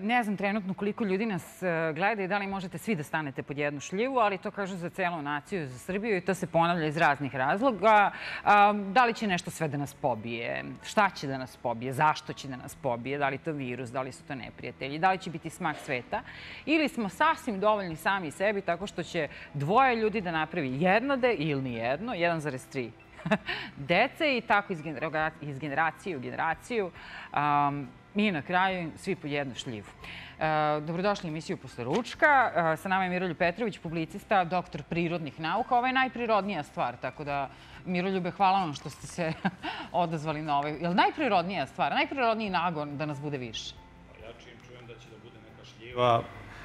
Ne znam trenutno koliko ljudi nas gleda i da li možete svi da stanete pod jednu šljivu, ali to kažu za celu naciju, za Srbiju i to se ponavlja iz raznih razloga. Da li će nešto sve da nas pobije? Šta će da nas pobije? Zašto će da nas pobije? Da li to virus? Da li su to neprijatelji? Da li će biti smak sveta? Ili smo sasvim dovoljni sami sebi tako što će dvoje ljudi da napravi jednode ili nijedno, 1,3 dece i tako iz generacije u generaciju. I na kraju svi po jednu šljivu. Dobrodošli u emisiju Posle ručka. Sa nama je Miroljub Petrović, publicista, doktor prirodnih nauka. Ovo je najprirodnija stvar, tako da, Miroljube, hvala vam što ste se odazvali na ovaj. Je li najprirodnija stvar, najprirodniji nagon da nas bude više? Ja čim čujem da će da bude neka šljiva,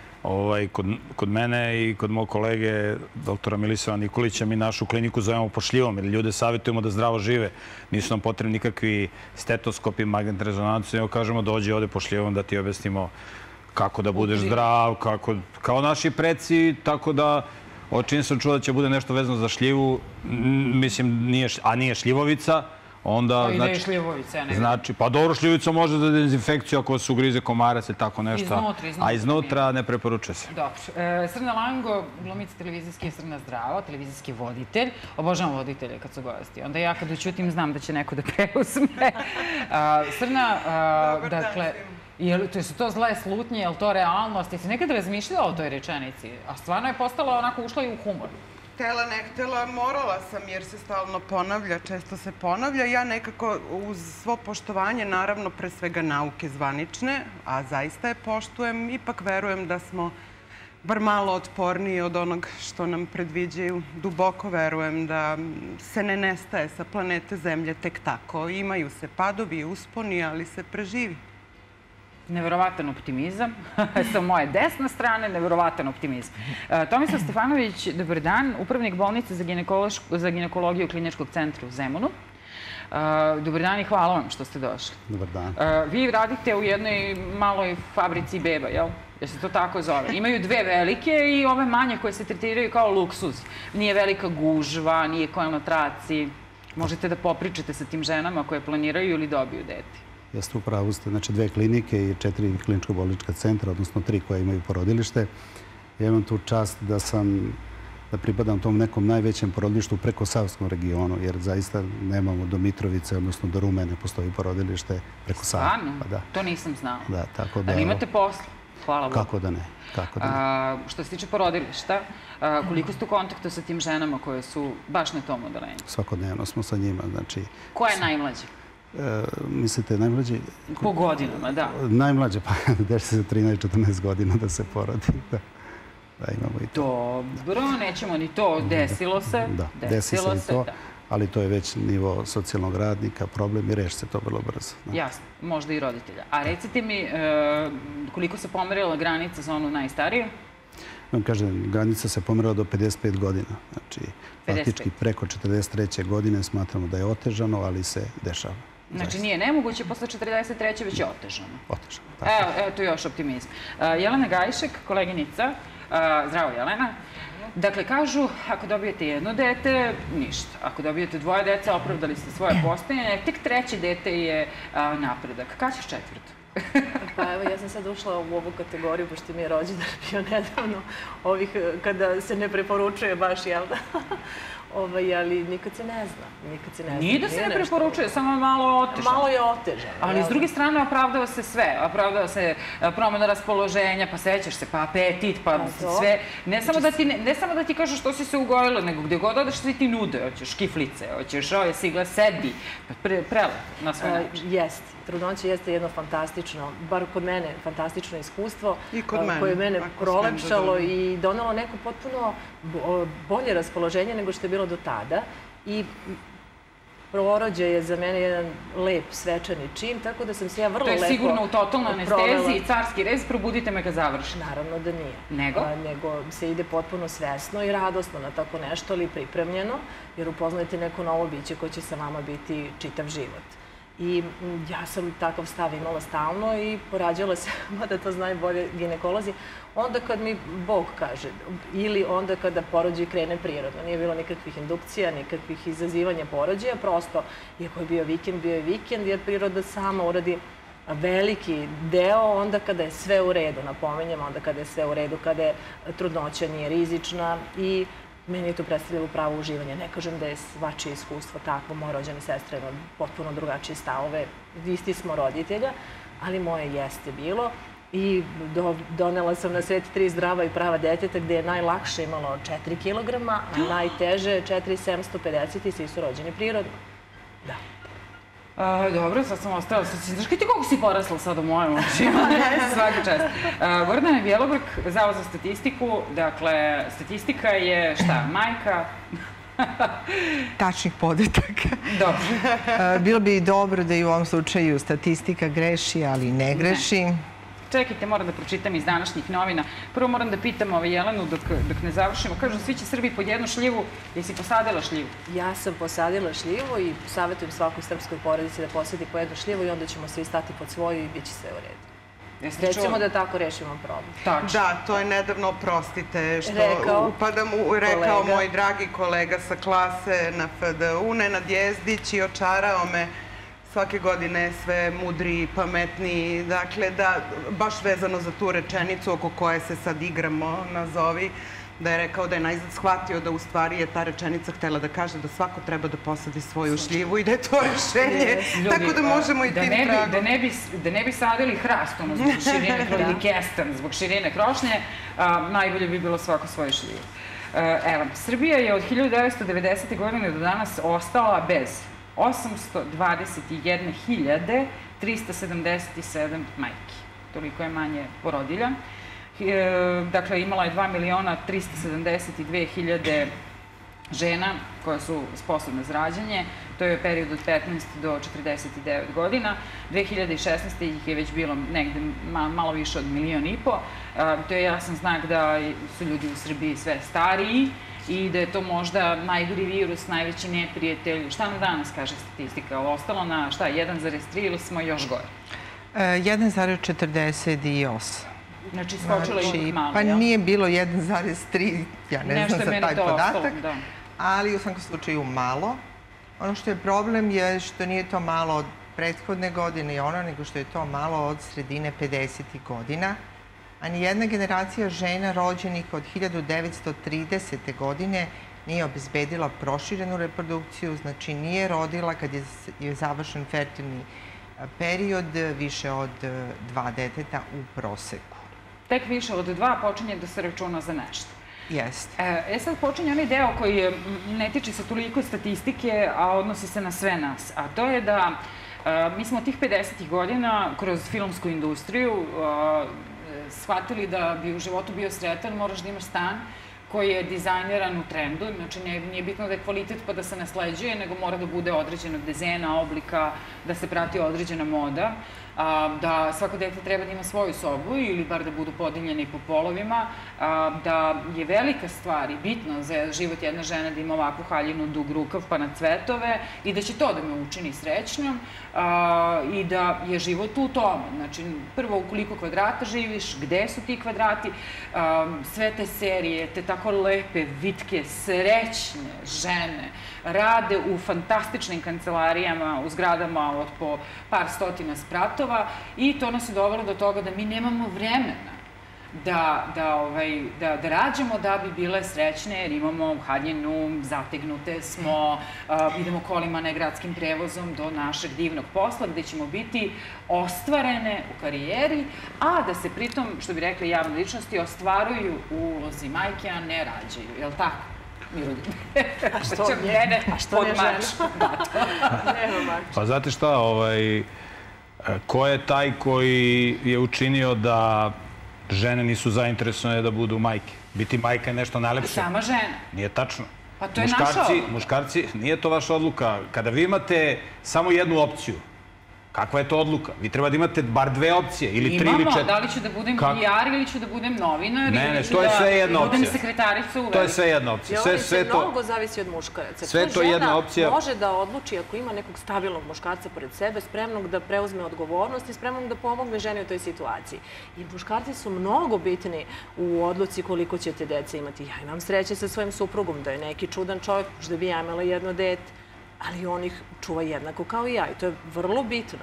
kod mene i kod mog kolege doktora Milisava Nikolića, mi našu kliniku zovemo po šljivom, jer ljude savjetujemo da zdravo žive. Nisu nam potrebni nikakvi stetoskopi, magnetne rezonance, nego kažemo dođi ovde po šljivom da ti objasnimo kako da budeš zdrav, kao naši preci, tako da čim sam čuo da će bude nešto vezano za šljivu, mislim, a nije šljivovica, onda, znači, pa dobro, šljivica može za dezinfekciju ako se ugrize komarac ili tako nešto, a iznutra ne preporučuje se. Dobro. Srna Lango, glumica televizijski, Srna Zdravo, televizijski voditelj. Obožavam voditelje kad su gosti. Onda ja kad ućutim znam da će neko da preuzme. Srna, dakle, su to zle slutnje, je li to realnost? Jesi nekada razmišljala o toj rečenici? A stvarno je postala onako, ušla i u humor. Htela, ne htela, morala sam jer se stalno ponavlja, često se ponavlja. Ja nekako uz svo poštovanje, naravno pre svega nauke zvanične, a zaista je poštujem, ipak verujem da smo bar malo otporniji od onog što nam predviđaju. Duboko verujem da se ne nestaje sa planete Zemlje tek tako. Imaju se padovi i usponi, ali se preživi. Neverovatan optimizam. Sa moje desne strane, neverovatan optimizam. Tomislav Stefanović, dobar dan, upravnik bolnice za ginekologiju Kliničkog centra u Zemunu. Dobar dan i hvala vam što ste došli. Dobar dan. Vi radite u jednoj maloj fabrici beba, jel? Jer se to tako zove. Imaju dve velike i ove manje koje se tretiraju kao luksuz. Nije velika gužva, nije konotraci. Možete da popričate sa tim ženama koje planiraju ili dobiju dete. Jeste, upravo ste. Znači, 2 klinike i 4 kliničko-bolnička centra, odnosno 3 koje imaju porodilište. Ja imam tu čast da pripadam tom nekom najvećem porodilištu u prekosavskom regionu, jer zaista nemamo do Mitrovice, odnosno do Rume, ne postoji porodilište preko Save. Stvarno? To nisam znala. Da, tako da... Ali imate posla? Hvala Bogu. Kako da ne. Što se tiče porodilišta, koliko ste u kontaktu sa tim ženama koje su baš na tom odelenju? Svakodnevno smo sa njima, znači... Koja je najmlađa? Mislite, najmlađi? Po godinama, da. Najmlađa, pa deši se za 13-14 godina da se porodi. Da, imamo i to. Dobro, nećemo ni to. Desilo se. Da, desi se i to, ali to je već nivo socijalnog radnika, problem i reši se to vrlo brzo. Jasno, možda i roditelja. A recite mi, koliko se pomerila granica za onu najstariju? Vam kažem, granica se pomerila do 55 godina. Znači, faktički preko 43. godine smatramo da je otežano, ali se dešava. Znači, nije nemoguće, posle 43. već je otežano. Otežano, tako. Evo, tu još optimizam. Jelena Gajšek, koleginica. Zdravo, Jelena. Dakle, kažu, ako dobijete jedno dete, ništa. Ako dobijete dvoje dece, opravdali ste svoje postojanje. Tek treće dete je napredak. Kad ćeš četvrto? Pa evo, ja sam sad ušla u ovu kategoriju, pošto mi je rođendan bio nedavno, kada se ne preporučuje baš, jel da? Ali nikad se ne zna. Nije da se ne preporučuje, samo malo otežano. Malo je otežano. Ali s druge strane opravdava se sve. Opravdava se promena raspoloženja, pa sećaš se, pa apetit, pa sve. Ne samo da ti kažu što si se ugojila, nego gde god odeš svi ti nude. Hoćeš kiflice, hoćeš ove sigle, sedi. Prelepo na svoj način. Jeste. Trudnoća jeste jedno fantastično, bar kod mene, fantastično iskustvo koje je mene prolepšalo i donalo neko potpuno bolje raspoloženje nego što je bilo do tada. I porođaj je za mene jedan lep, svečani čin, tako da sam se ja vrlo lepo... To je sigurno u totalnoj anesteziji, carski rez, probudite me kad završi. Naravno da nije. Nego? Nego se ide potpuno svesno i radosno na tako nešto, ali pripremljeno, jer upoznajete neko novo biće koje će sa vama biti čitav život. I ja sam takav stav imala stalno i porađala se, mada to znaju bolje ginekolozi, onda kad mi Bog kaže ili onda kada porođaj krene prirodno. Nije bilo nikakvih indukcija, nikakvih izazivanja porođaja, prosto, iako je bio vikend, jer priroda sama uradi veliki deo onda kada je sve u redu, napominjem, onda kada je sve u redu, kada je trudnoća nije rizična i meni je to predstavljalo pravo uživanje. Ne kažem da je svačije iskustvo takvo, moje rođene sestre ima potpuno drugačije stavove, isti smo roditelja, ali moje jeste bilo. I donela sam na svet 3 zdrava i prava deteta gde je najlakše imalo 4 kilograma, a najteže 4.750 i svi su rođeni prirodno. Da. Dobro, sad sam ostala. Znaš kaj ti koliko si porasla sad u mojim očima? Svaka čast. Gordana Bjelobrk, Zavod za statistiku. Dakle, statistika je šta? Majka? Tačnih podataka. Dobro. Bilo bi dobro da i u ovom slučaju statistika greši, ali ne greši. Čekajte, moram da pročitam iz današnjih novina. Prvo moram da pitam Jelenu dok ne završimo. Kažu, svi će Srbi pod jednu šljivu. Jesi posadila šljivu? Ja sam posadila šljivu i savjetujem svakoj srpskoj porodici da posadi po jednu šljivu i onda ćemo svi stati pod svoju i bit će sve u redu. Recimo da tako rešimo problem. Da, to je nedavno, oprostite, što upadam rekao moj dragi kolega sa klase na FDU, Nenad Jezdić, i očarao me svake godine sve mudriji, pametniji. Dakle, da, baš vezano za tu rečenicu oko koje se sad igramo, nazovi, da je rekao da je najzad shvatio da u stvari je ta rečenica htela da kaže da svako treba da posadi svoju šljivu i da je to rešenje. Tako da možemo i tim tragom. Da ne bi sadili hrast, ono, zbog širine ili kestan, zbog širine krošnje, najbolje bi bilo svako svoju šljivu. Evo, Srbija je od 1990. godine do danas ostala bez 821.377 majki. Toliko je manje porodilja. Dakle, imala je 2.372.000 žena koje su sposobne za rađanje. To je period od 15 do 49 godina. 2016. ih je već bilo negde malo više od 1,5 miliona. To je jasan znak da su ljudi u Srbiji sve stariji i da je to možda najgori virus, najveći neprijatelj. Šta nam danas kaže statistika? Ostalo na šta, 1,3 ili smo još gore? 1,48. Znači, skočilo je ipak malo, pa nije bilo 1,3, ja ne znam za taj podatak, ali u svakom slučaju malo. Ono što je problem je što nije to malo od prethodne godine i ono, nego što je to malo od sredine 50. godina. A nijedna generacija žena rođenih od 1930. godine nije obezbedila proširenu reprodukciju, znači nije rodila kad je završen fertilni period više od 2 deteta u proseku. Tek više od 2 počinje da se računa za nešto. Jeste. Sad počinje onaj deo koji ne tiče se toliko statistike, a odnosi se na sve nas. A to je da mi smo tih 50. godina kroz filmsku industriju shvatili da bi u životu bio sretan, moraš da imaš stan koji je dizajniran u trendu. Znači, nije bitno da je kvalitet pa da se nasleđuje, nego mora da bude određenog dizajna, oblika, da se prati određena moda, da svako dete treba da ima svoju sobu ili bar da budu podeljene i po polovima, da je velika stvar i bitno za život jedne žene da ima ovakvu haljinu, dug rukav pa na cvetove i da će to da me učini srećnom i da je život u tome. Znači, prvo, u koliko kvadrata živiš, gde su ti kvadrati, sve te serije, te tako lepe, vitke, srećne žene rade u fantastičnim kancelarijama, u zgradama od po par stotina spratova i to nas je dovelo do toga da mi nemamo vremena da rađamo da bi bile srećne, jer imamo haljinu, zategnute smo, idemo kolima, ne gradskim prevozom do našeg divnog posla gde ćemo biti ostvarene u karijeri, a da se pritom, što bi rekli javne ličnosti, ostvaruju u ulozi majke, a ne rađaju. Je li tako? A što ne žena? Pa znate šta, ko je taj koji je učinio da žene nisu zainteresovane da budu majke? Biti majka je nešto najlepše. Sama žena. Nije tačno. Pa to je naša odluka. Muškarci, nije to vaša odluka. Kada vi imate samo jednu opciju, kakva je to odluka? Vi treba da imate bar 2 opcije, ili 3 ili 4. Imamo, da li ću da budem PR ili ću da budem novinar, ili ću da budem sekretarica u veliku. To je sve jedna opcija. Sve mnogo zavisi od muškaraca. Sve to je jedna opcija. Može da odluči ako ima nekog stabilnog muškarca pored sebe, spremnog da preuzme odgovornost i spremnog da pomogne ženi u toj situaciji. I muškarci su mnogo bitni u odluci koliko ćete dece imati. Ja imam sreće sa svojim suprugom da je neki čudan čovjek, možda bi ja imala jedno dete, ali on ih čuva jednako kao i ja i to je vrlo bitno.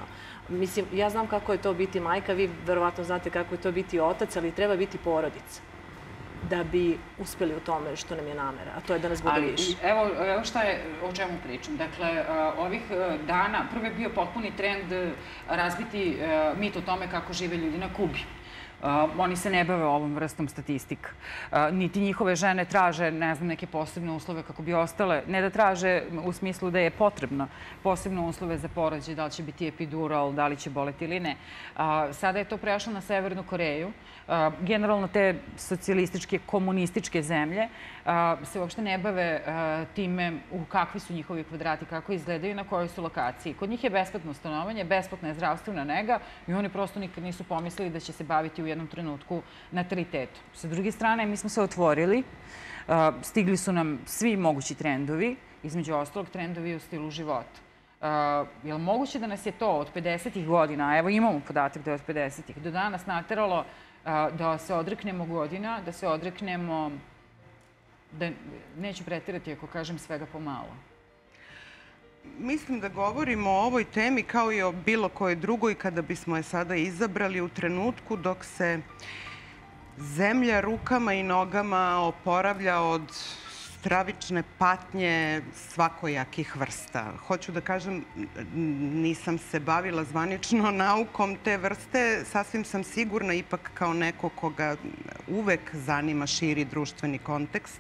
Mislim, ja znam kako je to biti majka, vi verovatno znate kako je to biti otac, ali treba biti porodica da bi uspeli u tome što nam je namera, a to je da nas bude više. Evo šta je, o čemu pričam. Dakle, ovih dana prvo je bio potpuni trend razbiti mit o tome kako žive ljudi na Kubi. Oni se ne bave ovom vrstom statistika. Niti njihove žene traže, ne znam, neke posebne uslove kako bi ostale. Ne da traže u smislu da je potrebno posebne uslove za porođaj, da li će biti epidural, da li će boleti ili ne. Sada je to prešlo na Severnu Koreju. Generalno te socijalističke, komunističke zemlje se uopšte ne bave time u kakvi su njihovi kvadrati, kako izgledaju i na kojoj su lokaciji. Kod njih je besplatno stanovanje, besplatna je zdravstvena nega i oni prosto nikad nisu pomislili da će se baviti u jednom trenutku natalitetom. Sa druge strane, mi smo se otvorili, stigli su nam svi mogući trendovi, između ostalog trendovi u stilu života. Je li moguće da nas je to od 50-ih godina, a evo imamo podatak da je od 50-ih, do danas nateralo da se odreknemo godina, da se odreknemo, da neću pretirati ako kažem svega pomalo? Mislim da govorimo o ovoj temi kao i o bilo kojoj drugoj kada bismo je sada izabrali u trenutku dok se zemlja rukama i nogama oporavlja od stravične patnje svakojakih vrsta. Hoću da kažem, nisam se bavila zvanično naukom te vrste, sasvim sam sigurna ipak kao neko koga uvek zanima širi društveni kontekst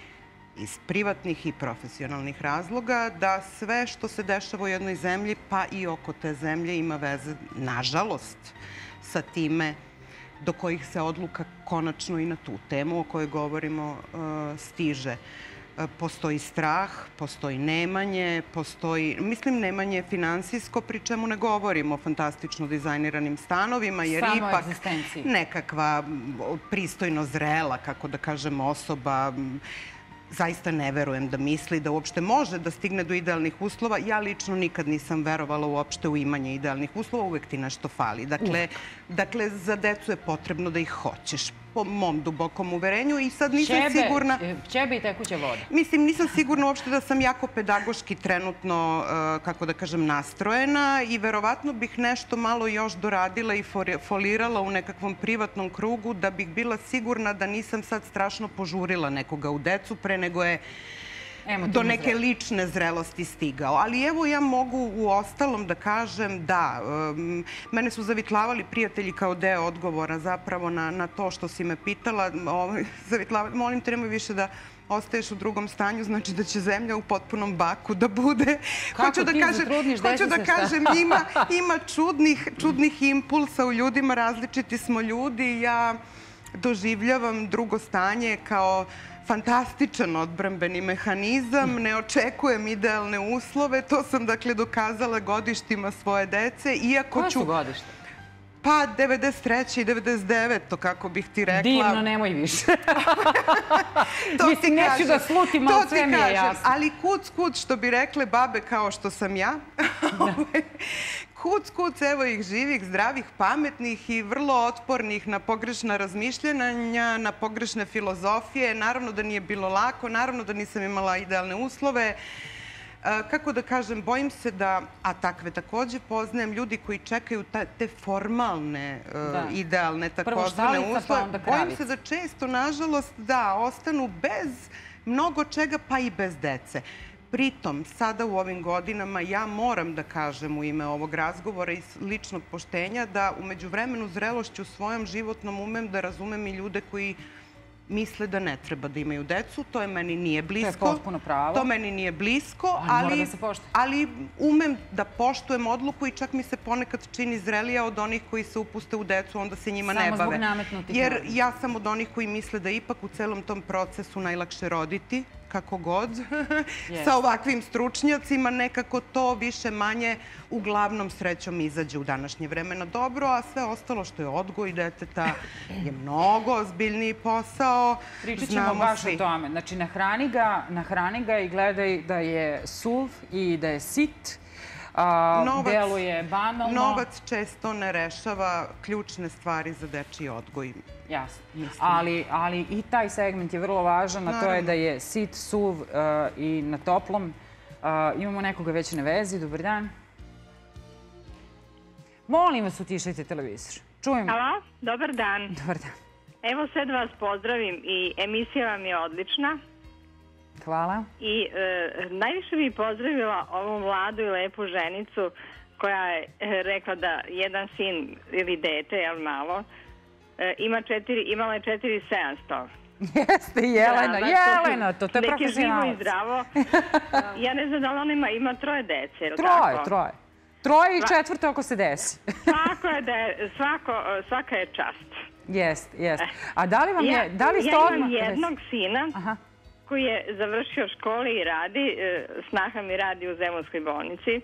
iz privatnih i profesionalnih razloga, da sve što se dešava u jednoj zemlji, pa i oko te zemlje, ima veze, nažalost, sa time do kojih se odluka konačno i na tu temu o kojoj govorimo stiže. Postoji strah, postoji nemanje, mislim nemanje finansijsko, pri čemu ne govorimo o fantastično dizajniranim stanovima, jer ipak nekakva pristojno zrela, kako da kažem, osoba zaista ne verujem da misli da uopšte može da stigne do idealnih uslova. Ja lično nikad nisam verovala uopšte u imanje idealnih uslova, uvek ti nešto fali. Dakle, za decu je potrebno da ih hoćeš, po mom dubokom uverenju, i sad nisam sigurna... Ćebe i tekuća voda. Mislim, nisam sigurna uopšte da sam jako pedagoški trenutno, kako da kažem, nastrojena i verovatno bih nešto malo još doradila i folirala u nekakvom privatnom krugu da bih bila sigurna da nisam sad strašno požurila nekoga u decu pre nego je do neke lične zrelosti stigao. Ali evo, ja mogu u ostalom da kažem da mene su zavitlavali prijatelji kao deo odgovora zapravo na to što si me pitala. Molim te, nemoj više da ostaješ u drugom stanju, znači da će zemlja u potpunom baku da bude. Kako ti zatrudniš, desi se šta? Hoću da kažem, ima čudnih impulsa u ljudima, različiti smo ljudi. Ja doživljavam drugo stanje kao fantastičan odbrambeni mehanizam, ne očekujem idealne uslove. To sam, dakle, dokazala godištima svoje dece. Koja su godišta? Pa, 93. i 99. to kako bih ti rekla. Divno, nemoj više. Mislim, neću da slutim, ali sve mi je jasno. Ali kuc, što bi rekle babe kao što sam ja. Kuc, evo ih živih, zdravih, pametnih i vrlo otpornih na pogrešna razmišljanja, na pogrešne filozofije. Naravno da nije bilo lako, naravno da nisam imala idealne uslove. Kako da kažem, bojim se da, a takve takođe poznajem, ljudi koji čekaju te formalne, idealne takozvane uslove, bojim se da često, nažalost, da ostanu bez mnogo čega, pa i bez dece. Pritom, sada u ovim godinama ja moram da kažem u ime ovog razgovora iz ličnog poštenja da u međuvremenu zrelošću svojom životnom umem da razumem i ljude koji misle da ne treba da imaju decu. To je meni nije blisko. To je potpuno pravo. To meni nije blisko, mora da se poštuje. Ali umem da poštujem odluku i čak mi se ponekad čini zrelija od onih koji se upuste u decu, onda se njima ne bave. Samo zbog nametnutih. Jer ja sam od onih koji misle da ipak u celom tom procesu najlakše roditi, kako god, sa ovakvim stručnjacima, nekako to više manje uglavnom srećom izađe u današnje vreme na dobro, a sve ostalo što je odgoj deteta je mnogo ozbiljniji posao. Pričat ćemo baš o tome. Znači, nahrani ga i gledaj da je suv i da je sit. Deluje banalno. Novac često ne rešava ključne stvari za dečiji odgoj. Jasno. Ali i taj segment je vrlo važan, a to je da je sit, suv i na toplom. Imamo nekoga već na vezi. Dobar dan. Molim vas, utišajte televizor. Čujem. Halo, dobar dan. Dobar dan. Evo sve da vas pozdravim i emisija vam je odlična. Hvala. I najviše bi pozdravila ovu mladu i lepu ženicu koja je rekla da jedan sin ili dete, jel malo, imala je 4700. Jeste, Jelena, to je profesionalac. Neki živo i zdravo. Ja ne znam da li ona ima 3 dece, ili tako? Troje i četvrte ako se desi. Svaka je čast. Jeste. A da li vam je... Ja imam jednog sina koji je završio škole i radi, snaha mi radi u Zemunskoj bolnici.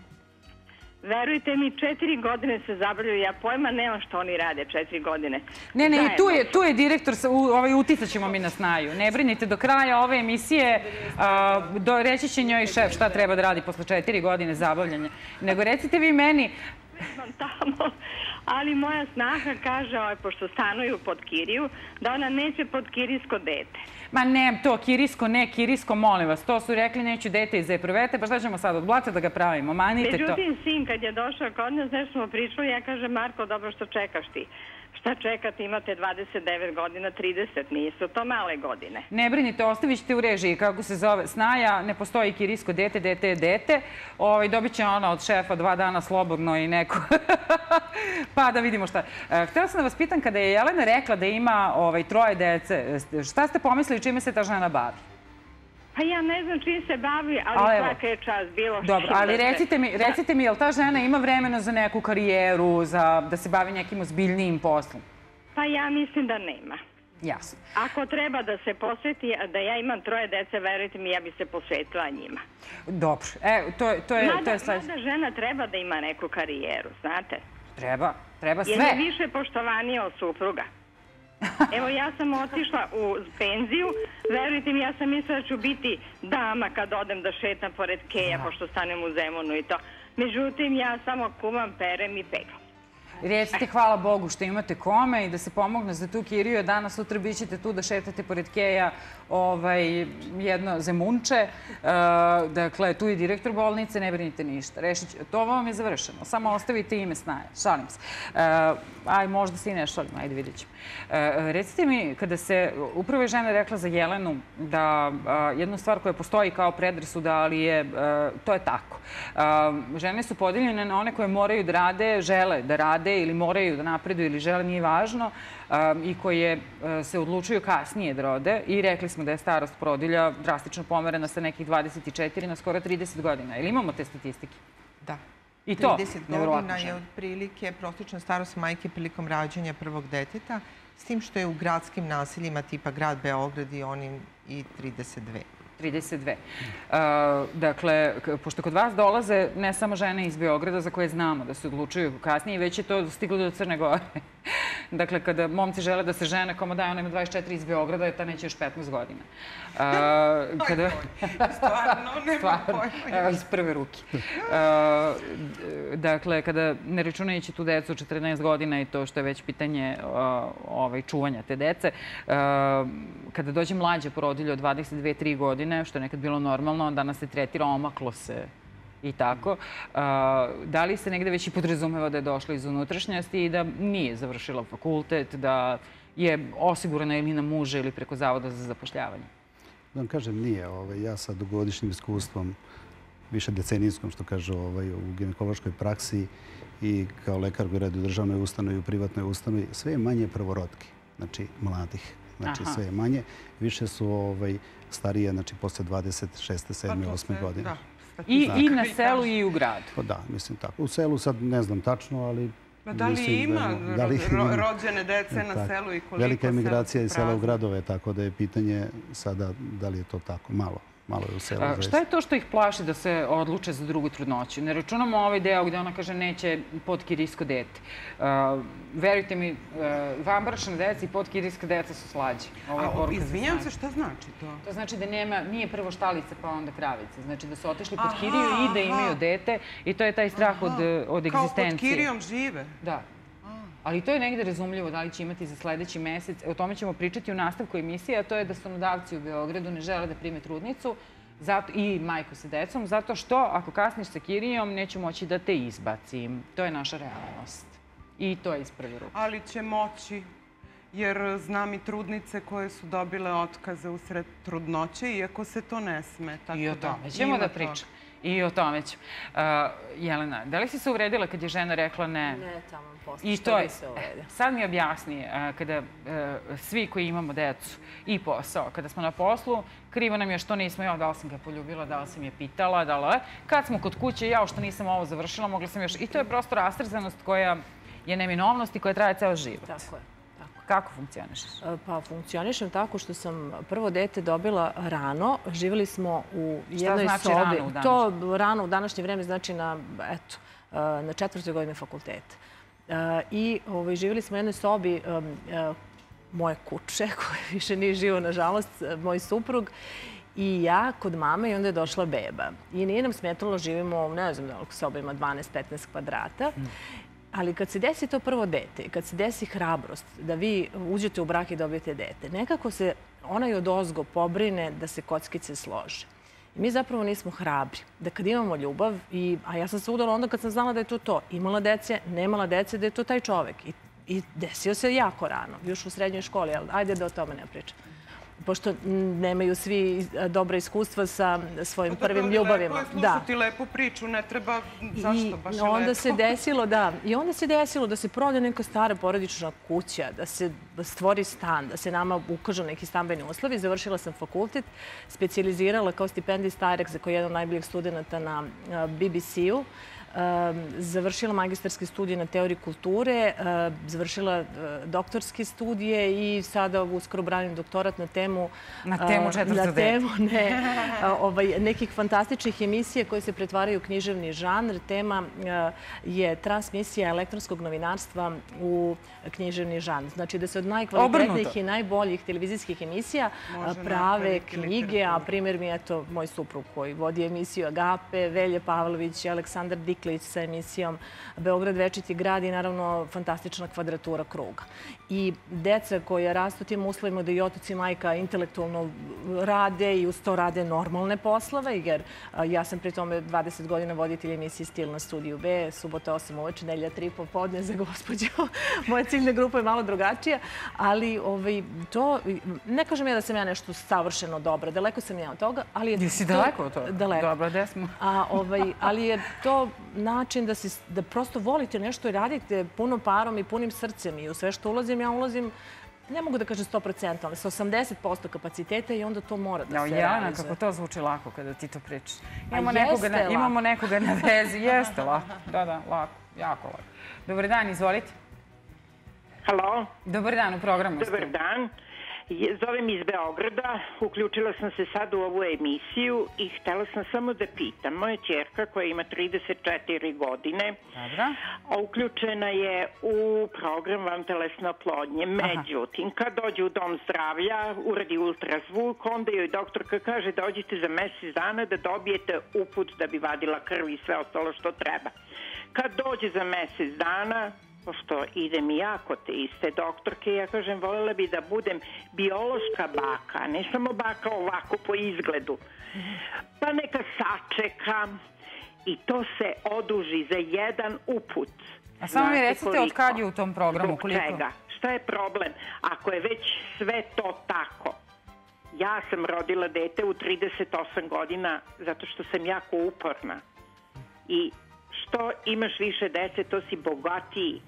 Verujte mi, 4 godine se zabavljaju, ja pojma nemam što oni rade 4 godine. Ne, tu je direktor, uticat ćemo mi na snaju. Ne brinite, do kraja ove emisije reći će njoj šef šta treba da radi posle 4 godine zabavljanja. Nego recite vi meni... Tamo, ali moja snaha kaže, pošto stanuju pod kiriju, da ona neće pod kirijsko dete. Ma ne, to kirijsko, ne kirijsko, molim vas. To su rekli, neću dete iz epruvete, pa šta ćemo sad od blata da ga pravimo? Manite to. Međutim, sin kad je došao kod nas, nešto smo pričali, ja kažem, Marko, dobro, što čekaš ti? Šta čekate, imate 29 godina, 30, nisu to male godine. Ne brinite, ostavit ćete u režiji, kako se zove snaja, ne postoji kirijsko dete, dete je dete. Dobit će ona od šefa 2 dana slobodno i neko. Pa da vidimo šta. Htela sam da vas pitam, kada je Jelena rekla da ima 3 dece, šta ste pomislili čime se ta žena bavi? Pa ja ne znam čim se bavi, ali svaka je čast bilo što. Dobro, ali recite mi, je li ta žena ima vremena za neku karijeru, da se bavi nekim ozbiljnijim poslom? Pa ja mislim da nema. Jasno. Ako treba da se posveti, da ja imam 3 dece, verujte mi, ja bi se posvetila njima. Dobro, to je sledeće. Mada žena treba da ima neku karijeru, znate? Treba sve. Jer je više poštovanje od supruga. Evo, ja sam otišla u penziju, verujte mi, ja sam mislila da ću biti dama kad odem da šetam pored keja, pošto stanem u Zemunu i to. Međutim, ja samo kumam, perem i peglam. Recite hvala Bogu što imate kome i da se pomogne za tu kiriju. Danas, sutra bit ćete tu da šetate pored keja jedno zemunče. Dakle, tu je direktor bolnice, ne brinite ništa. To vam je završeno. Samo ostavite ime snaje. Šalim se. Aj, možda se i ne šalim. Ajde, vidjet ćemo. Recite mi, kada se upravo je žena rekla za Jelenu da jednu stvar koja postoji kao predrasuda, ali to je tako. Žene su podeljene na one koje moraju da rade, žele da rade ili moraju da napreduju ili žele, nije važno, i koje se odlučuju kasnije da rode. I rekli smo da je starost porodilja drastično pomerena sa nekih 24 na skoro 30 godina. Ili imamo te statistike? Da. I to? 30 godina je otprilike prosječna starost majke prilikom rađanja prvog deteta, s tim što je u gradskim naseljima tipa grad Beograd i onim i 32. 32. Dakle, pošto kod vas dolaze ne samo žene iz Beograda za koje znamo da se odlučuju kasnije, već je to stiglo do Crne Gore. Dakle, kada momci žele da se žene, kome daje, ona ima 24 iz Beograda, ta neće još 15 godina. Stvarno, nema pojma. Iz prve ruke. Dakle, kada ne računajući tu decu od 14 godina i to što je već pitanje čuvanja te dece, kada dođe mlađa porodilja od 22-3 godine, što je nekad bilo normalno, danas se tretira, omaklo se i tako. Da li se negde već i podrazumeva da je došla iz unutrašnjosti i da nije završila fakultet, da je osigurana ili na muže ili preko Zavoda za zapošljavanje? Da vam kažem, nije. Ja sa dugogodišnjim iskustvom, više decenijskom, što kažu, u ginekološkoj praksi i kao lekar koji radi u državnoj ustanovi i u privatnoj ustanovi, sve je manje prvorotki, znači mladih. Znači sve je manje. Više su starije, znači posle 26. 7. 8. godine. I na selu i u gradu. Da, mislim tako. U selu sad ne znam tačno, ali... Da li ima rođene dece na selu i koliko? Velika emigracija iz sela u gradove, tako da je pitanje sada da li je to tako malo. Malo je u selu. Šta je to što ih plaši da se odluče za drugu trudnoću? Ne računamo ovaj deo gde ona kaže neće podkirijsko dete. Verujte mi, vanbračna deca i podkirijska deca su slađi. Izvinjam se, šta znači to? To znači da nije prvo štalica pa onda kravica. Znači da su otišli pod kiriju i da imaju dete i to je taj strah od egzistencije. Kao pod kirijom žive? Da. Ali to je negde razumljivo da li će imati za sledeći mesec. O tome ćemo pričati u nastavku emisije, a to je da stanodavci u Beogradu ne žele da prime trudnicu i majku sa decom, zato što ako kasniš sa kirijom, neću moći da te izbacim. To je naša realnost. I to je iz prve ruke. Ali će moći, jer znam i trudnice koje su dobile otkaze usred trudnoće, iako se to ne sme. I o tome ćemo da pričamo. I o tome ću. Jelena, da li si se uvredila kad je žena rekla ne? Ne, tamo posle. Što bi se uvredila? Sad mi objasni, kada svi koji imamo decu i posao, kada smo na poslu, krivo nam je što nismo, da li sam ga poljubila, da li sam je pitala, da li... Kad smo kod kuće, što nisam ovo završila, mogla sam još... I to je prosto rastrzanost koja je neminovnost i koja traje ceo život. Tako je. Kako funkcionišeš? Pa funkcionišem tako što sam prvo dete dobila rano. Živjeli smo u jednoj sobi. Šta znači rano u današnje? To rano u današnje vreme znači na 4. godini fakulteta. I živjeli smo u jednoj sobi moje kuće, koja više nije živo, nažalost, moj suprug, i ja kod mame, i onda je došla beba. I nije nam smetalo, živimo, ne znam da li soba ima 12-15 kvadrata. Ali kad se desi to prvo dete, kad se desi hrabrost da vi uđete u brak i dobijete dete, nekako se onaj odozgo pobrine da se kockice slože. I mi zapravo nismo hrabri. Da kad imamo ljubav, a ja sam se udala onda kad sam znala da je to to. Imala dece, nemala dece, da je to taj čovek. I desio se jako rano, još u srednjoj školi, ali ajde da o tome ne pričam. Pošto nemaju svi dobra iskustva sa svojim prvim ljubavima. Lepo je slušati lepu priču, ne treba, zašto baš je lepo. Onda se desilo, i onda se desilo da se proda neka stara porodična kuća, da se stvori stan, da se nama ukažu neki stambeni uslovi. Završila sam fakultet, specijalizirala kao stipendista IREX, kao jedan od najboljih studenta na BBC-u. Završila magistarske studije na teoriji kulture, završila doktorske studije i sada uskoro branim doktorat na temu... Na temu četvrta dete. Nekih fantastičnih emisija koje se pretvaraju u književni žanr. Tema je transmisija elektronskog novinarstva u književni žanr. Znači da se od najkvalitetnijih i najboljih televizijskih emisija prave knjige, a primjer mi je moj suprug koji vodi emisiju Agape, Velje Pavlović, Aleksandar Diklić sa emisijom Beograd večiti grad i naravno fantastična kvadratura kruga. I deca koja rastu tim uslovima da i otac i majka intelektualno rade i uz to rade normalne poslove, jer ja sam pri tome 20 godina voditelj emisije Stil na Studiju B, subota 8 uveče, nedelja 3 popodne za gospođo. Moja ciljna grupa je malo drugačija, ali to, ne kažem ja da sam ja nešto savršeno dobra, daleko sam ja od toga, ali je... Jesi daleko od toga? Daleko. Dobro, gde smo? Ali je to način da prosto volite nešto i radite punom parom i punim srcem i u sve što ulazim, ja ulazim, ne mogu da kažem 100%, ali sa 80% kapaciteta i onda to mora da se realizuje. Jelena, kako to zvuči lako kada ti to pričaš. Imamo nekoga na vezi. Jeste lako. Da, lako. Jako lako. Dobar dan, izvolite. Halo. Dobar dan u programu. Dobar dan. Zovem iz Beograda, uključila sam se sad u ovu emisiju i htela sam samo da pitam. Moja ćerka koja ima 34 godine, uključena je u program vantelesne oplodnje. Međutim, kad dođe u dom zdravlja, uradi ultrazvuk, onda joj doktorka kaže dođite za mesec dana da dobijete uput da bi vadila krv i sve ostalo što treba. Kad dođe za mesec dana, pošto idem i ja kod te iste doktorke, ja kažem, voljela bi da budem biološka baka, a ne samo baka ovako po izgledu. Pa neka sačekam i to se oduži za jedan uput. A samo mi recite od kad je u tom programu? Zbog čega? Šta je problem? Ako je već sve to tako, ja sam rodila dete u 38 godina zato što sam jako uporna. I što imaš više dece, to si bogatiji.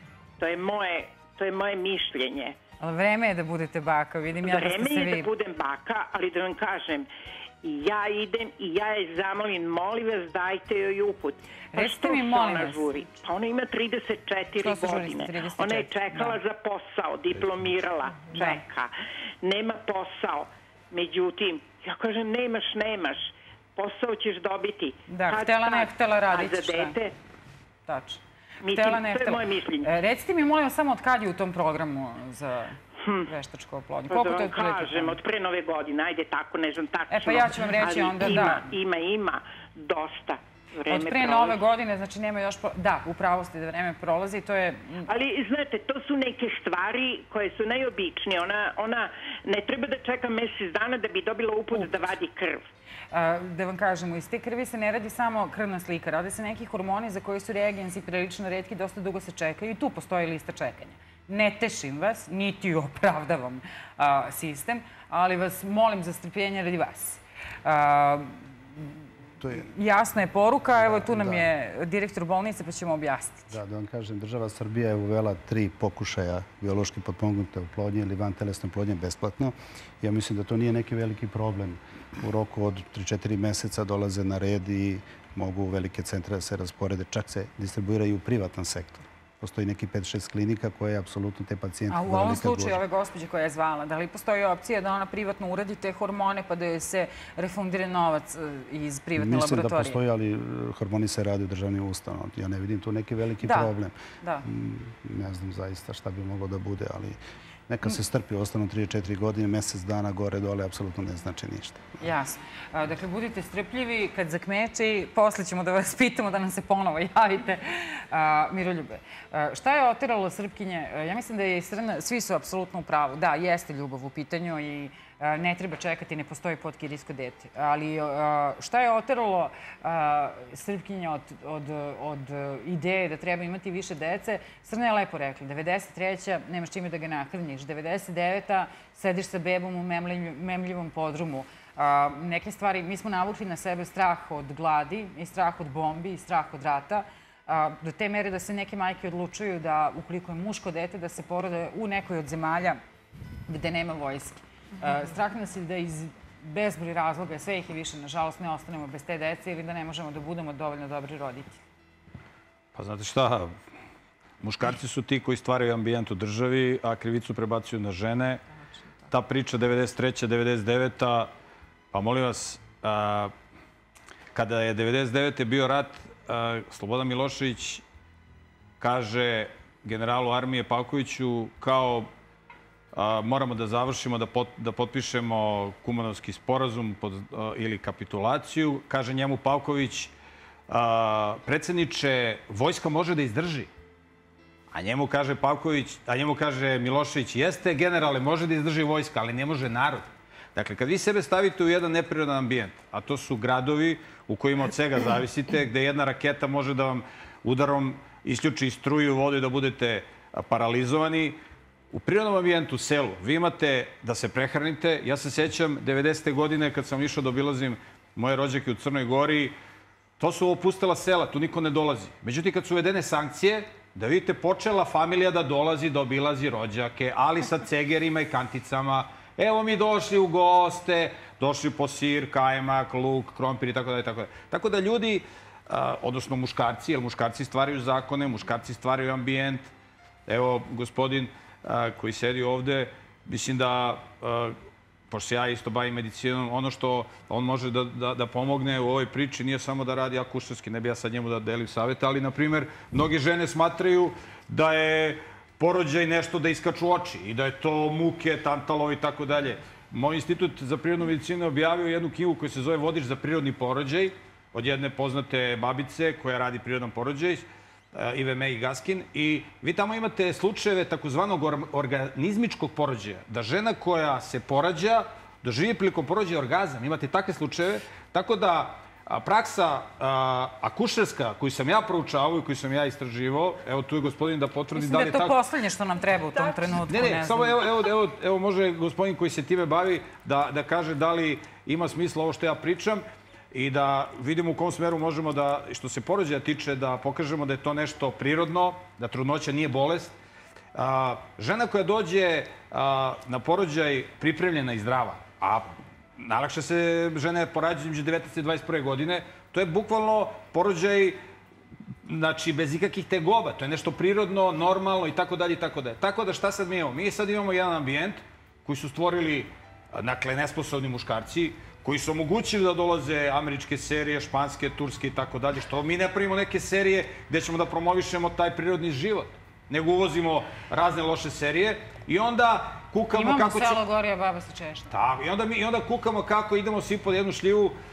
To je moje mišljenje. Ali vreme je da budete baka, vidim ja da ste se vi... Vreme je da budem baka, ali da vam kažem, ja idem i ja je zamolim, molim vas, dajte joj uput. Recite mi, molim vas. Pa ona ima 34 godine. Ona je čekala za posao, diplomirala, čeka. Nema posao. Međutim, ja kažem, nemaš. Posao ćeš dobiti. Da, htela ne htela radit ćeš. A za dete? Tačno. To je moje mišljenje. Recite mi, molim vas, samo od kad je u tom programu za veštačku oplodnju? Pa da vam kažem, od pre Nove godine, ajde tako, ne znam tačno. Pa ja ću vam reći onda da. Ima dosta. vreme prolazi. Od pre nove godine, znači nema još... Da, upravo ste da vreme prolazi, to je... Ali, znate, to su neke stvari koje su najobičnije. Ona ne treba da čeka mesec dana da bi dobila uput da vadi krv. Da vam kažemo, iz te krvi se ne radi samo krvna slika. Rade se neki hormoni za koji su reagensi prilično retki, dosta dugo se čekaju i tu postoji lista čekanja. Ne tešim vas, niti opravdavam sistem, ali vas molim za strpljenje radi vas. Jasna je poruka, evo tu nam je direktor bolnice pa ćemo objasniti. Da vam kažem, država Srbija je uvela 3 pokušaja biološki potpomognute oplodnje ili vantelesne oplodnje besplatno. Ja mislim da to nije neki veliki problem. U roku od 3-4 meseca dolaze na red i mogu velike centre da se rasporede. Čak se distribuiraju u privatan sektor. Postoji neki 5-6 klinika koje apsolutno te pacijente... A u ovom slučaju ove gospođe koja je zvala, da li postoji opcija da ona privatno uradi te hormone pa da joj se refundira novac iz privatne laboratorije? Mislim da postoji, ali hormoni se radi u državnim ustanovama. Ja ne vidim tu neki veliki problem. Ne znam zaista šta bi moglo da bude, ali neka se strpi, ostanu 3-4 godine, mesec dana gore dole, apsolutno ne znači ništa. Jasno. Dakle, budite strpljivi, kad zakmeči, posle ćemo da vas pitamo da nam se ponovo javite. Miroljube, šta je oteralo Srpkinje? Ja mislim da je i Srna, svi su apsolutno u pravu. Da, jeste ljubav u pitanju i ne treba čekati, ne postoji potkirijsko dete. Ali šta je oteralo Srpkinje od ideje da treba imati više dece? Srna je lepo rekla, 93. nemaš čime da ga nahrniš. 99. sediš sa bebom u memljivom podrumu. Neke stvari, mi smo navukli na sebe strah od gladi i strah od bombi i strah od rata. Do te mere da se neke majke odlučuju da, ukoliko je muško dete, da se porode u nekoj od zemalja gde nema vojske. Strah nas je da iz bezbroj razloga, sve ih je više, nažalost, ne ostanemo bez te dece ili da ne možemo da budemo dovoljno dobri roditelji. Pa znate šta, muškarci su ti koji stvaraju ambijent u državi, a krivicu prebacuju na žene. Ta priča 93. 99. Pa molim vas, kada je 99. bio rat, Slobodan Milošević kaže generalu armije Pavkoviću kao moramo da završimo, da potpišemo Kumanovski sporazum ili kapitulaciju. Kaže njemu Pavković, predsjedniče, vojska može da izdrži. A njemu kaže Milošević, jeste generale, može da izdrži vojska, ali ne može narod. Dakle, kad vi sebe stavite u jedan neprirodan ambijent, a to su gradovi u kojima od svega zavisite, gde jedna raketa može da vam udarom isključi struju, vodu i da budete paralizovani, u prirodnom ambijentu, selu, vi imate da se prehranite. Ja se sjećam 90. godine kad sam išao da obilazim moje rođake u Crnoj Gori, to su opustela sela, tu niko ne dolazi. Međutim, kad su uvedene sankcije, da vidite, počela familija da dolazi, da obilazi rođake, ali sa cegerima i kanticama. Evo mi došli u goste, došli po sir, kajmak, luk, krompir i tako dalje. Tako da ljudi, odnosno muškarci, jer muškarci stvaraju zakone, muškarci stvaraju ambijent. Evo, gospodin koji sedi ovde, mislim da, pošto se ja isto bavim medicinom, ono što on može da pomogne u ovoj priči nije samo da radi akušerski, ne bi ja sad njemu da delim savjeta, ali, na primjer, mnoge žene smatraju da je porođaj nešto da iskaču oči i da je to muke, tantalovi i tako dalje. Moj institut za prirodnu medicinu je objavio jednu knjigu koja se zove Vodič za prirodni porođaj od jedne poznate babice koja radi prirodan porođaj, Ive May Gaskin, i vi tamo imate slučajeve takozvanog organizmičkog porođaja. Da žena koja se porađa doživi prilikom porođaja orgazam. Imate takve slučajeve. Tako da praksa akušerska koju sam ja proučavao i koju sam ja istraživao, evo tu je gospodin da potvrdi da li je tako. Mislim da je to poslednje što nam treba u tom trenutku. Ne, samo evo može gospodin koji se time bavi da kaže da li ima smisla ovo što ja pričam i da vidimo u kom smeru možemo da, što se porođaja tiče, da pokažemo da je to nešto prirodno, da trudnoća nije bolest. Žena koja dođe na porođaj pripremljena i zdrava, a najlakše se žene porađaju između 19. i 21. godine, to je bukvalno porođaj, znači, bez ikakvih tegoba. To je nešto prirodno, normalno i tako dalje i tako dalje. Tako da šta sad mi imamo? Mi sad imamo jedan ambijent koji su stvorili, dakle, nesposobni muškarci, koji su omogućili da dolaze američke serije, španske, turske i tako dalje, što mi ne pravimo neke serije gde ćemo da promovišemo taj prirodni život, nego uvozimo razne loše serije i onda kukamo kako će... Imamo selo Gorija, baba se češta. Tako, i onda kukamo kako idemo svi pod jednu šljivu.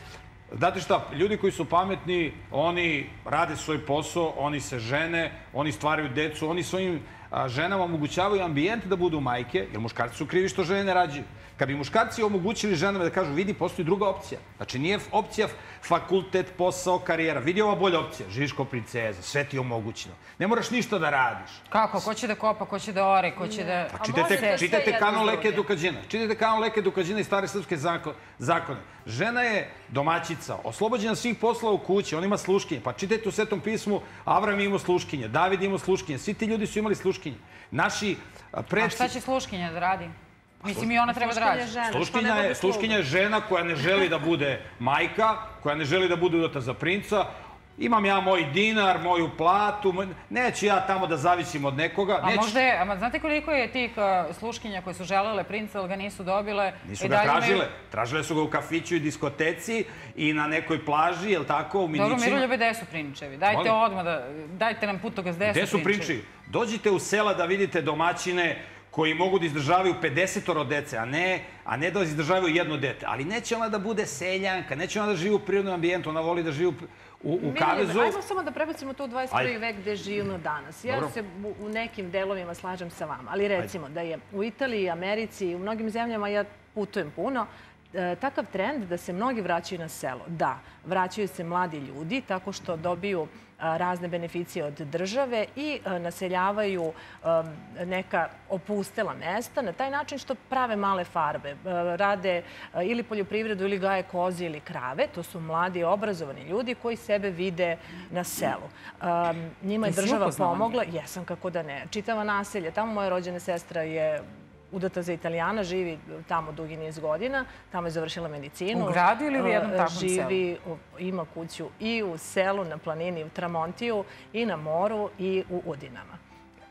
Znate šta, ljudi koji su pametni, oni rade svoj posao, oni se žene, oni stvaraju decu, oni svojim ženama omogućavaju ambijent da budu majke, jer muškarci su krivi što žene ne rađaju. Kad bi muškarci omogućili ženama da kažu, vidi, postoji druga opcija. Znači, nije opcija fakultet, posao, karijera. Vidi ova bolja opcija. Živiš kao princeza, sve ti je omogućeno. Ne moraš ništa da radiš. Kako? Ko će da kopa, ko će da ore, ko će da... Čitajte kanon Leke Dukađina. Čitajte kanon Leke Dukađina i stare srpske zakone. Žena je domaćica, oslobođena svih poslova u kući, on ima sluškinje. Pa čitajte u Svetom pismu, Avram imao sluškinje, David imao sluškinje, svi ti ljudi su imali sluškinje. Naši preci... A šta će sluškinja da radi? Mislim, i ona treba da radi. Sluškinja je žena koja ne želi da bude majka, koja ne želi da bude udata za princa. Imam ja moj dinar, moju platu, neću ja tamo da zavisim od nekoga. A možda je, znate koliko je tih sluškinja koje su želele princa, ali ga nisu dobile? Nisu ga tražile. Tražile su ga u kafiću i diskoteci i na nekoj plaži, je li tako, u Minićima. Dobro, Miroljube, gde su prinčevi? Dajte odmah da, dajte nam putokaz, gde su prinčevi? Dođite u sela da vidite domaćine koji mogu da izdržavaju 50 dece, a ne da izdržavaju jedno dete. Ali neće ona da bude seljanka, neće ona da živi u prirodnom ambijentu, ona voli da živi u kavezu. Ajmo samo da prebacimo to u 21. vek gde živimo danas. Ja se u nekim delovima slažem sa vama, ali recimo da je u Italiji, Americi i u mnogim zemljama, ja putujem puno, takav trend da se mnogi vraćaju na selo. Da, vraćaju se mladi ljudi tako što dobiju razne beneficije od države i naseljavaju neka opustela mesta na taj način što prave male farme. Rade ili poljoprivredu ili gaje koze ili krave. To su mladi obrazovani ljudi koji sebe vide na selu. Njima je država pomogla. Jesam, kako da ne. Čitava naselja. Tamo moja rođena sestra je udata za Italijana, živi tamo dugi niz godina, tamo je završila medicinu. U gradu ili u jednom takvom selu? Živi, ima kuću i u selu, na planini, u Tramontiju, i na moru, i u Udinama.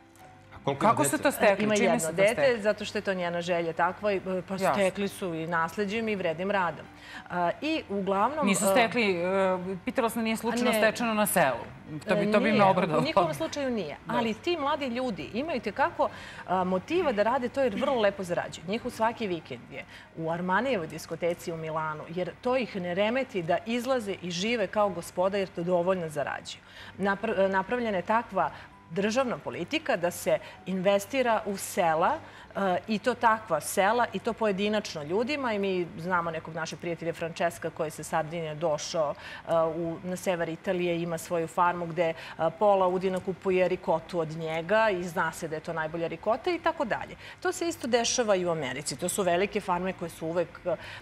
Kako su to stekli? Ima jedno dete, zato što je to njena želja takva, pa stekli su i nasleđem i vrednim radom. I uglavnom... Nisu stekli, pitala sam, nije slučajno stečeno na selu. To bi me obradovalo. U njihovom slučaju nije. Ali ti mladi ljudi imaju tekako motiva da rade to jer vrlo lepo zarađuju. Njihov svaki vikend je u Armanijevoj diskoteci u Milanu, jer to ih ne remeti da izlaze i žive kao gospoda jer to dovoljno zarađuju. Napravljena je takva državna politika da se investira u sela i to takva sela i to pojedinačno ljudima. I mi znamo nekog našeg prijatelja Francesca koji je sa Sardinije došao na sever Italije, ima svoju farmu gde pola Udina kupuje rikotu od njega i zna se da je to najbolja rikota i tako dalje. To se isto dešava i u Americi. To su velike farme koje su uvek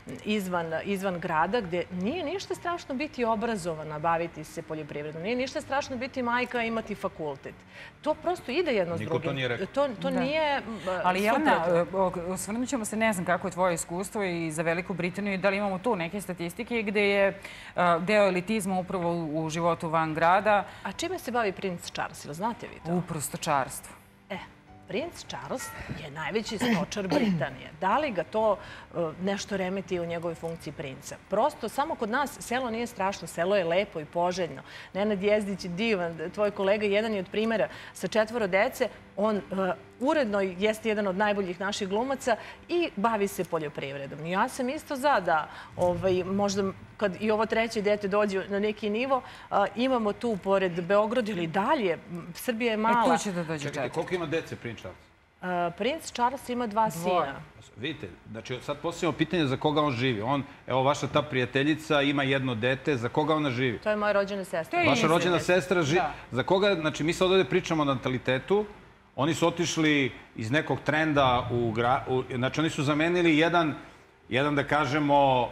izvan grada gde nije ništa strašno biti obrazovana, baviti se poljoprivredom. Nije ništa strašno biti majka, imati fakultet. To prosto ide jedno s drugim. Niko to nije rekao. To nije... Ali Jelena, osvrnut ćemo se, ne znam kako je tvoje iskustvo i za Veliku Britaniju i da li imamo tu neke statistike gde je deo elitizma upravo u životu van grada. A čime se bavi princ Charles? Ili znate vi to? Upravo stočarstvo. Princ Charles je najveći stočar Britanije. Da li ga to nešto remeti u njegovoj funkciji princa? Prosto, samo kod nas selo nije strašno. Selo je lepo i poželjno. Nenad Jezdić je divan. Tvoj kolega jedan je od primjera sa 4 dece. On uredno jeste jedan od najboljih naših glumaca i bavi se poljoprivredom. Ja sam isto za da možda kad i ovo 3. dete dođe na neki nivo, imamo tu pored Beograda ili dalje. Srbija je mala. Tu će da dođe 4. Čekajte, koliko ima dece princ Charles? Princ Charles ima 2 sina. Vidite, znači sad postavljamo pitanje za koga on živi. Evo, vaša ta prijateljica ima jedno dete, za koga ona živi? To je moja rođena sestra. Vaša rođena sestra živi. Za koga, znači mi sad ovdje pričamo o natalitetu. Oni su otišli iz nekog trenda, znači oni su zamenili jedan da kažemo,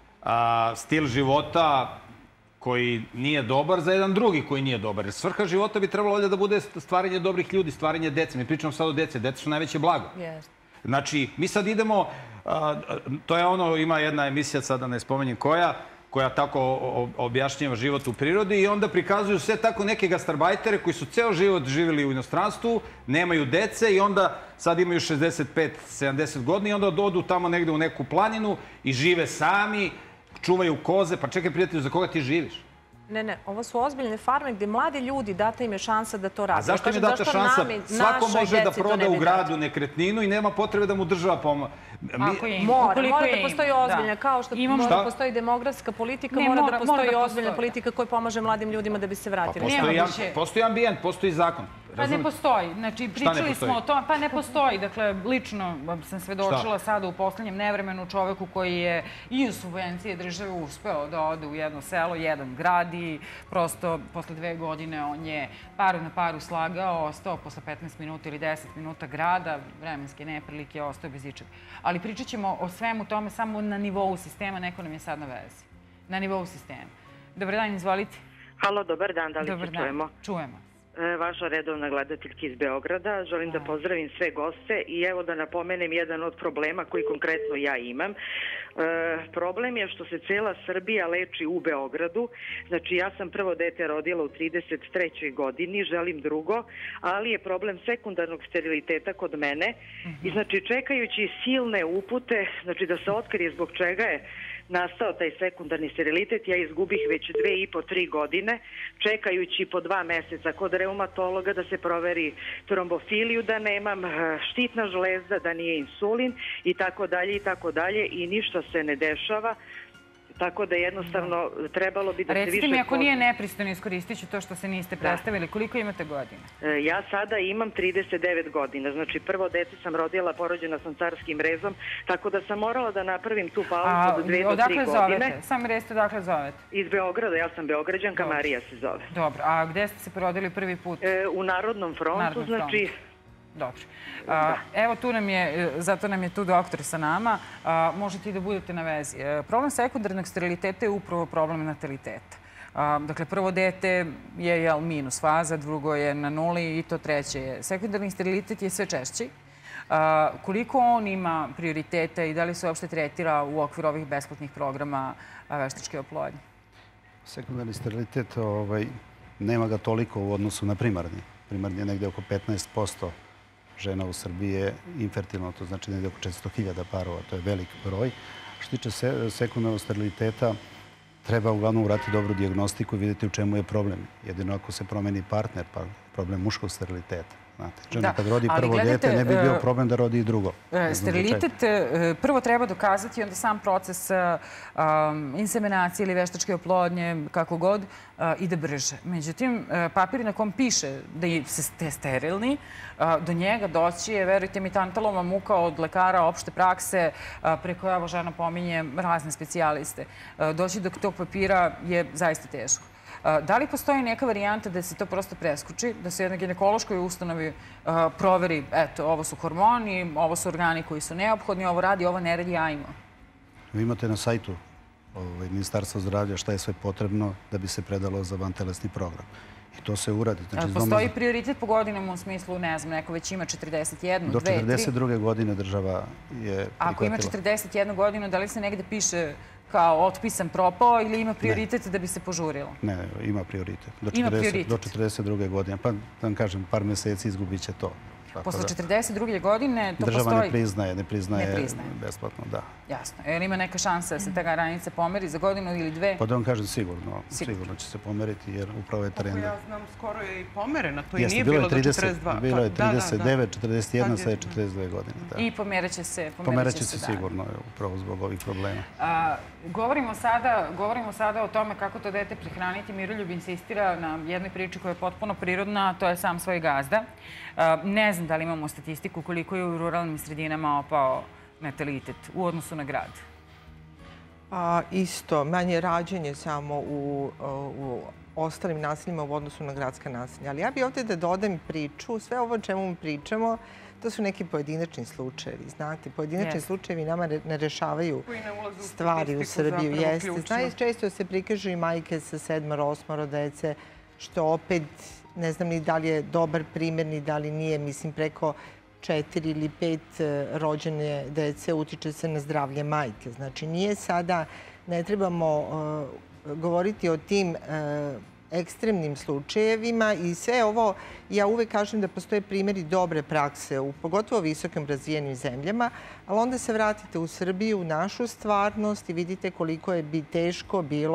stil života koji nije dobar za jedan drugi koji nije dobar. Jer svrha života bi trebalo ovdje da bude stvaranje dobrih ljudi, stvaranje dece. Mi pričamo sad o dece. Dece su najveće blago. Znači, mi sad idemo, to je ono, ima jedna emisija, sad da ne spomenjem koja tako objašnjava život u prirodi i onda prikazuju sve tako neke gastarbajtere koji su ceo život živjeli u inostranstvu, nemaju dece i onda sad imaju 65-70 godina i onda odu tamo negde u neku planinu i žive sami, čuvaju koze. Pa čekaj, prijatelju, za koga ti živiš? Ne, ovo su ozbiljne farme gdje mladi ljudi, data im je šansa da to rade. A zašto im je data šansa? Svako može da proda u gradu nekretninu i nema potrebe da mu država pomože. Mora da postoji ozbiljna, kao što mora da postoji demografska politika, mora da postoji ozbiljna politika koja pomaže mladim ljudima da bi se vratili. Postoji ambijent, postoji zakon. Pa ne postoji. Znači, pričali smo o tome. Pa ne postoji. Dakle, lično sam svedočila sada u poslednjem nevremenu čoveku koji je i u subvencije države uspeo da ode u jedno selo, jedan grad i prosto posle 2 godine on je paru na paru slagao, ostao posle 15 minuta ili 10 minuta grada, vremenske neprilike, ostao bez ičega. Ali pričat ćemo o svemu tome samo na nivou sistema, neko nam je sad na vezi. Na nivou sistema. Dobar dan, izvolite. Halo, dobar dan, da li se čujemo? Čujemo. Vaša redovna gledateljka iz Beograda. Želim da pozdravim sve goste i evo da napomenem jedan od problema koji konkretno ja imam. Problem je što se cela Srbija leči u Beogradu. Znači, ja sam prvo dete rodila u 33. godini, želim drugo, ali je problem sekundarnog steriliteta kod mene. I znači, čekajući silne upute, znači da se otkrije zbog čega je nastao taj sekundarni sterilitet, ja izgubih već 2,5-3 godine, čekajući po 2 meseca kod reumatologa da se proveri trombofiliju, da nemam štitna žlezda, da nije insulin i tako dalje i tako dalje i ništa se ne dešava. Tako da jednostavno trebalo bi da se više... Recite mi, ako nije nepristojno, iskoristit ću to što se niste predstavili. Koliko imate godina? Ja sada imam 39 godina. Znači, prvo dete sam rodila, porođena sam carskim rezom, tako da sam morala da napravim tu pauzu od 2 do 3 godine. Odakle zovete? Sam recite odakle zovete? Iz Beograda, ja sam Beograđanka, Marija se zove. Dobro, a gde ste se porodili prvi put? U Narodnom frontu, znači... Dobro. Evo, zato nam je tu doktor sa nama. Možete i da budete na vezi. Problem sekundarnog steriliteta je upravo problem nataliteta. Dakle, prvo dete je minus faza, drugo je na nuli i to treće je. Sekundarni sterilitet je sve češći. Koliko on ima prioriteta i da li se uopšte tretira u okviru ovih besplatnih programa veštačke oplodnje? Sekundarni sterilitet nema ga toliko u odnosu na primarni. Primarni je negde oko 15% žena u Srbiji je infertilno, to znači negde oko 400.000 parova, to je velik broj. Što tiče sekundarnog steriliteta, treba uglavnom uraditi dobru dijagnostiku i vidjeti u čemu je problem. Jedino ako se promeni partner, pa problem muškog steriliteta. Žena kad rodi prvo dete, ne bi bio problem da rodi i drugo. Sterilitet prvo treba dokazati i onda sam proces inseminacije ili veštačke oplodnje, kako god, ide brže. Međutim, papir na kom piše da ste sterilni, do njega doći je, verujte mi, tantalova muka od lekara opšte prakse, preko evo žena pominje razne specijaliste. Doći do tog papira je zaista teško. Da li postoji neka varijanta da se to prosto preskuči, da se jednoj ginekološkoj ustanovi proveri, eto, ovo su hormoni, ovo su organi koji su neophodni, ovo radi, ovo ne radi, ajmo? Vi imate na sajtu Ministarstva zdravlja šta je sve potrebno da bi se predalo za vantelesni program. I to se uradi. Postoji prioritet po godinama u smislu, ne znam, neko već ima 41, 2, 3? Do 42. godine država je prihvatila. Ako ima 41 godinu, da li se negde piše kao otpisan propao ili ima prioritet da bi se požurilo? Ne, ima prioritet. Do 42. godine. Pa, da vam kažem, par meseci izgubit će to. Posle 42. godine to postoji? Država ne priznaje besplatno, da. Jasno. Je li ima neka šansa da se ta granica pomeri za godinu ili 2? Pa da vam kažem sigurno. Sigurno će se pomeriti jer upravo je trend. Ako ja znam, skoro je i pomerena. To i nije bilo do 42. Bilo je 39, 41, sad je 42 godine. I pomerat će se. Pomerat će se sigurno, upravo zbog ovih problema. Govorimo sada o tome kako to dete prihraniti. Miroljub insistira na jednoj priči koja je potpuno prirodna, a to je sam svoj gazda. Ne znam da li imamo statistiku koliko je u ruralnim sredinama opao natalitet u odnosu na grad. Isto, manje rađenje samo u ostalim naseljima u odnosu na gradska naselja. Ali ja bih ovdje da dodam priču. Sve ovo o čemu mi pričamo, to su neki pojedinačni slučajevi. Znate, pojedinačni slučajevi nama ne rešavaju stvari u Srbiji. Često se prikažu i majke sa 7-8 dece, što opet ne znam ni da li je dobar primjer, ni da li nije. Mislim, preko 4 ili 5 rođene dece utiče se na zdravlje majke. Znači, nije sada, ne trebamo govoriti o tim ekstremnim slučajevima i sve ovo, ja uvek kažem da postoje primjeri dobre prakse, pogotovo u visokim razvijenim zemljama, ali onda se vratite u Srbiju, u našu stvarnost i vidite koliko je bi teško bilo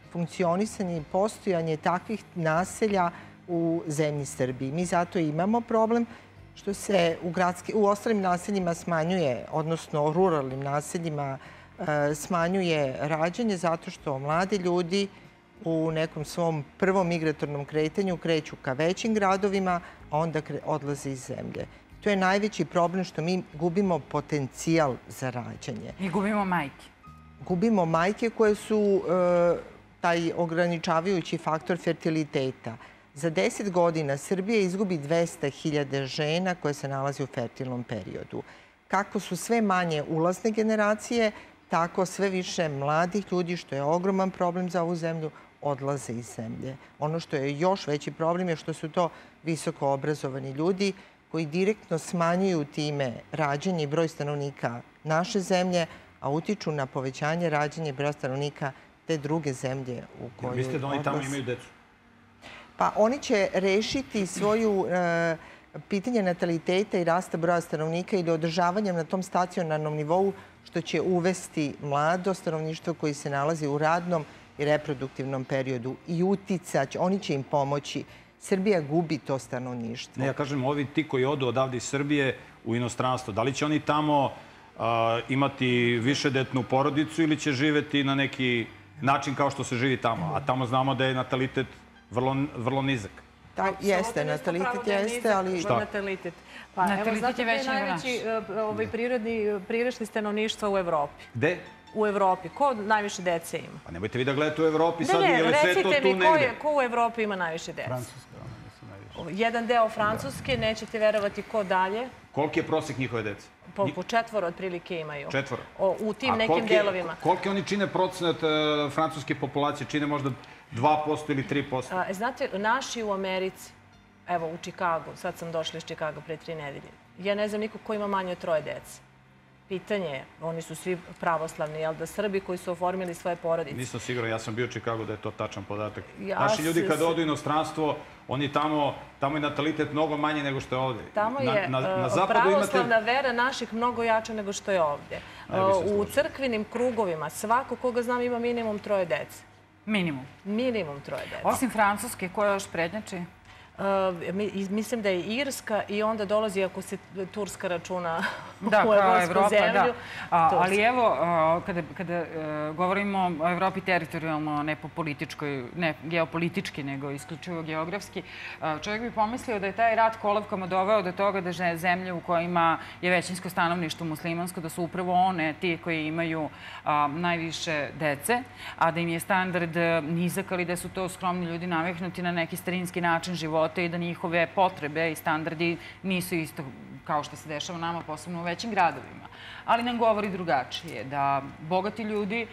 funkcionisanje i postojanje takvih naselja u zemlji Srbiji. Mi zato imamo problem što se u ostalim naseljima smanjuje, odnosno ruralnim naseljima smanjuje rađanje zato što mladi ljudi u nekom svom prvom migratornom kretanju kreću ka većim gradovima, a onda odlaze iz zemlje. To je najveći problem što mi gubimo potencijal za rađanje. I gubimo majke. Gubimo majke koje su taj ograničavajući faktor fertiliteta. Za 10 godina Srbija izgubi 200.000 žena koje se nalaze u fertilnom periodu. Kako su sve manje ulazne generacije, tako sve više mladih ljudi, što je ogroman problem za ovu zemlju, odlaze iz zemlje. Ono što je još veći problem je što su to visoko obrazovani ljudi koji direktno smanjuju time rađanje i broj stanovnika naše zemlje, a utiču na povećanje rađanja i broja stanovnika te druge zemlje u koju odlaze. Mislite da oni tamo imaju decu? Pa oni će rešiti svoju pitanje nataliteta i rasta broja stanovnika ili održavanjem na tom stacionarnom nivou, što će uvesti mlado stanovništvo koji se nalazi u radnom i reproduktivnom periodu i uticać. Oni će im pomoći. Srbija gubi to stanovništvo. Ne, ja kažem, ovi ti koji odu odavde iz Srbije u inostranstvo, da li će oni tamo imati višedetnu porodicu ili će živeti na neki način kao što se živi tamo? A tamo znamo da je natalitet vrlo nizak. Jeste, natalitet jeste, ali... Šta? Natalitet. Pa evo, zato je najveći priraštaj stanovništva u Evropi. Gde? U Evropi. Ko najviše dece ima? Pa nemojte vi da gledate u Evropi sad, je li sve to tu negde? Ne, recite mi ko u Evropi ima najviše dece? Francuska, najviše. Jedan deo Francuske, nećete verovati ko dalje. Koliki je prosek njihove dece? Po 4 otprilike imaju. 4? U tim nekim delovima. Koliki oni čine procenat francuske populacije? Čine možda 2% ili 3%? Znate, naši u Americi, evo u Čikagu, sad sam došla iz Čikaga pre 3 nedelje, ja ne znam nikog ko ima manje od 3 dece. Pitanje je, oni su svi pravoslavni, jel da Srbi koji su oformili svoje porodice? Nisam siguran, ja sam bio u Čikagu da je to tačan podatak. Naši ljudi kad odu u inostranstvo, oni tamo je natalitet mnogo manji nego što je ovdje. Tamo je pravoslavna vera naših mnogo jača nego što je ovdje. U crkvenim krugovima svako koga znam ima minimum 3 dece. Minimum? Minimum 3 dece. Osim Francuske, koja još prednjači? Mislim da je Irska i onda dolazi, ako se Turska računa u evropsku zemlju. Ali evo, kada govorimo o Evropi teritorijalno, ne po političkoj, ne geopolitički, nego isključivo geografski, čovjek bi pomislio da je taj rat kolavkama doveo do toga da zemlje u kojima je većinsko stanovništvo muslimansko, da su upravo one ti koji imaju najviše dece, a da im je standard nizak, ali da su to skromni ljudi naviknuti na neki starinski način života i da njihove potrebe i standardi nisu isto kao što se dešava nama, posebno u većim gradovima. Ali nam govori drugačije, da bogati ljudi,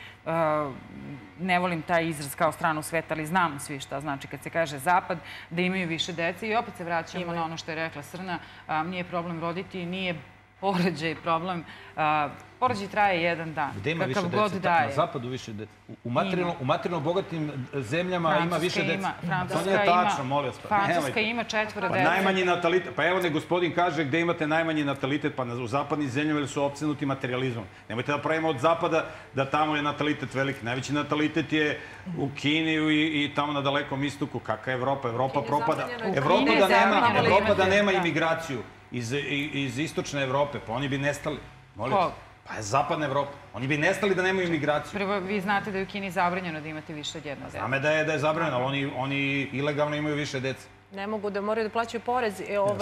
ne volim taj izraz kao stranu sveta, ali znamo svi šta znači kad se kaže zapad, da imaju više dece i opet se vraćamo na ono što je rekla Srna, nije problem roditi, nije porođaj problem. Porođaj traje 1 dan. Gde ima više dece? Na zapadu više dece? U materijalno bogatim zemljama ima više dece. To nije tačno, molim vas. Francuska ima 4 dece. Najmanji natalitet. Pa evo ne, gospodin kaže gde imate najmanji natalitet, pa u zapadnim zemljama su opsednuti materijalizmom. Nemojte da pravimo od zapada da tamo je natalitet veliki. Najveći natalitet je u Kini i tamo na Dalekom istoku. Kakva je Evropa? Evropa propada. Evropa da nema imigraciju iz istočne Evrope, pa oni bi nestali. Ko? Pa je zapadna Evropa. Oni bi nestali da nemaju imigraciju. Prvo, vi znate da je u Kini zabranjeno da imate više od 1 dece. Zname da je zabranjeno, ali oni ilegalno imaju više dece. Ne mogu da moraju da plaćaju porez.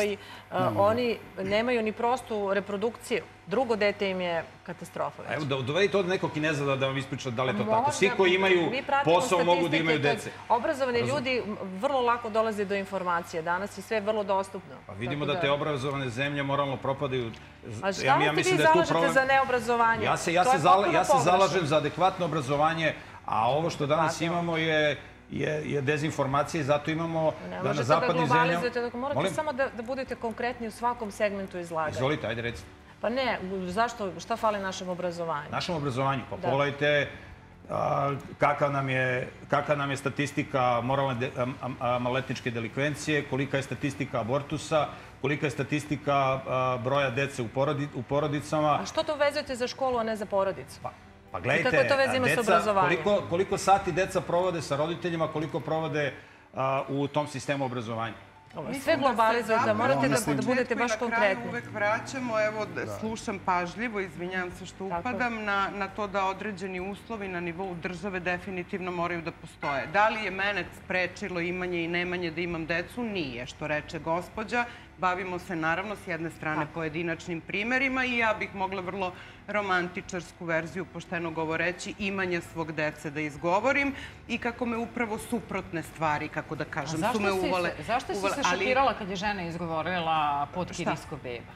Oni nemaju ni prostu reprodukciju. Drugo dete im je katastrofa. Evo, dovedite od nekog Kineza da vam ispriča da li je to tako. Svi koji imaju posao mogu da imaju dece. Obrazovani ljudi vrlo lako dolaze do informacije. Danas je sve vrlo dostupno. Pa vidimo da te obrazovane zemlje moralno propadaju. A šta vi zalažete za neobrazovanje? Ja se zalažem za adekvatno obrazovanje, a ovo što danas imamo je dezinformacija i zato imamo da na zapadnim zemljama... Morate samo da budete konkretni u svakom segmentu izlaganja. Izvolite, ajde recite. Pa ne, zašto, šta fali našem obrazovanju? Našem obrazovanju? Pa pogledajte kakva nam je statistika moralne maloletničke delikvencije, kolika je statistika abortusa, kolika je statistika broja dece u porodicama. A što to vezujete za školu, a ne za porodicu? Pa gledajte, koliko sati deca provode sa roditeljima, koliko provode u tom sistemu obrazovanja? Sve globalizujete, morate da budete baš konkretni. Na kraju uvek vraćamo, evo, slušam pažljivo, izvinjavam se što upadam, na to da određeni uslovi na nivou države definitivno moraju da postoje. Da li je mene sprečilo imanje i nemanje da imam decu? Nije, što reče gospođa. Bavimo se, naravno, s jedne strane pojedinačnim primerima i ja bih mogla vrlo romantičarsku verziju, pošteno govoreći, imanja svog dece da izgovorim i kako me upravo suprotne stvari, kako da kažem, su me uvale. Zašto si se šokirala kad je žena izgovorila potkirijsko beba?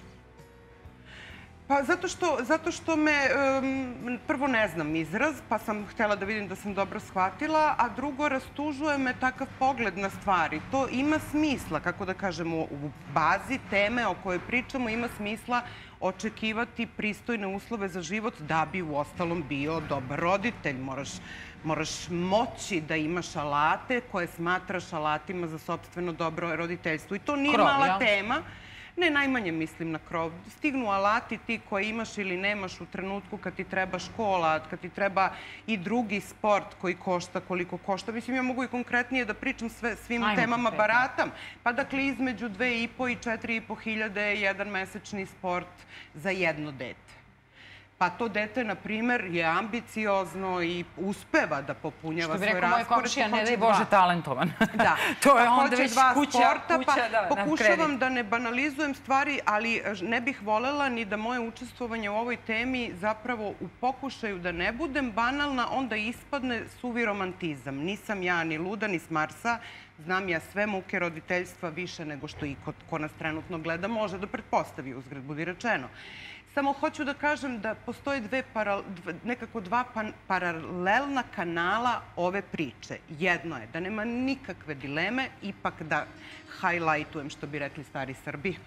Pa zato što me, prvo ne znam izraz, pa sam htjela da vidim da sam dobro shvatila, a drugo, rastužuje me takav pogled na stvari. To ima smisla, kako da kažemo, u bazi teme o kojoj pričamo, ima smisla očekivati pristojne uslove za život da bi u ostalom bio dobar roditelj. Moraš moći da imaš alate koje smatraš alatima za sopstveno dobro roditeljstvo. I to nije mala tema. Ne, najmanje mislim na krov. Stignu alati ti koje imaš ili nemaš u trenutku kad ti treba škola, kad ti treba i drugi sport koji košta koliko košta. Mislim, ja mogu i konkretnije da pričam svim temama baratam. Pa dakle, između 2.500 i 4.500 hiljade je jedan mesečni sport za jedno dete. Pa to dete, na primer, je ambiciozno i uspeva da popunjava svoj raspored. Što bi rekao moj komšija, ne daj Bože, talentovan. Da. To je onda već kuća. Pokušavam da ne banalizujem stvari, ali ne bih volela ni da moje učestvovanje u ovoj temi zapravo u pokušaju da ne budem banalna, onda ispadne suvi romantizam. Nisam ja ni luda, ni s Marsa. Znam ja sve muke roditeljstva više nego što i ko nas trenutno gleda može da pretpostavi, uzgred budi rečeno. Samo hoću da kažem da postoje nekako dva paralelna kanala ove priče. Jedno je da nema nikakve dileme, ipak da highlightujem, što bi rekli stari Srbi.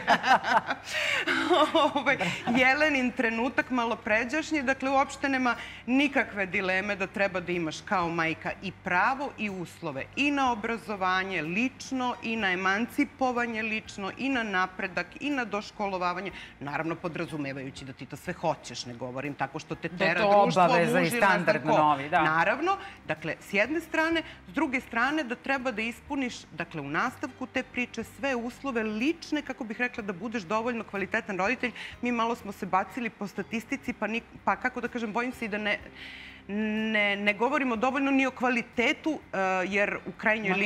Jelenin trenutak malo pređašnji, dakle uopšte nema nikakve dileme da treba da imaš kao majka i pravo i uslove i na obrazovanje lično i na emancipovanje lično i na napredak i na doškolovavanje. Naravno, podrazumevajući da ti to sve hoćeš, ne govorim tako što te tera društvo, muž ili ne znam ko. Naravno, dakle, s jedne strane, s druge strane da treba da ispuniš, dakle, u nastavku te priče sve uslove lične, kako bih rekla, da budeš dovoljno kvalitetan roditelj. Mi malo smo se bacili po statistici, pa kako da kažem, bojim se i da ne govorimo dovoljno ni o kvalitetu, jer u krajnjoj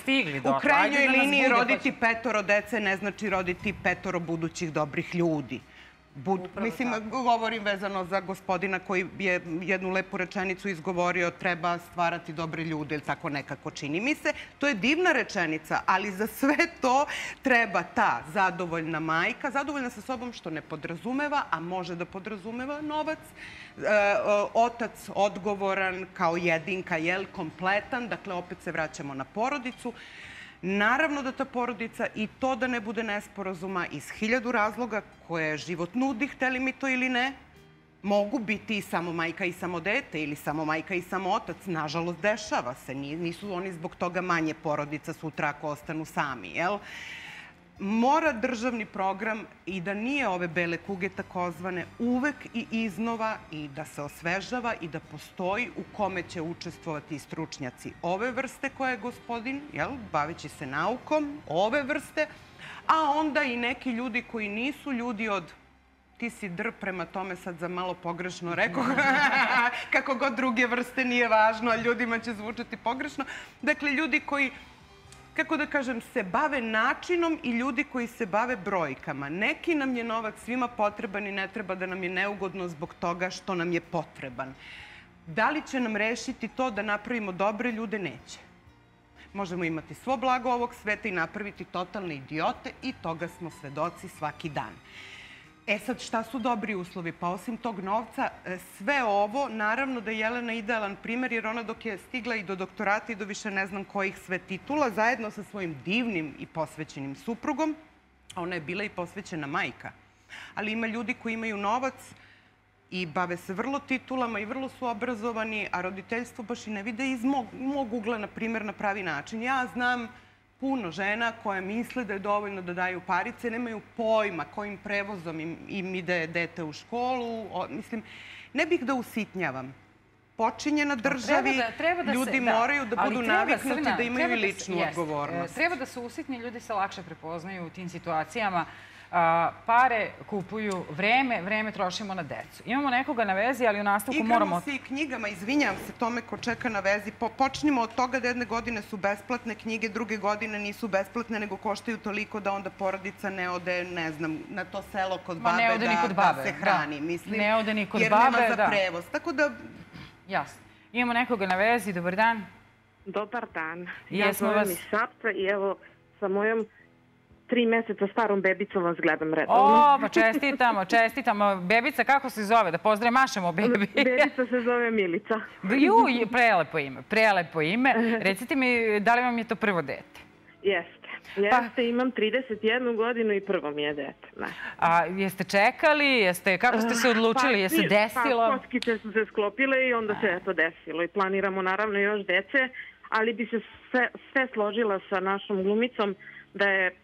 liniji roditi 5 dece ne znači roditi 5 budućih dobrih ljudi. Mislim, govorim vezano za gospodina koji je jednu lepu rečenicu izgovorio, treba stvarati dobre ljude ili tako nekako čini mi se. To je divna rečenica, ali za sve to treba ta zadovoljna majka, zadovoljna sa sobom što ne podrazumeva, a može da podrazumeva novac, otac odgovoran kao jedinka, kompletan, dakle opet se vraćamo na porodicu. Naravno da ta porodica i to da ne bude nesporazuma iz 1000 razloga koje život nudi, hteli mi to ili ne, mogu biti i samo majka i samo dete ili samo majka i samo otac. Nažalost, dešava se. Nisu oni zbog toga manje porodica sutra ako ostanu sami, jel? Mora državni program i da nije ove bele kuge takozvane uvek i iznova i da se osvežava i da postoji u kome će učestvovati stručnjaci ove vrste koje je gospodin, baveći se naukom, ove vrste, a onda i neki ljudi koji nisu ljudi od ti si drp, prema tome sad za malo pogrešno rekao, kako god druge vrste nije važno, a ljudima će zvučati pogrešno. Dakle, ljudi koji, kako da kažem, se bave načinom i ljudi koji se bave brojkama. Neki nam je novac svima potreban i ne treba da nam je neugodno zbog toga što nam je potreban. Da li će nam rešiti to da napravimo dobre ljude? Neće. Možemo imati svo blago ovog sveta i napraviti totalne idiote i toga smo svedoci svaki dan. E sad, šta su dobri uslovi? Pa osim tog novca, sve ovo, naravno da je Jelena idealan primer, jer ona dok je stigla i do doktorata i do više ne znam kojih sve titula, zajedno sa svojim divnim i posvećenim suprugom, a ona je bila i posvećena majka. Ali ima ljudi koji imaju novac i bave se vrlo titulama i vrlo su obrazovani, a roditeljstvo baš i ne vide iz mog ugla, na primjer, na pravi način. Ja znam puno žena koje misle da je dovoljno da daju parice, nemaju pojma kojim prevozom im ide dete u školu. Mislim, ne bih da usitnjavam. Počinje na državi, ljudi moraju da budu naviknuti da imaju ličnu odgovornost. Treba da se usitni, ljudi se lakše prepoznaju u tim situacijama. Pare kupuju vreme, vreme trošimo na decu. Imamo nekoga na vezi, ali u nastavku moramo... Igramo se i knjigama, izvinjam se tome ko čeka na vezi. Počnimo od toga da jedne godine su besplatne knjige, druge godine nisu besplatne, nego koštaju toliko da onda porodica ne ode, ne znam, na to selo kod babe da se hrani. Ne ode ni kod babe, jer nema za prevoz. Tako da... Jasno. Imamo nekoga na vezi, dobar dan. Dobar dan. Ja zovem iz Šapca i evo sa mojom 3 meseca starom bebicom vas gledam redovno. O, pa čestitamo. Bebica, kako se zove? Da pozdravim, mašemo bebi. Bebica se zove Milica. Ju, prelepo ime. Recite mi, da li vam je to prvo dete? Jeste. Jeste, imam 31 godinu i prvo mi je dete. A jeste čekali? Kako ste se odlučili? Je se desilo? Pa, kockice su se sklopile i onda se to desilo. I planiramo naravno još dece, ali bi se sve složila sa našom glumicom da je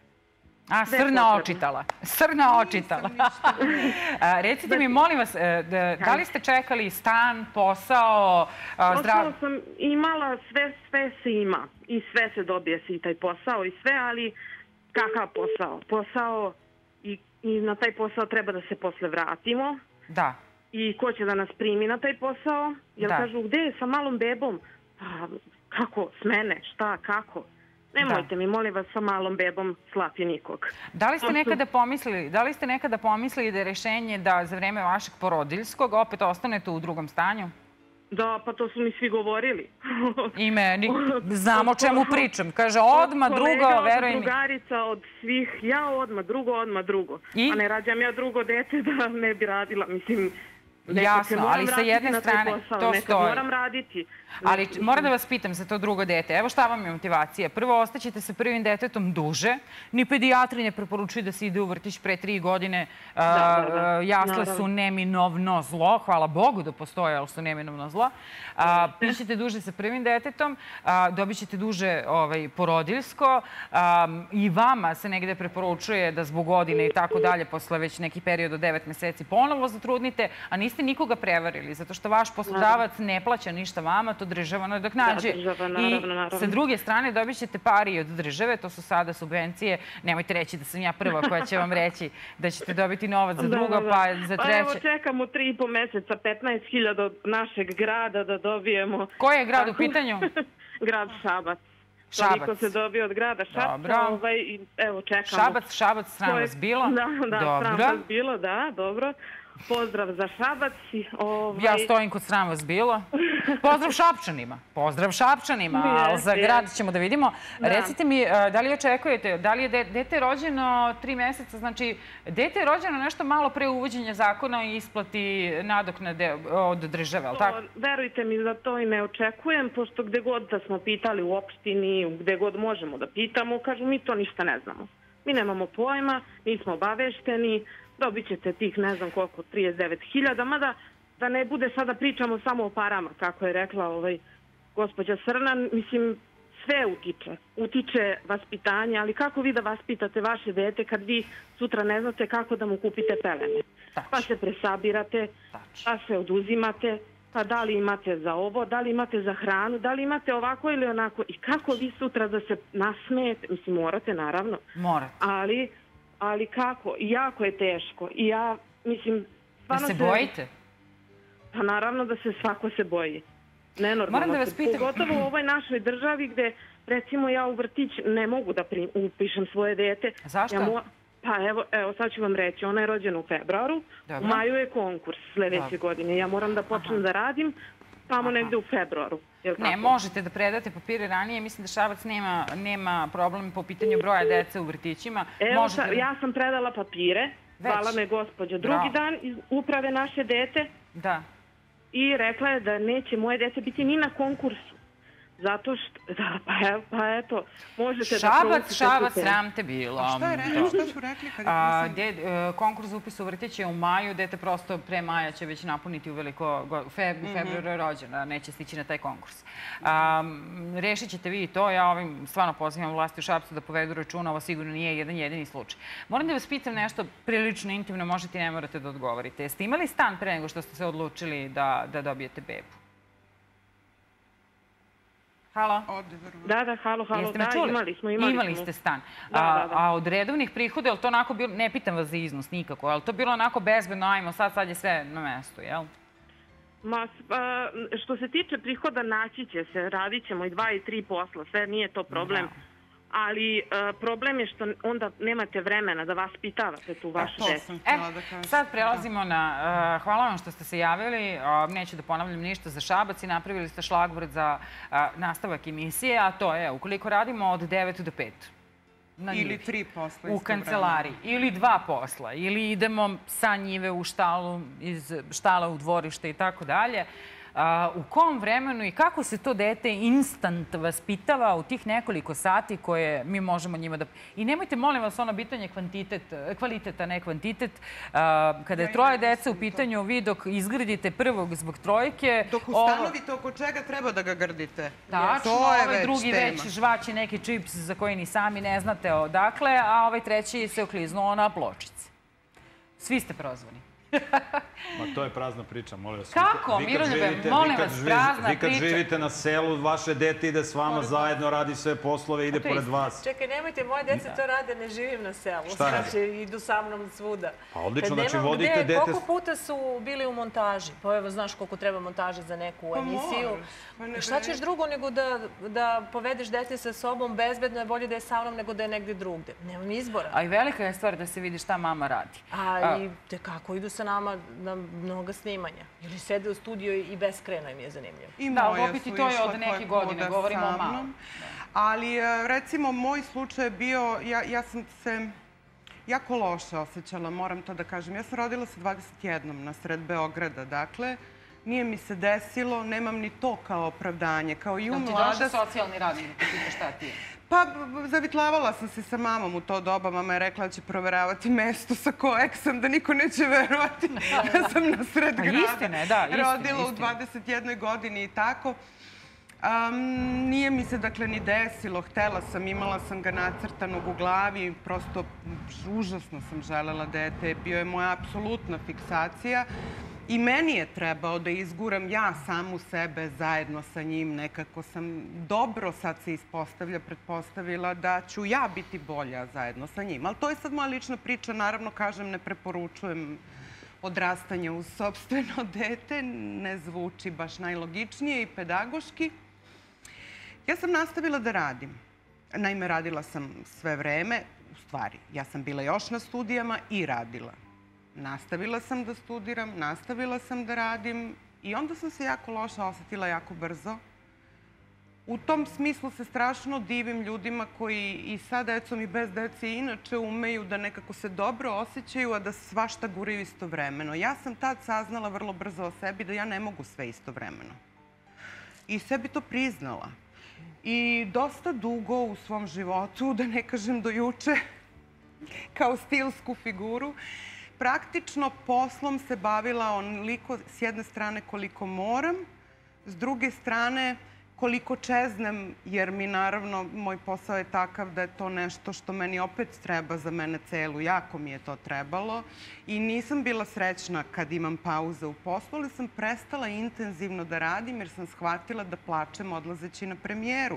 Srna očitala. Recite mi, molim vas, da li ste čekali stan, posao? Posao sam imala, sve se ima i sve se dobije se i taj posao i sve, ali kakav posao? Posao i na taj posao treba da se posle vratimo. Da. I ko će da nas primi na taj posao? Jer kažu, gde je sa malom bebom? Kako? S mene? Šta? Kako? Nemojte mi, molim vas, sa malom bebom slati nikog. Da li ste nekada pomislili da je rešenje da za vreme vašeg porodiljskog opet ostanete u drugom stanju? Da, pa to su mi svi govorili. I meni. Znam o čemu pričam. Kaže, odmah drugo, veruj mi. Od drugarica, od svih. Ja odmah drugo. A ne rađam ja drugo dete da ne bi radila. Mislim... Jasno, ali sa jedne strane to stoji. Moram raditi. Ali moram da vas pitam za to drugo dete. Evo šta vam je motivacija. Prvo, ostaćete sa prvim detetom duže. Ni pedijatri ne preporučuju da se ide u vrtić pre 3 godine. Jasle su neminovno zlo. Hvala Bogu da postoje, ali su neminovno zlo. Bićete duže sa prvim detetom. Dobit ćete duže porodiljsko. I vama se negde preporučuje da zbog godine i tako dalje, posle već neki period od 9 meseci ponovo zatrudnite, a niste nikoga prevarili, zato što vaš poslodavac ne plaća ništa vama, to država nadoknađuje. I sa druge strane dobit ćete pari od države, to su sada subvencije. Nemojte reći da sam ja prva koja će vam reći da ćete dobiti novac za drugo, pa za treće. Pa evo čekamo 3,5 meseca, 15.000 od našeg grada da dobijemo. Koji je grad u pitanju? Grad Šabac. Toliko se dobije od grada Šapca. Evo čekamo. Šabac, sram vas bilo? Da, sram vas bilo, da, dobro. Pozdrav za Šabac. Ja stojim kod sram vas bilo. Pozdrav Šapčanima, ali za grad ćemo da vidimo. Recite mi, da li očekujete, da li je dete rođeno 3 meseca, znači dete je rođeno nešto malo pre uvođenja zakona i isplati nadoknade od države, ali tako? Verujte mi da to i ne očekujem, pošto gde god da smo pitali u opštini, gde god možemo da pitamo, kažu mi to ništa ne znamo. Mi nemamo pojma, nismo obavešteni, dobit ćete tih ne znam koliko, 39.000, mada da ne bude sada pričamo samo o parama, kako je rekla gospođa Srna, mislim, sve utiče vaspitanje, ali kako vi da vaspitate vaše dete kad vi sutra ne znate kako da mu kupite pelene? Pa se presabirate, pa se oduzimate, pa da li imate za ovo, da li imate za hranu, da li imate ovako ili onako i kako vi sutra da se nasmejete, mislim, morate naravno. Morate. Ali kako? Jako je teško. I ja, mislim... Da se bojite? Pa naravno da se svako se boji. Nenormalno. Moram da vas pitam... Pogotovo u ovoj našoj državi gde, recimo, ja u vrtić ne mogu da upišem svoje dete. Zašto? Pa evo, sad ću vam reći. Ona je rođena u februaru. U maju je konkurs sledeće godine. Ja moram da počnem da radim tamo negde u februaru. Ne, možete da predate papire ranije. Mislim da Šabac nema problem po pitanju broja dece u vrtićima. Evo, ja sam predala papire. Hvala me gospođa. Drugi dan iz uprave naše dete. Da. I rekla je da neće moje dete biti ni na konkursu. Zato što, da, pa eto, možete da proučite. Šabac, sram te bilo. Šta su rekli kad je pisan? Konkurs za upis u vrtić je u maju, dete prosto pre maja će već napuniti u februaru je rođena, neće stići na taj konkurs. Rešit ćete vi i to, ja ovim stvarno pozivam vlasti u Šapcu da povedu računa, ovo sigurno nije jedan jedini slučaj. Moram da vas pitam nešto prilično intimno, možete i ne morate da odgovorite. Jeste imali stan pre nego što ste se odlučili da dobijete bebu? Halo? Da, halo, imali ste stan. A od redovnih prihoda, je li to onako bilo, ne pitam vas za iznos nikako, je li to bilo onako bezbedno, ajmo sad je sve na mestu, jel? Što se tiče prihoda, naći će se, radit ćemo i 2 i 3 posla, sve nije to problem. Ali problem je što onda nemate vremena da vaspitavate tu vašu decu. Sad prelazimo na... Hvala vam što ste se javili. Neću da ponavljam ništa za Šabac i napravili ste šlagvord za nastavak emisije, a to je ukoliko radimo od 9 do 5. Ili 3 posla. U kancelariji. Ili 2 posla. Ili idemo sa njive u štalu, iz štala u dvorište i tako dalje. U kom vremenu i kako se to dete instant vaspitava u tih nekoliko sati koje mi možemo njima da... I nemojte, molim vas, ono pitanje kvaliteta, ne kvantitet. Kada je 3 dece u pitanju, vi dok izgrdite prvog zbog 3... Dok ustanovite oko čega treba da ga grdite. Tačno, ovaj drugi već žvaće neki čips za koji ni sami ne znate odakle, a ovaj treći se okliznuo na pločici. Svi ste prozvani. Ma to je prazna priča, molim vas. Kako? Miroljube, molim vas, prazna priča. Vi kad živite na selu, vaše dete ide s vama zajedno, radi sve poslove, ide pored vas. Čekaj, nemojte, moje dece to rade, ne živim na selu. Znači, idu sa mnom svuda. Pa odlično, znači vodite dete... Koliko puta su bili u montaži? Pa evo, znaš koliko treba montaže za neku emisiju. Šta ćeš drugo nego da povedeš dete sa sobom, bezbedno je bolje da je sa mnom nego da je negdje drugde. Nemam izbora. A i velika je stvar da se vidi šta mama radi. A i kako idu sa nama na mnoga snimanja. Ili sede u studiju i bez krena im je zanimljivo. Da, opet i to je od neke godine, govorimo o malom. Ali, recimo, moj slučaj je bio, ja sam se jako loše osjećala, moram to da kažem. Ja sam rodila sa 21. na sred Beograda, dakle, nije mi se desilo, nemam ni to kao opravdanje. Kao i u mlada... Jel ti došao socijalni radnik da pita šta ti je? Pa, zavitlavala sam se sa mamom u to doba. Mama je rekla da će proveravati mesto sa kojeg sam, da niko neće verovati da sam na sred grada rodila u 21. godini i tako. Nije mi se, dakle, ni desilo. Htela sam, imala sam ga nacrtanog u glavi. Prosto užasno sam želela dete. Bio je moja apsolutna fiksacija. I meni je trebao da izguram ja samu sebe zajedno sa njim. Nekako sam dobro, sad se ispostavlja, pretpostavila da ću ja biti bolja zajedno sa njim. Ali to je sad moja lična priča. Naravno, kažem, ne preporučujem odrastanje uz sopstveno dete. Ne zvuči baš najlogičnije i pedagoški. Ja sam nastavila da radim. Naime, radila sam sve vreme. U stvari, ja sam bila još na studijama i radila. Nastavila sam da studiram, nastavila sam da radim i onda sam se jako loše osjetila jako brzo. U tom smislu se strašno divim ljudima koji i sa decom i bez dece inače umeju da nekako se dobro osjećaju, a da svašta guraju istovremeno. Ja sam tad saznala vrlo brzo o sebi da ja ne mogu sve istovremeno. I sebi to priznala. I dosta dugo u svom životu, da ne kažem do juče, kao stilsku figuru, praktično poslom se bavila onoliko s jedne strane koliko moram, s druge strane koliko čeznem, jer mi naravno moj posao je takav da je to nešto što meni opet treba za mene celu. Jako mi je to trebalo i nisam bila srećna kad imam pauze u poslu, ali sam prestala intenzivno da radim jer sam shvatila da plačem odlazeći na premijeru.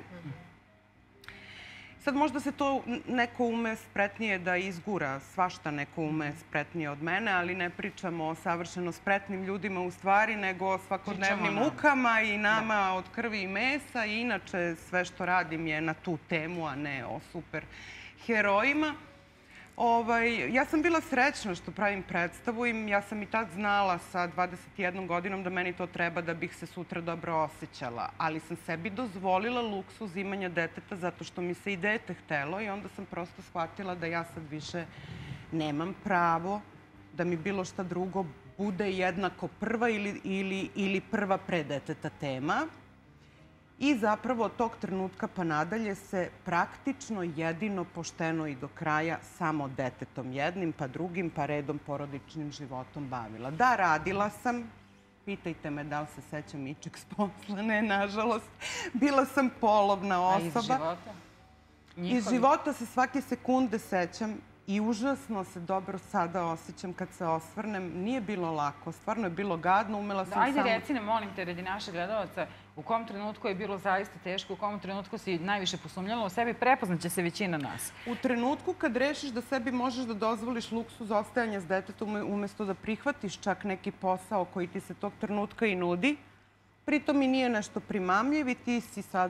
Sad možda se to neko ume spretnije da izgura, svašta neko ume spretnije od mene, ali ne pričamo o savršeno spretnim ljudima u stvari, nego o svakodnevnim mukama i nama od krvi i mesa. I inače sve što radim je na tu temu, a ne o super herojima. Ja sam bila srećna što pravim predstavu i ja sam i tad znala sa 21 godinom da meni to treba da bih se sutra dobro osjećala. Ali sam sebi dozvolila luksuz imanja deteta zato što mi se i dete htelo i onda sam prosto shvatila da ja sad više nemam pravo da mi bilo šta drugo bude jednako prva ili prva pre deteta tema. I zapravo od tog trenutka pa nadalje se praktično jedino pošteno i do kraja samo detetom jednim, pa drugim, pa redom porodičnim životom bavila. Da, radila sam. Pitajte me da li se sećam ičeg s posla. Ne, nažalost. Bila sam polovna osoba. A iz života? Iz života se svake sekunde sećam i užasno se dobro sada osjećam kad se osvrnem. Nije bilo lako, stvarno je bilo gadno, umela sam samo... Ajde, reci nam, molim te, radi našeg gledalaca, u kom trenutku je bilo zaista teško, u kom trenutku si najviše posumnjala u sebi, prepoznaće se većina nas. U trenutku kad rešiš da sebi možeš da dozvoliš luksuz ostajanja s detetom umesto da prihvatiš čak neki posao koji ti se tog trenutka i nudi, pritom i nije nešto primamljiv i ti si sad,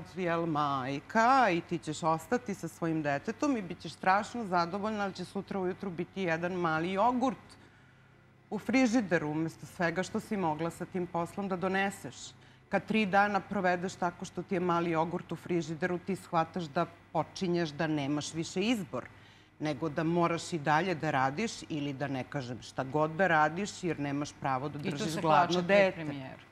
majka i ti ćeš ostati sa svojim detetom i bit ćeš strašno zadovoljna, ali će sutra ujutru biti jedan mali jogurt u frižideru umesto svega što si mogla sa tim poslom da doneseš. Kad 3 dana provedeš tako što ti je mali jogurt u frižideru, ti shvataš da počinješ da nemaš više izbor, nego da moraš i dalje da radiš ili da ne kažem šta god da radiš jer nemaš pravo da držiš gladno dete.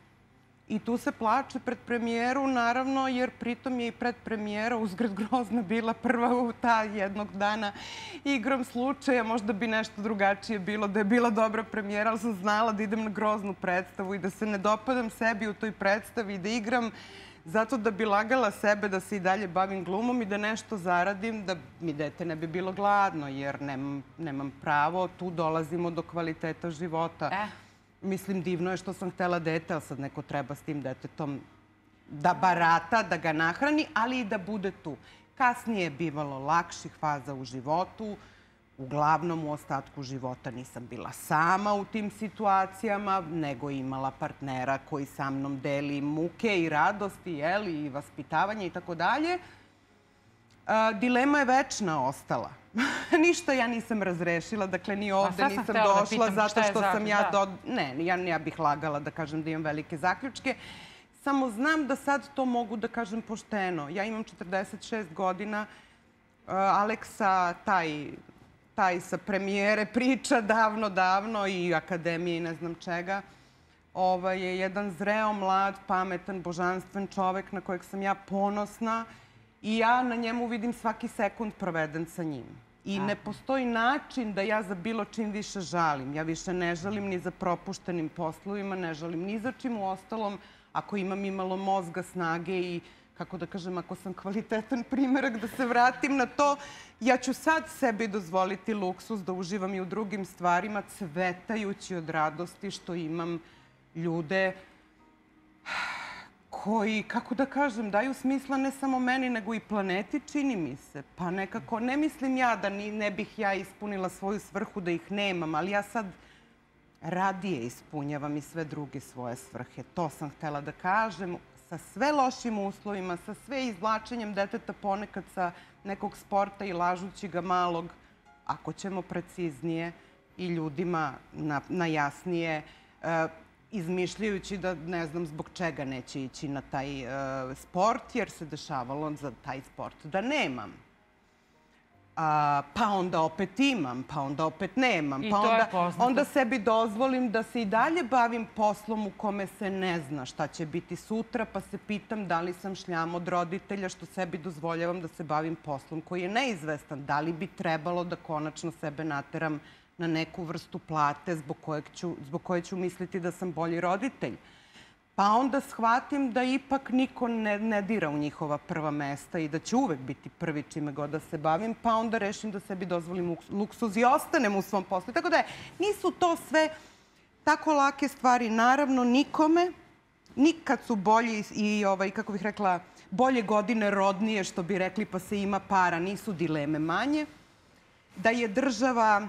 I tu se plače pred premijeru, naravno, jer pritom je i pred premijera uzgred grozna bila prva u ta jednog dana igrom slučaja. Možda bi nešto drugačije bilo da je bila dobra premijera, ali sam znala da idem na groznu predstavu i da se ne dopadam sebi u toj predstavi i da igram zato da bi lagala sebe da se i dalje bavim glumom i da nešto zaradim, da mi dete ne bi bilo gladno, jer nemam pravo. Tu dolazimo do kvaliteta života. Mislim, divno je što sam htela dete, ali sad neko treba s tim detetom da barata, da ga nahrani, ali i da bude tu. Kasnije je bivalo lakših faza u životu. Uglavnom, u ostatku života nisam bila sama u tim situacijama, nego imala partnera koji sa mnom deli muke i radosti, i vaspitavanje i tako dalje. Dilema je večna ostala. Ništa ja nisam razrešila, dakle ni ovde nisam došla zato što sam ja... Ne, ja bih lagala da kažem da imam velike zaključke. Samo znam da sad to mogu da kažem pošteno. Ja imam 46 godina. Aleksa, taj sa premijere priča davno i akademije i ne znam čega, je jedan zreo, mlad, pametan, božanstven čovek na kojeg sam ja ponosna. I ja na njemu vidim svaki sekund proveden sa njim. I ne postoji način da ja za bilo čim više žalim. Ja više ne žalim ni za propuštenim poslovima, ne žalim ni za čim u ostalom. Ako imam imalo mozga, snage i, kako da kažem, ako sam kvalitetan primerak da se vratim na to, ja ću sad sebi dozvoliti luksuz da uživam i u drugim stvarima, cvetajući od radosti što imam ljude koji, kako da kažem, daju smisla ne samo meni, nego i planeti, čini mi se. Pa nekako, ne mislim ja da ne bih ja ispunila svoju svrhu, da ih nemam, ali ja sad radije ispunjavam i sve druge svoje svrhe. To sam htela da kažem. Sa sve lošim uslovima, sa sve izvlačenjem deteta ponekad sa nekog sporta i lažući ga malog, ako ćemo preciznije i ljudima na jasnije, izmišljajući da ne znam zbog čega neće ići na taj sport, jer se dešavalo za taj sport da nemam. Pa onda opet imam, pa onda opet nemam. Pa onda sebi dozvolim da se i dalje bavim poslom u kome se ne zna šta će biti sutra, pa se pitam da li sam šljam od roditelja što sebi dozvoljavam da se bavim poslom koji je neizvestan. Da li bi trebalo da konačno sebe nateram na neku vrstu plate zbog koje ću misliti da sam bolji roditelj. Pa onda shvatim da ipak niko ne dira u njihova prva mesta i da će uvek biti prvi čime god da se bavim, pa onda rešim da sebi dozvolim luksuz i ostanem u svom poslu. Tako da nisu to sve tako lake stvari. Naravno, nikome, nikad su bolji i, kako bih rekla, bolje godine rodnije, što bi rekli, pa se ima para, nisu dileme manje. Da je država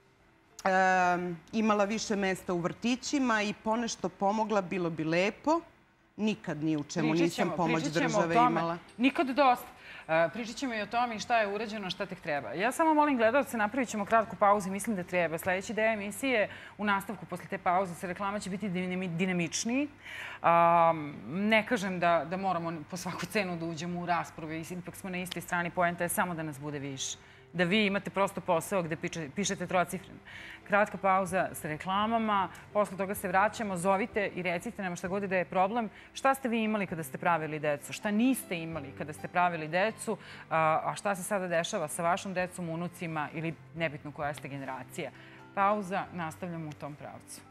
imala više mesta u vrtićima i ponešto pomogla, bilo bi lepo. Nikad ni u čemu nisam pomoć države imala. Nikad dosta. Pričat ćemo i o tome šta je urađeno, šta tek treba. Ja samo molim gledalce, napravit ćemo kratku pauzu i mislim da treba. Sljedeći deo emisije, u nastavku posle te pauze sa reklama će biti dinamičniji. Ne kažem da moramo po svaku cenu da uđemo u raspravu, ipak smo na istoj strani, poenta je samo da nas bude više. da vi imate prosto posao gde pišete trocifreno. Kratka pauza sa reklamama, posle toga se vraćamo, zovite i recite nam šta god da je problem. Šta ste vi imali kada ste pravili decu? Šta niste imali kada ste pravili decu? A šta se sada dešava sa vašom decom, unucima ili nebitno koja ste generacija? Pauza, nastavljamo u tom pravcu.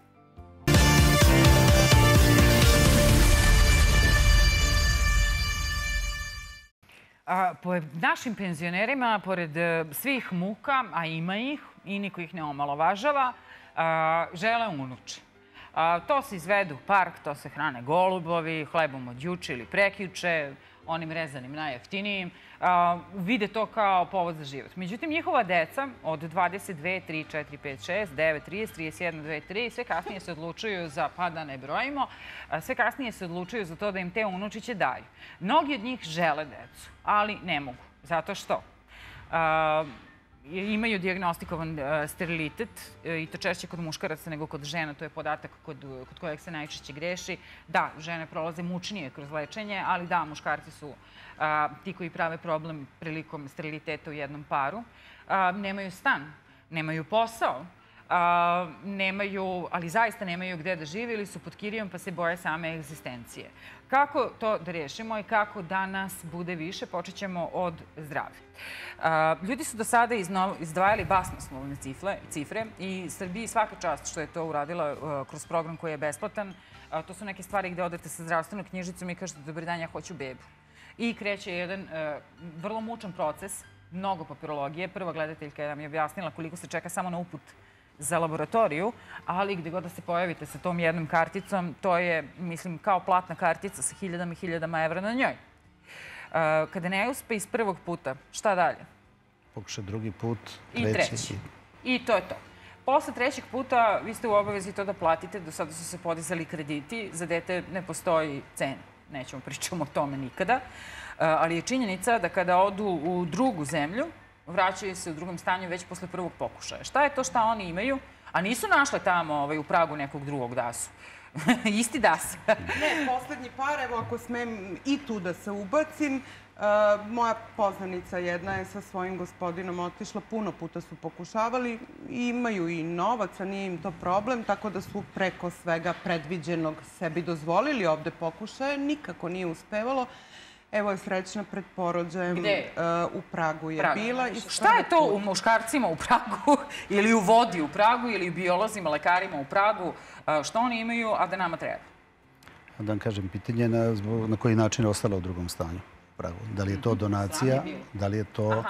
Po našim penzionerima, pored svih muka, a ima ih i niko ih ne omalovažava, žele unuče. To se izvedu u park, to se hrane golubovi, hlebom od juče ili prekjuče, onim rezanim najjeftinijim, vide to kao povod za život. Međutim, njihova deca od 22, 3, 4, 5, 6, 9, 30, 31, 2, 3, sve kasnije se odlučuju za, pa da ne brojimo, sve kasnije se odlučuju za to da im te unučiće daju. Mnogi od njih žele decu, ali ne mogu. Zato što imaju dijagnostikovan sterilitet i to češće kod muškaraca nego kod žena. To je podatak kod kojeg se najčešće greši. Da, žene prolaze mučnije kroz lečenje, ali da, muškarci su ti koji prave problem prilikom steriliteta u jednom paru. Nemaju stan, nemaju posao, ali zaista nemaju gde da žive ili su pod kirijom pa se boje same egzistencije. Kako to da rešimo i kako da nas bude više, počet ćemo od zdravlja. Ljudi su do sada izdvajali basnoslovne cifre i Srbiji svaka čast što je to uradila kroz program koji je besplatan. To su neke stvari gde odete sa zdravstvenom knjižicom i kažete dobar dan, ja hoću bebu. I kreće jedan vrlo mučan proces, mnogo papirologije. Prva gledateljka nam je objasnila koliko se čeka samo na uput za laboratoriju, ali gde god da se pojavite sa tom jednom karticom, to je, mislim, kao platna kartica sa hiljadama i hiljadama evra na njoj. Kada ne uspe iz prvog puta, šta dalje? Pokuša drugi put, treći. I to je to. Posle trećeg puta vi ste u obavezi to da platite. Do sada su se podizali krediti. Za dete ne postoji cena. Nećemo pričamo o tome nikada. Ali je činjenica da kada odu u drugu zemlju, vraćaju se u drugom stanju već posle prvog pokušaja. Šta je to šta oni imaju? A nisu našle tamo u Pragu nekog drugog dasu. Isti das. Ne, poslednji par, evo ako smem i tu da se ubacim. Moja poznanica jedna je sa svojim gospodinom otišla, puno puta su pokušavali, imaju i novaca, nije im to problem, tako da su preko svega predviđenog sebi dozvolili ovde pokušaje, nikako nije uspevalo. Evo je srećna pred porođajem. Gde? U Pragu je bila. Šta je to u muškarcima u Pragu ili u vodi u Pragu ili u biolozima, lekarima u Pragu? Što oni imaju, a da nama treba? Da vam kažem, pitanje je na koji način je ostala u drugom stanju u Pragu. Da li je to donacija, da li je to...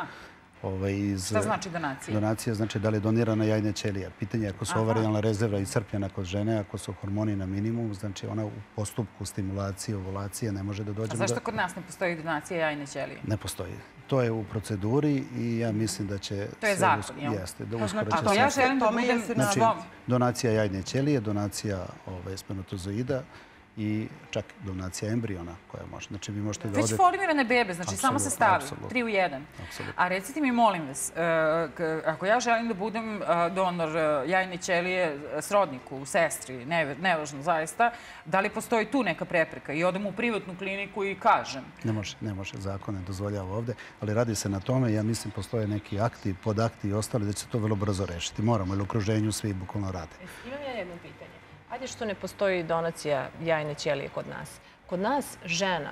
Šta znači donacija? Donacija znači da li je donirana jajna ćelija. Pitanje je ako su ovarijalna rezerva iscrpljena kod žene, ako su hormoni na minimum, znači ona u postupku stimulacije, ovulacije ne može da dođe... A zašto kod nas ne postoji donacija jajne ćelije? Ne postoji. To je u proceduri i ja mislim da će... To je zakon, jel? Jeste. Ako ja želim da budem na svom... Donacija jajne ćelije, donacija spermatozoida i čak donacija embriona koja može. Znači, vi možete da odete... Već formirane bebe, znači samo se stavi, 3 u 1. A recite mi, molim vas, ako ja želim da budem donor jajne ćelije srodniku, sestri, nevažno zaista, da li postoji tu neka prepreka i odem u privatnu kliniku i kažem? Ne može, zakon ne dozvoljava ovde, ali radi se na tome, ja mislim postoje neki akti, podakti i ostali da će to vrlo brzo rešiti. Moramo, jer u okruženju svi bukvalno rade. Imam ja jedno pitanje. Ajde što ne postoji donacija jajne ćelije kod nas. Kod nas žena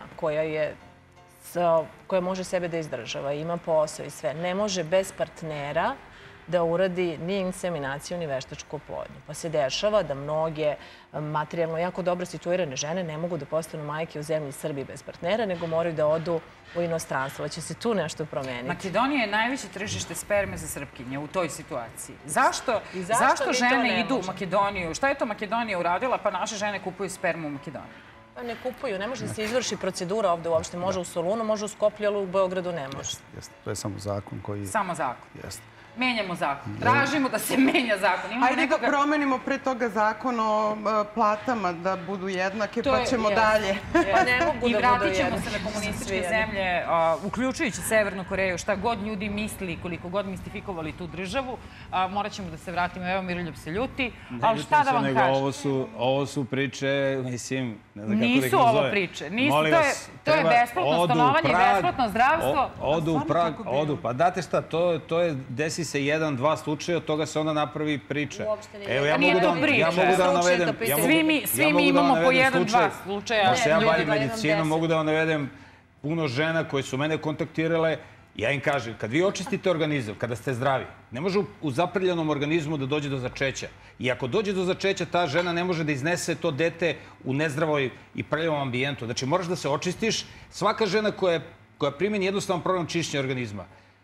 koja može sebe da izdržava, ima posao i sve, ne može bez partnera da uradi ni inseminaciju, ni veštačku oplodnju. Pa se dešava da mnoge materijalno jako dobro situirane žene ne mogu da postanu majke u zemlji Srbiji bez partnera, nego moraju da odu u inostranstvo. Hoće se tu nešto promeniti? Makedonija je najveće tržište sperme za Srpkinje u toj situaciji. Zašto žene idu u Makedoniju? Šta je to Makedonija uradila pa naše žene kupuju spermu u Makedoniji? Pa ne kupuju. Ne može da se izvrši procedura ovde uopšte. Može u Solunu, može u Skoplju, ali u Beogradu ne može. Jeste. To je samo zakon koji... Samo zakon. Jeste. Menjamo zakon. Tražimo da se menja zakon. Hajde da promenimo pre toga zakon o platama, da budu jednake, pa ćemo dalje. I vratit ćemo se na komunističke zemlje, uključujući Severnu Koreju, šta god ljudi misli, koliko god mistifikovali tu državu. Morat ćemo da se vratimo. Evo, Miroljub se ljuti. Ali šta da vam kažem? Ovo su priče, mislim, ne znam kako da ih nazove. Nisu ovo priče. To je besplatno stanovanje, besplatno zdravstvo. Odu u Prag, odu. Pa date šta, to je, desi se 1-2 slučaja, od toga se onda napravi priča. Evo, ja mogu da vam navedem... Svi mi imamo po 1-2 slučaja. Pošto ja bavim medicinom, mogu da vam navedem puno žena koje su mene kontaktirale. Ja im kažem, kad vi očistite organizam, kada ste zdravi, ne može u zaprljanom organizmu da dođe do začeća. I ako dođe do začeća, ta žena ne može da iznese to dete u nezdravoj i prljavom ambijentu. Znači, moraš da se očistiš. Svaka žena koja primeni jednostavan program čišćenja organizma.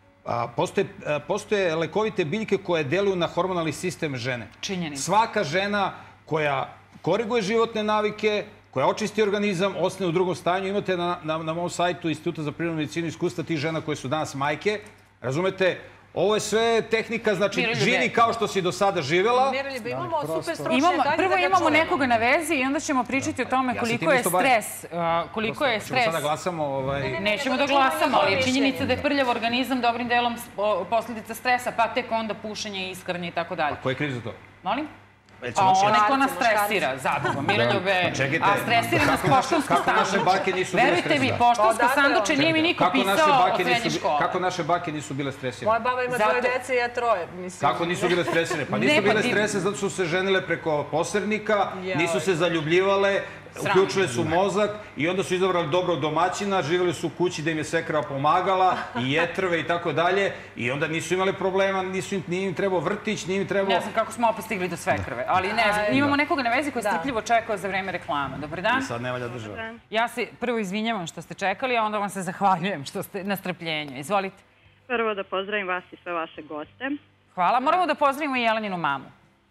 Postoje lekovite biljke koje deluju na hormonalni sistem žene. Činjenica. Svaka žena koja koriguje životne navike, koja očisti organizam, ostane u drugom stanju. Imate na mom sajtu Instituta za prirodnu medicinu iskustva tih žena koje su danas majke. Razumete? Ovo je sve tehnika, znači živi kao što si do sada živjela. Miroljube, imamo super stručnjaka. Prvo imamo nekoga na vezi i onda ćemo pričati o tome koliko je stres. Koliko je stres. Ćemo sada glasamo? Nećemo da glasamo, ali je činjenica da je prljav organizam dobrim delom posljedica stresa, pa tek onda pušenje, iskranje i tako dalje. A ko je kriv za to? Molim? Onaj ko nas stresira, zadugo. Miroljube, a stresira nas poštansko sanduče. Verujte mi, poštansko sanduče nije mi niko pisao o srednje škole. Kako naše bake nisu bile stresirane? Moja baba ima 2 dece i ja 3. Kako nisu bile stresirane? Pa nisu bile stresirane zato su se ženile preko posrednika, nisu se zaljubljivale, uključile su mozak i onda su izabrali dobrog domaćina, živjeli su u kući da im je svekrva pomagala i jetrve i tako dalje i onda nisu imali problema, nije im trebao vrtić, nije im trebao... Ne znam kako smo opet stigli do svekrve, ali ne znam, imamo nekoga na vezi koji je strpljivo čekao za vreme reklama. Dobar dan. I sad ne valja država. Ja se prvo izvinjavam što ste čekali, a onda vam se zahvaljujem što ste na strpljenju. Izvolite. Prvo da pozdravim vas i sve vaše goste. Hvala. Moramo da pozdravimo i Jeleninu mamu.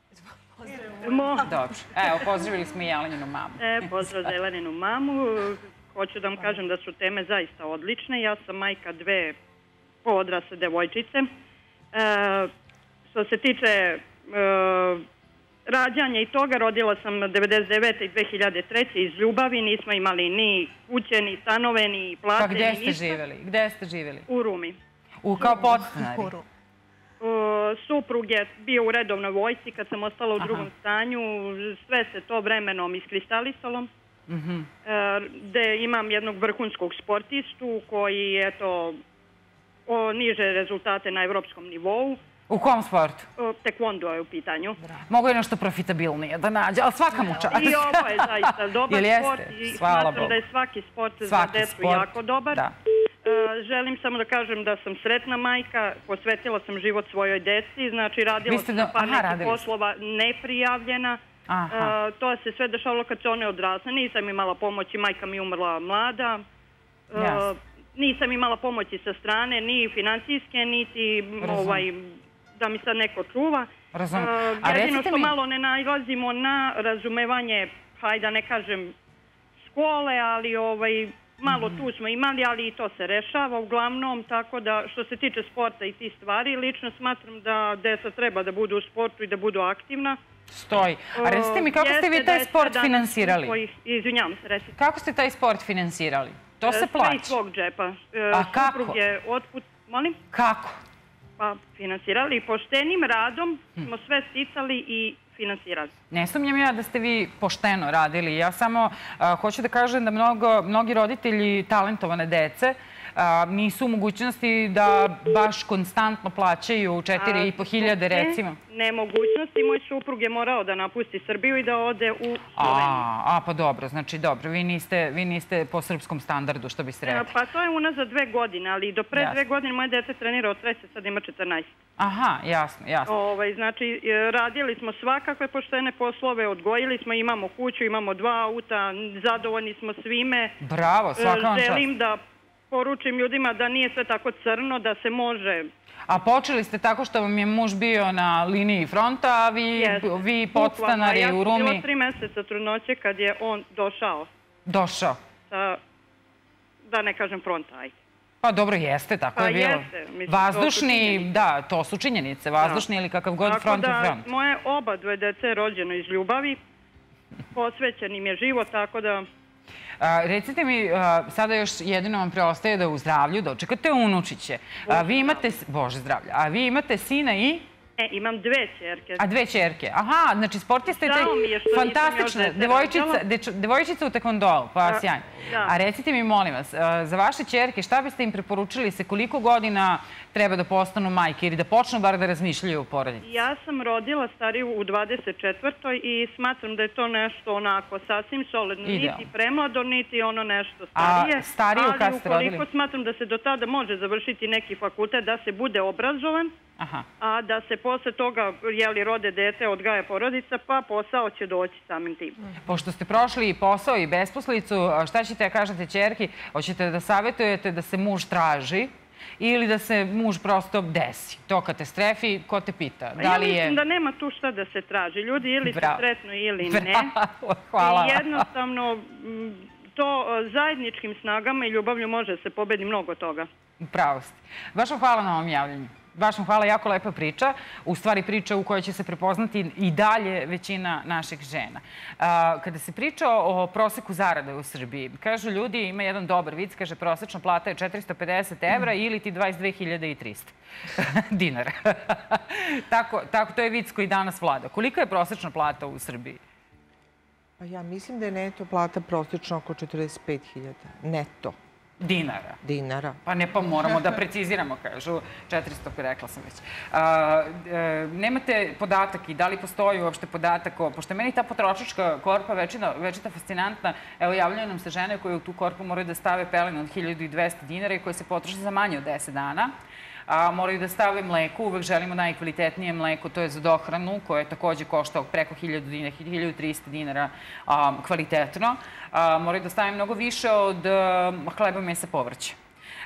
Dobro. Evo, pozdravili smo i Jeleninu mamu. Pozdrav za Jeleninu mamu. Hoću da vam kažem da su teme zaista odlične. Ja sam majka 2 odrasle devojčice. Što se tiče rađanja i toga, rodila sam 1999. i 2003. iz ljubavi. Nismo imali ni kuće, ni stanove, ni plate, ni ništa. Pa gde ste živjeli? Gde ste živjeli? U Rumi. Kao podstanari? Suprug je bio u redovnoj vojsci kad sam ostala u drugom stanju. Sve se to vremenom iskristalisalo. Gde imam jednog vrhunskog sportistu koji je niže rezultate na evropskom nivou. U kom sportu? Tekvondo je u pitanju. Mogu je nešto profitabilnije da nađe, ali svaka mu čast. I ovo je zaista dobar sport i smatram da je svaki sport za decu jako dobar. Želim samo da kažem da sam sretna majka, posvetila sam život svojoj deci, znači radila sam na par nekih poslova neprijavljena. To se sve dešavalo kad se one odrasle. Nisam imala pomoći, majka mi umrla mlada. Nisam imala pomoći sa strane, ni financijske, niti da mi sad neko čuva. Jedino što malo ne nailazimo na razumevanje, hajde da ne kažem škole, ali malo tu smo imali, ali i to se rešava uglavnom, tako da što se tiče sporta i tih stvari, lično smatram da deca treba da budu u sportu i da budu aktivna. Stoji. A recite mi, kako ste vi taj sport finansirali? Izvinjavam se, recite. Kako ste taj sport finansirali? To se plaća. Sve iz svog džepa. A kako? Suprug je otput... Molim? Kako? Pa finansirali. Poštenim radom smo sve sticali i finansirali. Ne sumnjam ja da ste vi pošteno radili. Ja samo hoću da kažem da mnogi roditelji talentovane dece nisu u mogućnosti da baš konstantno plaćaju 4.500 recimo. Nemogućnosti. Moj suprug je morao da napusti Srbiju i da ode u Sloveniju. Pa dobro, znači dobro. Vi niste po srpskom standardu, što bi se rekli. Pa to je unazad 2 godine, ali do pre 2 godine moje dete trenira od 3, sad ima 14. Aha, jasno, jasno. Znači, radili smo svakakve poštene poslove, odgojili smo, imamo kuću, imamo 2 auta, zadovoljni smo svime. Bravo, svaka vam čast. Želim da poručim ljudima da nije sve tako crno, da se može... A počeli ste tako što vam je muž bio na liniji fronta, a vi podstanari u Rumi... Ja sam bila 3 meseca trudnoće kad je on došao. Došao? Da ne kažem fronta, ajde. Pa dobro, jeste, tako je bilo. Vazdušni, da, to su činjenice. Vazdušni ili kakav god front je front. Moje oba dve dece je rođeno iz ljubavi. Posvećen im je život, tako da... Recite mi, sada još jedino vam preostaje da u zdravlju dočekate unučiće. Vi imate, Bože zdravlja, a vi imate sina i... Imam dve ćerke. A dve ćerke, aha, znači sportista je taj fantastična devojčica u tekvondolu, pa sjajno. A recite mi, molim vas, za vaše ćerke šta biste im preporučili se koliko godina treba da postanu majke ili da počnu bar da razmišljaju o porodici? Ja sam rodila stariju u 24. i smatram da je to nešto onako sasvim solidno. Niti premlado, niti ono nešto starije. A stariju kad ste rodili? Ali ukoliko smatram da se do tada može završiti neki fakultet, da se bude obrazovan, a da se posle toga, rode dete, odgaja porodica, pa posao će doći samim tim. Pošto ste prošli i posao i besposlicu, šta ćete da kažete ćerki? Hoćete da savjetujete da se muž traži ili da se muž prosto desi? To kad te strefi, ko te pita? Ja mislim da nema tu šta da se traži. Ljudi ili se sretnu ili ne. Hvala. I jednostavno to zajedničkim snagama i ljubavlju može da se pobedi mnogo toga. Pravo ste. Baš vam hvala na ovom javljanju. Baš vam hvala, jako lepa priča. U stvari priča u kojoj će se prepoznati i dalje većina naših žena. Kada se priča o proseku zarade u Srbiji, kažu ljudi, ima jedan dobar vic, kaže prosečna plata je 450 evra ili ti 22.300 dinara. Tako, to je vic koji danas vlada. Kolika je prosečna plata u Srbiji? Pa ja mislim da je neto plata prosečna oko 45.000. Neto. Dinara. Dinara. Pa ne, pa moramo da preciziramo, kažu. 400, rekla sam već. Nemate podatak i da li postoji uopšte podatak o... Pošto je meni ta potrošačka korpa večita fascinantna. Evo, javljaju nam se žene koje u tu korpu moraju da stave pelene od 1200 dinara i koje se potroše za manje od 10 dana. Moraju da stave mleko, uvek želimo najkvalitetnije mleko, to je za dohranu, koje takođe košta preko 1300 dinara kvalitetno. Moraju da stave mnogo više od hleba, mesa, povrća.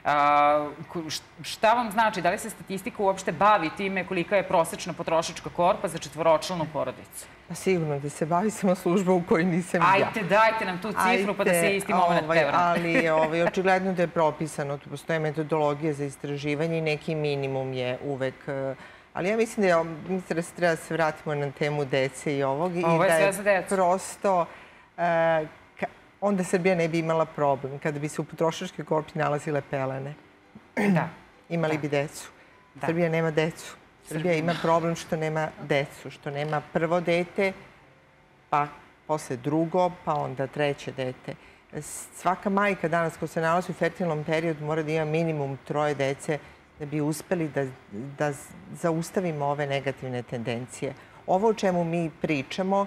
Šta vam znači? Da li se statistika uopšte bavi time kolika je prosečna potrošačka korpa za četvoročlanu porodicu? Sigurno da se bavi samo služba u kojoj nisam ja. Ajte, dajte nam tu cifru pa da se isti moment prevrne. Ali očigledno da je propisano. Tu postoje metodologija za istraživanje i neki minimum je uvek... Ali ja mislim da treba se vratimo na temu dece i ovog. Ovo je sve za decu. Prosto... Onda Srbija ne bi imala problem. Kada bi se u potrošačkoj korpi nalazile pelene, imali bi decu. Srbija nema decu. Srbija ima problem što nema decu, što nema prvo dete, pa posle drugo, pa onda treće dete. Svaka majka danas ko se nalazi u fertilnom periodu mora da ima minimum 3 dece da bi uspeli da zaustavimo ove negativne tendencije. Ovo o čemu mi pričamo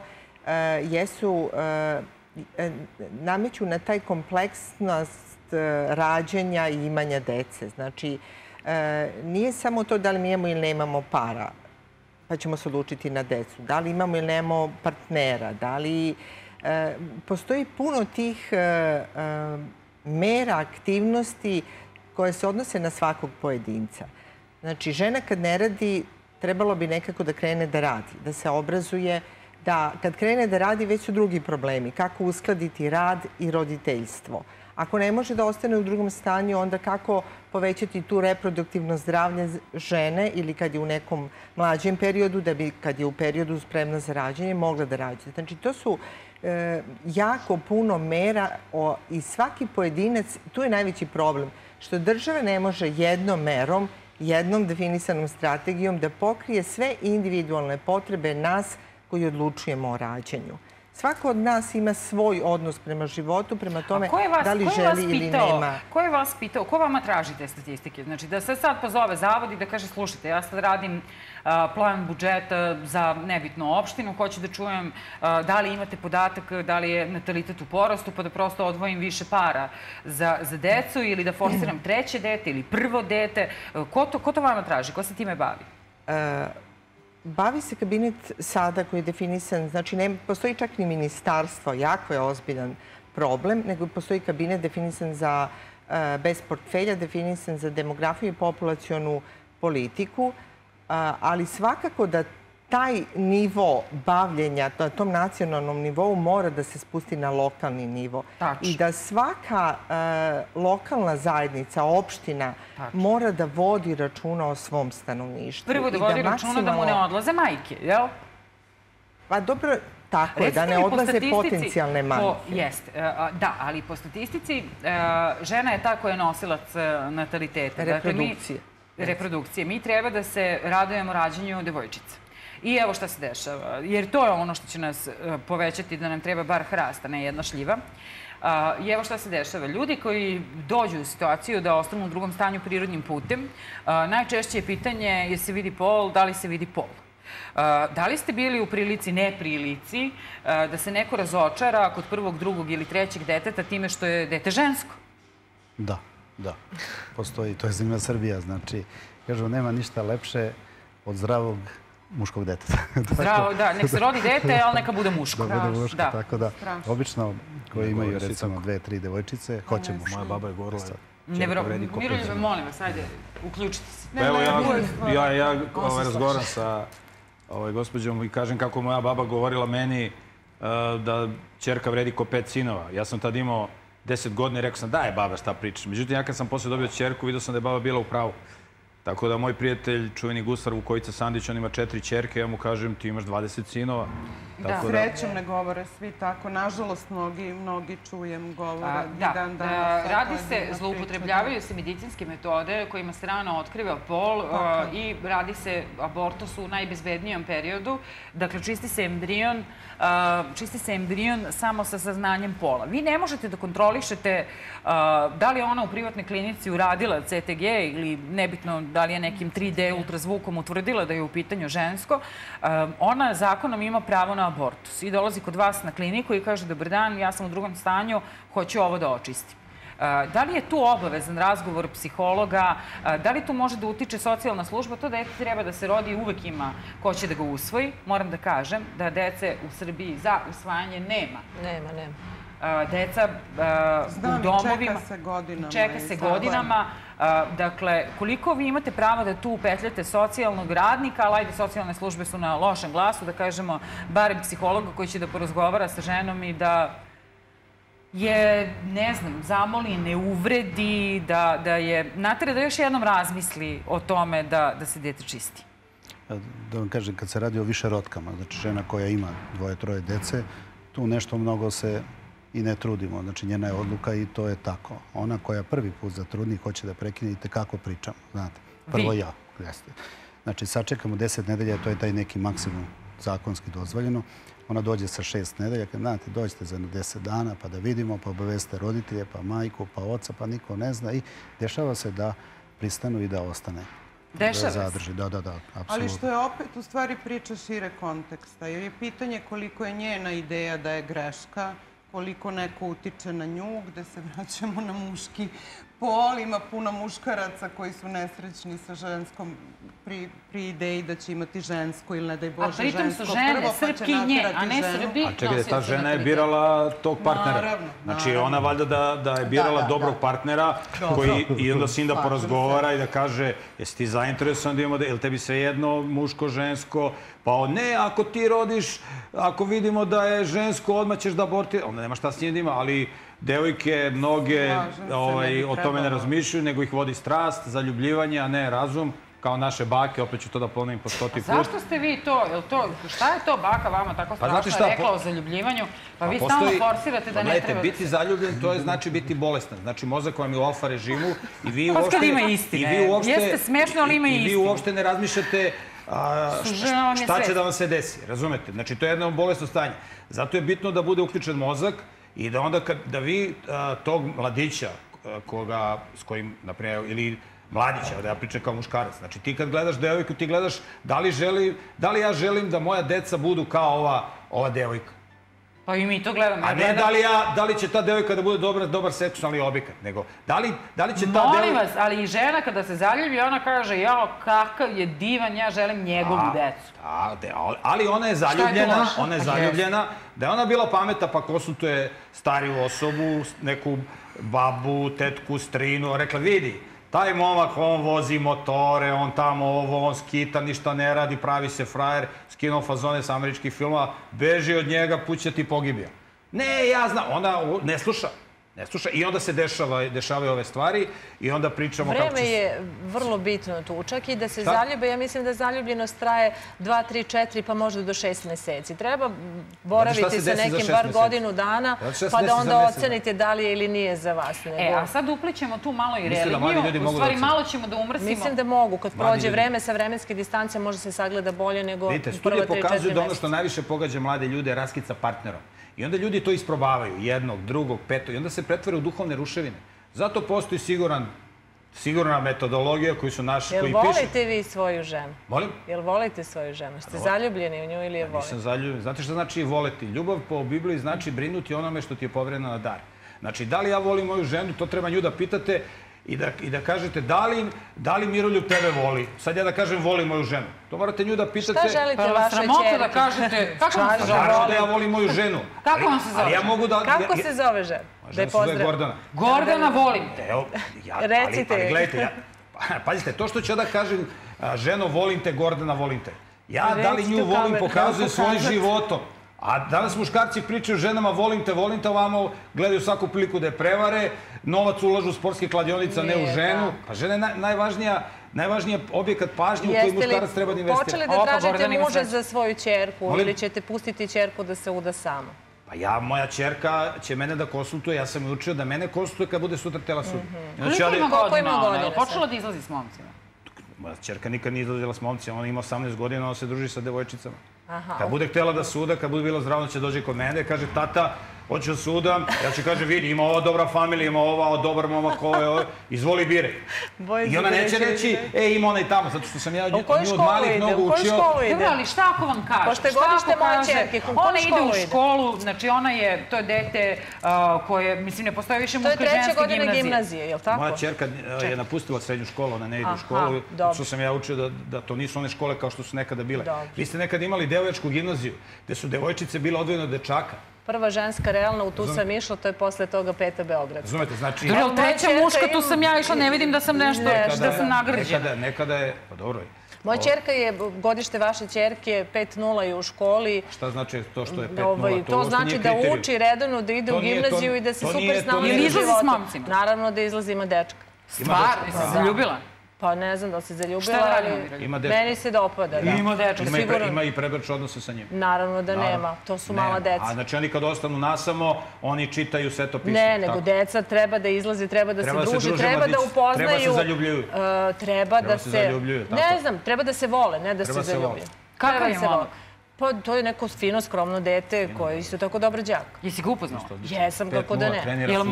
nameću na taj kompleksnost rađanja i imanja dece. Znači, nije samo to da li mi imamo ili nemamo para, pa ćemo se odlučiti na decu. Da li imamo ili nemamo partnera, da li... Postoji puno tih mera, aktivnosti koje se odnose na svakog pojedinca. Znači, žena kad ne radi, trebalo bi nekako da krene da radi, da se obrazuje, da kad krene da radi, već su drugi problemi. Kako uskladiti rad i roditeljstvo. Ako ne može da ostane u drugom stanju, onda kako povećati tu reproduktivno zdravlje žene ili kad je u nekom mlađem periodu, da bi kad je u periodu spremna za rađanje, mogla da rađe. Znači, to su jako puno mera i svaki pojedinac, tu je najveći problem, što država ne može jednom merom, jednom definisanom strategijom da pokrije sve individualne potrebe nas koji odlučujemo o rađanju. Svako od nas ima svoj odnos prema životu, prema tome da li želi ili nema. Ko je vas pitao? Ko vama traži te statistike? Znači da se sad pozove zavod i da kaže slušajte, ja sad radim plan budžeta za nebitnu opštinu, hoću da čujem da li imate podatak da li je natalitet u porastu, pa da prosto odvojim više para za decu ili da forsiram treće dete ili prvo dete. Ko to vama traži? Ko se time bavi? Bavi se kabinet sada koji je definisan, znači ne postoji čak ni ministarstvo, jako je ozbiljan problem, nego postoji kabinet definisan bez portfelja, definisan za demografiju i populacionu politiku, ali svakako da taj nivo bavljenja na tom nacionalnom nivou mora da se spusti na lokalni nivo. I da svaka lokalna zajednica, opština, mora da vodi računa o svom stanovništvu. Prvo da vodi računa da mu ne odlaze majke, jel? Pa dobro, tako je, da ne odlaze potencijalne majke. Jeste, da, ali po statistici žena je ta koja je nosilac nataliteta. Reprodukcije. Mi treba da se radujemo rađanju devojčica. I evo šta se dešava, jer to je ono što će nas povećati da nam treba bar hrast, a ne jedna šljiva. I evo šta se dešava. Ljudi koji dođu u situaciju da ostanu u drugom stanju prirodnim putem, najčešće je pitanje je se vidi pol, da li se vidi pol. Da li ste bili u prilici, neprilici, da se neko razočara kod prvog, drugog ili trećeg deteta time što je dete žensko? Da, da. Postoji, to je zemlja Srbija, znači, kažu, nema ništa lepše od zdravog muškog deteta. Zdravo, da. Nek se rodi dete, ali neka bude muško. Da bude muško, tako da. Obično, koji imaju, recimo, 2-3 devojčice, hoće muško. Moja baba je govorila. Miroljube, molim vas, ajde, uključite se. Evo, ja razgovaram sa gospođom i kažem kako moja baba govorila meni da ćerka vredi ko 5 sinova. Ja sam tad imao 10 godina i rekao sam, daj baba, šta pričaš. Međutim, ja kad sam posle dobio ćerku, vidio sam da je baba bila u pravu. Tako da moj prijatelj, čuveni gusar Vukojica Sandić, on ima 4 ćerke, ja mu kažem, ti imaš 20 sinova. Srećom ne govore svi tako. Nažalost, mnogi čujem govore. Radi se, zloupotrebljavaju se medicinske metode kojima se rano otkriva pol i radi se abortus u najbezbednijem periodu. Dakle, čisti se embrion samo sa saznanjem pola. Vi ne možete da kontrolišete da li je ona u privatnoj klinici uradila CTG ili nebitno da li je nekim 3D ultrazvukom utvrdila da je u pitanju žensko. Ona zakonom ima pravo na abortus i dolazi kod vas na kliniku i kaže, dobar dan, ja sam u drugom stanju, hoću ovo da očistim. Da li je tu obavezan razgovor psihologa? Da li tu može da utiče socijalna služba? To dete treba da se rodi i uvek ima ko će da ga usvoji. Moram da kažem da dece u Srbiji za usvajanje nema. Nema. Deca u domovima... Čeka se godinama. Dakle, koliko vi imate pravo da tu upetljate socijalnog radnika, ali ajde, socijalne službe su na lošem glasu, da kažemo, barem psihologa koji će da porazgovara sa ženom i da je, ne znam, zamoli, ne uvredi, da je natera da još jednom razmisli o tome da se dete čisti. Da vam kažem, kad se radi o više rotkama, znači žena koja ima 2-3 dece, tu nešto mnogo se i ne trudimo. Znači, njena je odluka i to je tako. Ona koja prvi put zatrudni hoće da prekine i tekako pričamo, znate. Prvo ja. Znači, sačekamo 10 nedelja, to je taj neki maksimum zakonski dozvoljeno. Ona dođe sa 6 nedelja, kad znate, dođete za 10 dana, pa da vidimo, pa obaveste roditelje, pa majku, pa oca, pa niko ne zna i dešava se da pristanu i da ostane. Dešava se? Da, apsolutno. Ali što je opet u stvari priča šire konteksta, jer je pitanje koliko je njena ideja da je greška, koliko neko utiče na nju, gde se vraćamo na muški pol. Ima puno muškaraca koji su nesrećni sa ženskom pri ideji da će imati žensko ili ne daj Bože žensko prvo, pa će naterati ženu. A ne Srbi. A čekaj, ta žena je birala tog partnera. Znači, ona valjda da je birala dobrog partnera koji i onda sin da porazgovara i da kaže, jesi ti zainteresovan da imamo da, je li tebi svejedno muško, žensko? Pa ne, ako ti rodiš, ako vidimo da je žensko, odmah ćeš da abortiraš. Onda nema šta s njim da ima, ali devojke, mnoge o tome ne razmišljaju, nego ih vodi strast, zaljubljivanje, a ne razum. Kao naše bake, opet ću to da ponovim po 100. put. Zašto ste vi to? Šta je to baka vama tako strašno rekla o zaljubljivanju? Pa vi stalno forsirate da ne treba... Gledajte, biti zaljubljen, to je znači biti bolestan. Znači, mozak vam je u alfa režimu i vi uopšte... Pa kad ima istine. Jeste smešno, ali ima i istine. I vi uopšte ne razmišljate šta će da vam se desi. Razumete? Znači, to je jedno bolesno stanje. Zato je bitno da bude uključen mozak i da onda da vi tog mladića s kojim, naprimjer, ili mladića, da ja pričam kao muškarac. Znači, ti kad gledaš devojku, ti gledaš da li ja želim da moja deca budu kao ova devojka. Pa i mi to gledamo. A ne da li će ta devojka da bude dobar seksualni objekat, nego da li će ta devojka... Molim vas, ali i žena kada se zaljubi, ona kaže, jao, kakav je divan, ja želim njegovu decu. Ali ona je zaljubljena, da je ona bila pametna pa konsultuje stariju osobu, neku babu, tetku, strinu, rekla, vidi, Taj momak, on vozi motore, on tamo ovo, on skita, ništa ne radi, pravi se frajer, skinuo fazone sa američkih filmova, beži od njega, puća ti pogibija. Ne, ja znam, ona ne sluša. Ne sluša. I onda se dešavaju ove stvari i onda pričamo kako će se... Vreme je vrlo bitno tu. Čak i da se zaljube, ja mislim da zaljubljenost traje 2, 3, 4, pa možda do 6 meseci. Treba boraviti sa nekim bar godinu dana, pa da onda ocenite da li je ili nije za vas. A sad uplićemo tu malo i religiju. U stvari malo ćemo da umrsimo. Mislim da mogu. Kad prođe vreme sa vremenske distance, može se sagleda bolje nego prva 3-4 meseca. Studije pokazuju da ono što najviše pogađa mlade ljude je raskid sa partnerom. I onda ljudi to isprobavaju, jednog, drugog, petog, i onda se pretvore u duhovne ruševine. Zato postoji sigurna metodologija koju su naši, koji pišu... Jel volite vi svoju ženu? Molim? Jel volite svoju ženu? Ste zaljubljeni u nju ili je volite? Nisam zaljubljen. Znate što znači voleti? Ljubav po Bibliji znači brinuti onome što ti je povereno na dar. Znači, da li ja volim moju ženu, to treba nju da pitate i da kažete da li Miroljub tebe voli. Sad ja da kažem volim moju ženu. To morate nju da pitate... Šta želite vašoj čerki? Da kažete... Kako vam se zove? Kažete da ja volim moju ženu. Kako vam se zove? Kako se zove žena? Žena se zove Gordana. Gordana, volim te. Recite. Ali gledajte, pazite, to što ću ja da kažem, ženo volim te, Gordana volim te. Ja da li nju volim pokazujem svojim životom. A danas muškarci pričaju ženama volim te, ovamo gledaju svaku priliku da je prevare, novac ulažu u sportske kladionica, ne u ženu. Pa žena je najvažnija objekat pažnje u koji muškarac treba da investira. Počeli da tražite muža za svoju ćerku ili ćete pustiti ćerku da se uda sama? Pa moja ćerka će mene da konsultuje, ja sam je učio da mene konsultuje kad bude sutra tela sud. Koliko ima godina? Počela da izlazi s momcima? Moja ćerka nikad nije izlazila s momcima, ona ima 18 godina, ona se druži sa devojčicama. Kad bude htjela da suda, kad bude bilo zdravo, će dođe kod mene, kaže tata, hoću da sudam, ja ću kaže vidi, ima ova dobra familija, ima ova dobar momak, ovo, izvoli biraj. I ona neće reći, ima ona i tamo, zato što sam ja nju od malih nogu učio. Dobro, ali šta ako vam kaže? Pošto je godište moje ćerke, ona ide u školu, znači ona je, to je dete koje, mislim, ne postoje više muško ženske gimnazije. To je 3. godine gimnazije, je li tako? Moja ćerka je napustila srednju školu, ona ne ide u školu, što sam ja učio da to nisu one škole kao što su nekada bile. Vi ste nekada imali devojčku gimnaziju, gde su devojčice bile odvojene od dečaka. Prva ženska realna, u tu sam išla, to je posle toga Peta Beogradska. Razumete, znači... Dobro, treća muška, tu sam ja išla, ne vidim da sam nešto, da sam nagrađena. Nekada je, pa dobro je. Moja ćerka je, godište vaše ćerke, 5.0 je u školi. Šta znači to što je 5.0? To znači da uči redovno, da ide u gimnaziju i da se super snalazi u životu. Ili izlazi s momcima? Naravno da izlazi, ima dečka. Stvarno, si se zaljubila? Pa ne znam da li se zaljubila, ali meni se dopada. Ima dečka, sigurno. Ima i prebrač odnose sa njim. Naravno da nema, to su mala deca. A znači oni kad ostanu nasamo, oni čitaju Sveto pismo. Ne, nego deca treba da izlazi, treba da se druže, treba da upoznaju. Treba se zaljubljuju. Treba da se... Ne znam, treba da se vole, ne da se zaljubljuju. Kakav je momak? Pa to je neko fino, skromno dete koji je isto tako dobar đak. Jesi ga upoznao? Jesam, kako da ne. Je li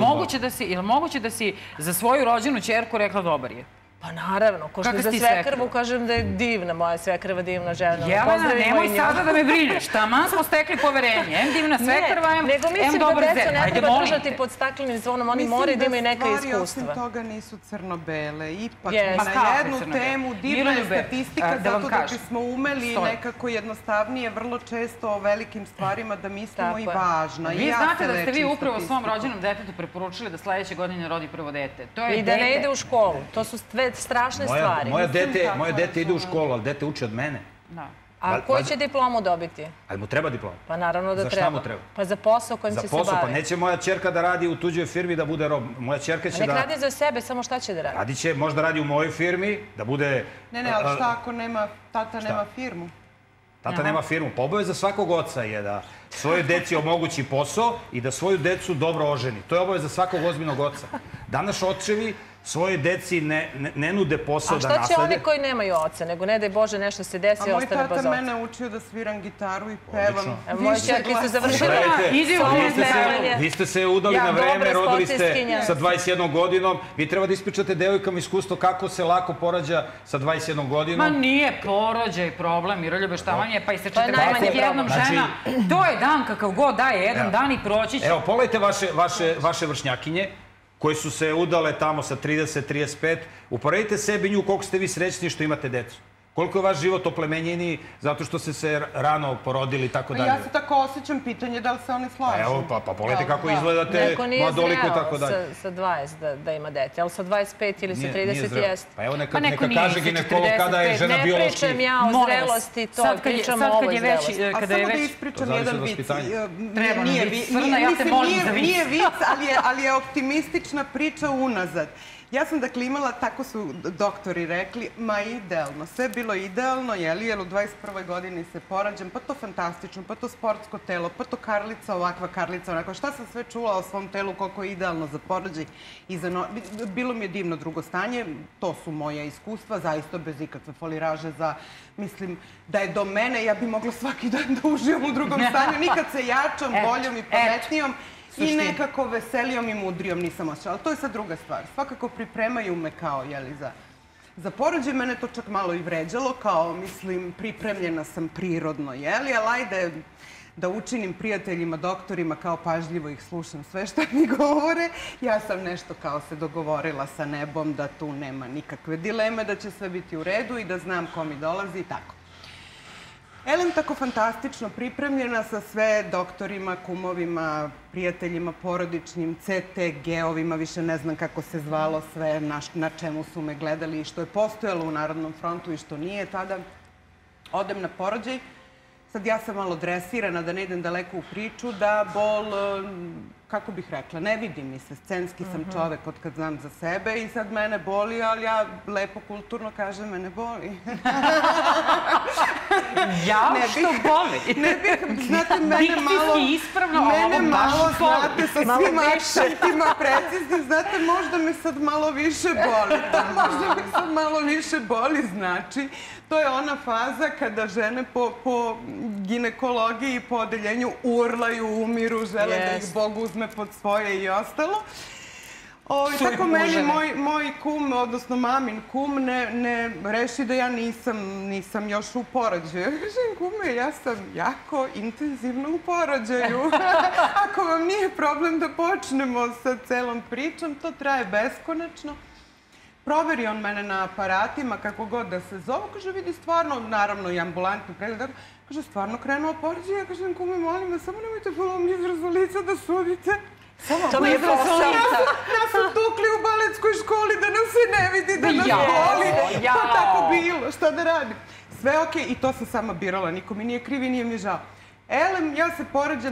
moguće da si za svoju rođenu ćerku rekla dobar je? Pa naravno, ko što za svekrvu kažem da je divna, moja svekrva, divna žena. Jelena, nemoj sada da me brineš, taman smo stekli poverenje. Em divna svekrva, em dobar zet. Nego mislim da decu ne treba držati pod staklenim zvonom, oni moraju da imaju neka iskustva. Mislim da stvari osim toga nisu crno-bele. Ipak na jednu temu divna je statistika, zato da bismo umeli nekako jednostavnije, vrlo često o velikim stvarima da mislimo i važno. Vi znate da ste vi upravo svom rođenom detetu preporučili da sledeće godine rodi prvo dete. I da ne ide u školu. To su strašne stvari. Moje dete ide u školu, ali dete uči od mene. A koju će diplomu dobiti? Ali mu treba diploma. Pa naravno da treba. Za šta mu treba? Pa za posao kojim će se baviti. Za posao, pa neće moja ćerka da radi u tuđoj firmi da bude rob. Moja ćerka će da... Nek radi za sebe, samo šta će da radi? Radit će, možda radi u mojoj firmi, da bude... Ne, ali šta ako tata nema firmu? Tata nema firmu. Pa obaveza svakog oca je da svojoj deci omogući posao i da svoju decu dobro oženi. To je obaveza svakog ozbiljnog oca. Danas očevi svoje deci ne nude posao da naslede. A šta će oni koji nemaju oca, nego ne daj Bože nešto se desi i ostane bez oca? A moj tata mene učio da sviram gitaru i pevam. Moje čerke su završile. Vi ste se udali na vreme, rodili ste sa 21 godinom. Vi treba da ispričate devojkama iskustvo kako se lako porađa sa 21 godinom. Ma nije porođaj problem, Miroljube, šta vam je, pa i se 41 žena. To je dan kakav god daje, jedan dan i proći će. Evo, pogledajte vaše vršnjakinje koje su se udale tamo sa 30, 35. Uporedite sebi nju koliko ste vi srećni što imate decu. Koliko je vaš život oplemenjeniji zato što ste se rano porodili i tako dalje? Ja se tako osjećam, pitanje da li se oni slažu. Evo, pa pogledajte kako izgledate, mladoliko i tako dalje. Neko nije zreo sa 20 da ima dete, ali sa 25 ili sa 30 jeste. Pa evo neka kaže ginekolog kada je žena biološki... Ne pričam ja o zrelosti, to pričam o ovoj zrelosti. A samo da ispričam jedan vic. Nije vic, ali je optimistična priča unazad. Ja sam dakle imala, tako su doktori rekli, ma idealno, sve je bilo idealno, jer u 21. godini se porađam, pa to fantastično, pa to sportsko telo, pa to karlica, ovakva karlica, onako, šta sam sve čula o svom telu, koliko je idealno za porođaj i za bilo mi je divno drugo stanje, to su moja iskustva, zaista bez ikakve foliraže za, mislim, da je do mene, ja bi mogla svaki dan da uživam u drugom stanju, nikad se jačom, boljom i pametnijom, i nekako veselijom i mudrijom nisam osjećala. Ali to je sad druga stvar. Svakako pripremaju me kao, jeli, za porođaj. Mene to čak malo i vređalo, kao, mislim, pripremljena sam prirodno, jeli, ali ajde da učinim prijateljima, doktorima, kao pažljivo ih slušam sve što mi govore. Ja sam nešto kao se dogovorila sa nebom da tu nema nikakve dileme, da će sve biti u redu i da znam ko mi dolazi i tako. Elem tako fantastično pripremljena sa sve doktorima, kumovima, prijateljima, porodičnim, CTG-ovima, više ne znam kako se zvalo sve, na čemu su me gledali i što je postojalo u Narodnom frontu i što nije tada. Odem na porođaj. Sad ja sam malo dresirana, da ne idem daleko u priču, da bol, kako bih rekla, ne vidi mi se, scenski sam čovek od kad znam za sebe i sad mene boli, ali ja lepo, kulturno kažem, mene boli. Jao, što boli? Ne bih, znate, mene malo, znate, sa svim akcentima preciznim, znate, možda me sad malo više boli. Možda me sad malo više boli, znači, to je ona faza kada žene po ginekologiji i po odeljenju urlaju, umiru, žele da ih Bog uzme pod svoje i ostalo. Tako meni moj kum, odnosno mamin kum, ne reši da ja nisam još u porođaju. Ja kažem, kume, ja sam jako intenzivno u porođaju. Ako vam nije problem da počnemo sa celom pričom, to traje beskonačno. Proveri on mene na aparatima, kako god da se zove, kaže, vidi stvarno, naravno i ambulantni pregled, kaže, stvarno krenuo porođaj, ja kažem, kume, molim vas, samo nemojte polom izrazu lica da sudite. To mi je posao. Nas su tukli u baletskoj školi da nam se ne vidi, da nas boli. Pa tako bilo, šta da radim? Sve okej, i to sam sama birala, niko mi nije kriv i nije mi žao. Elem, ja se porađam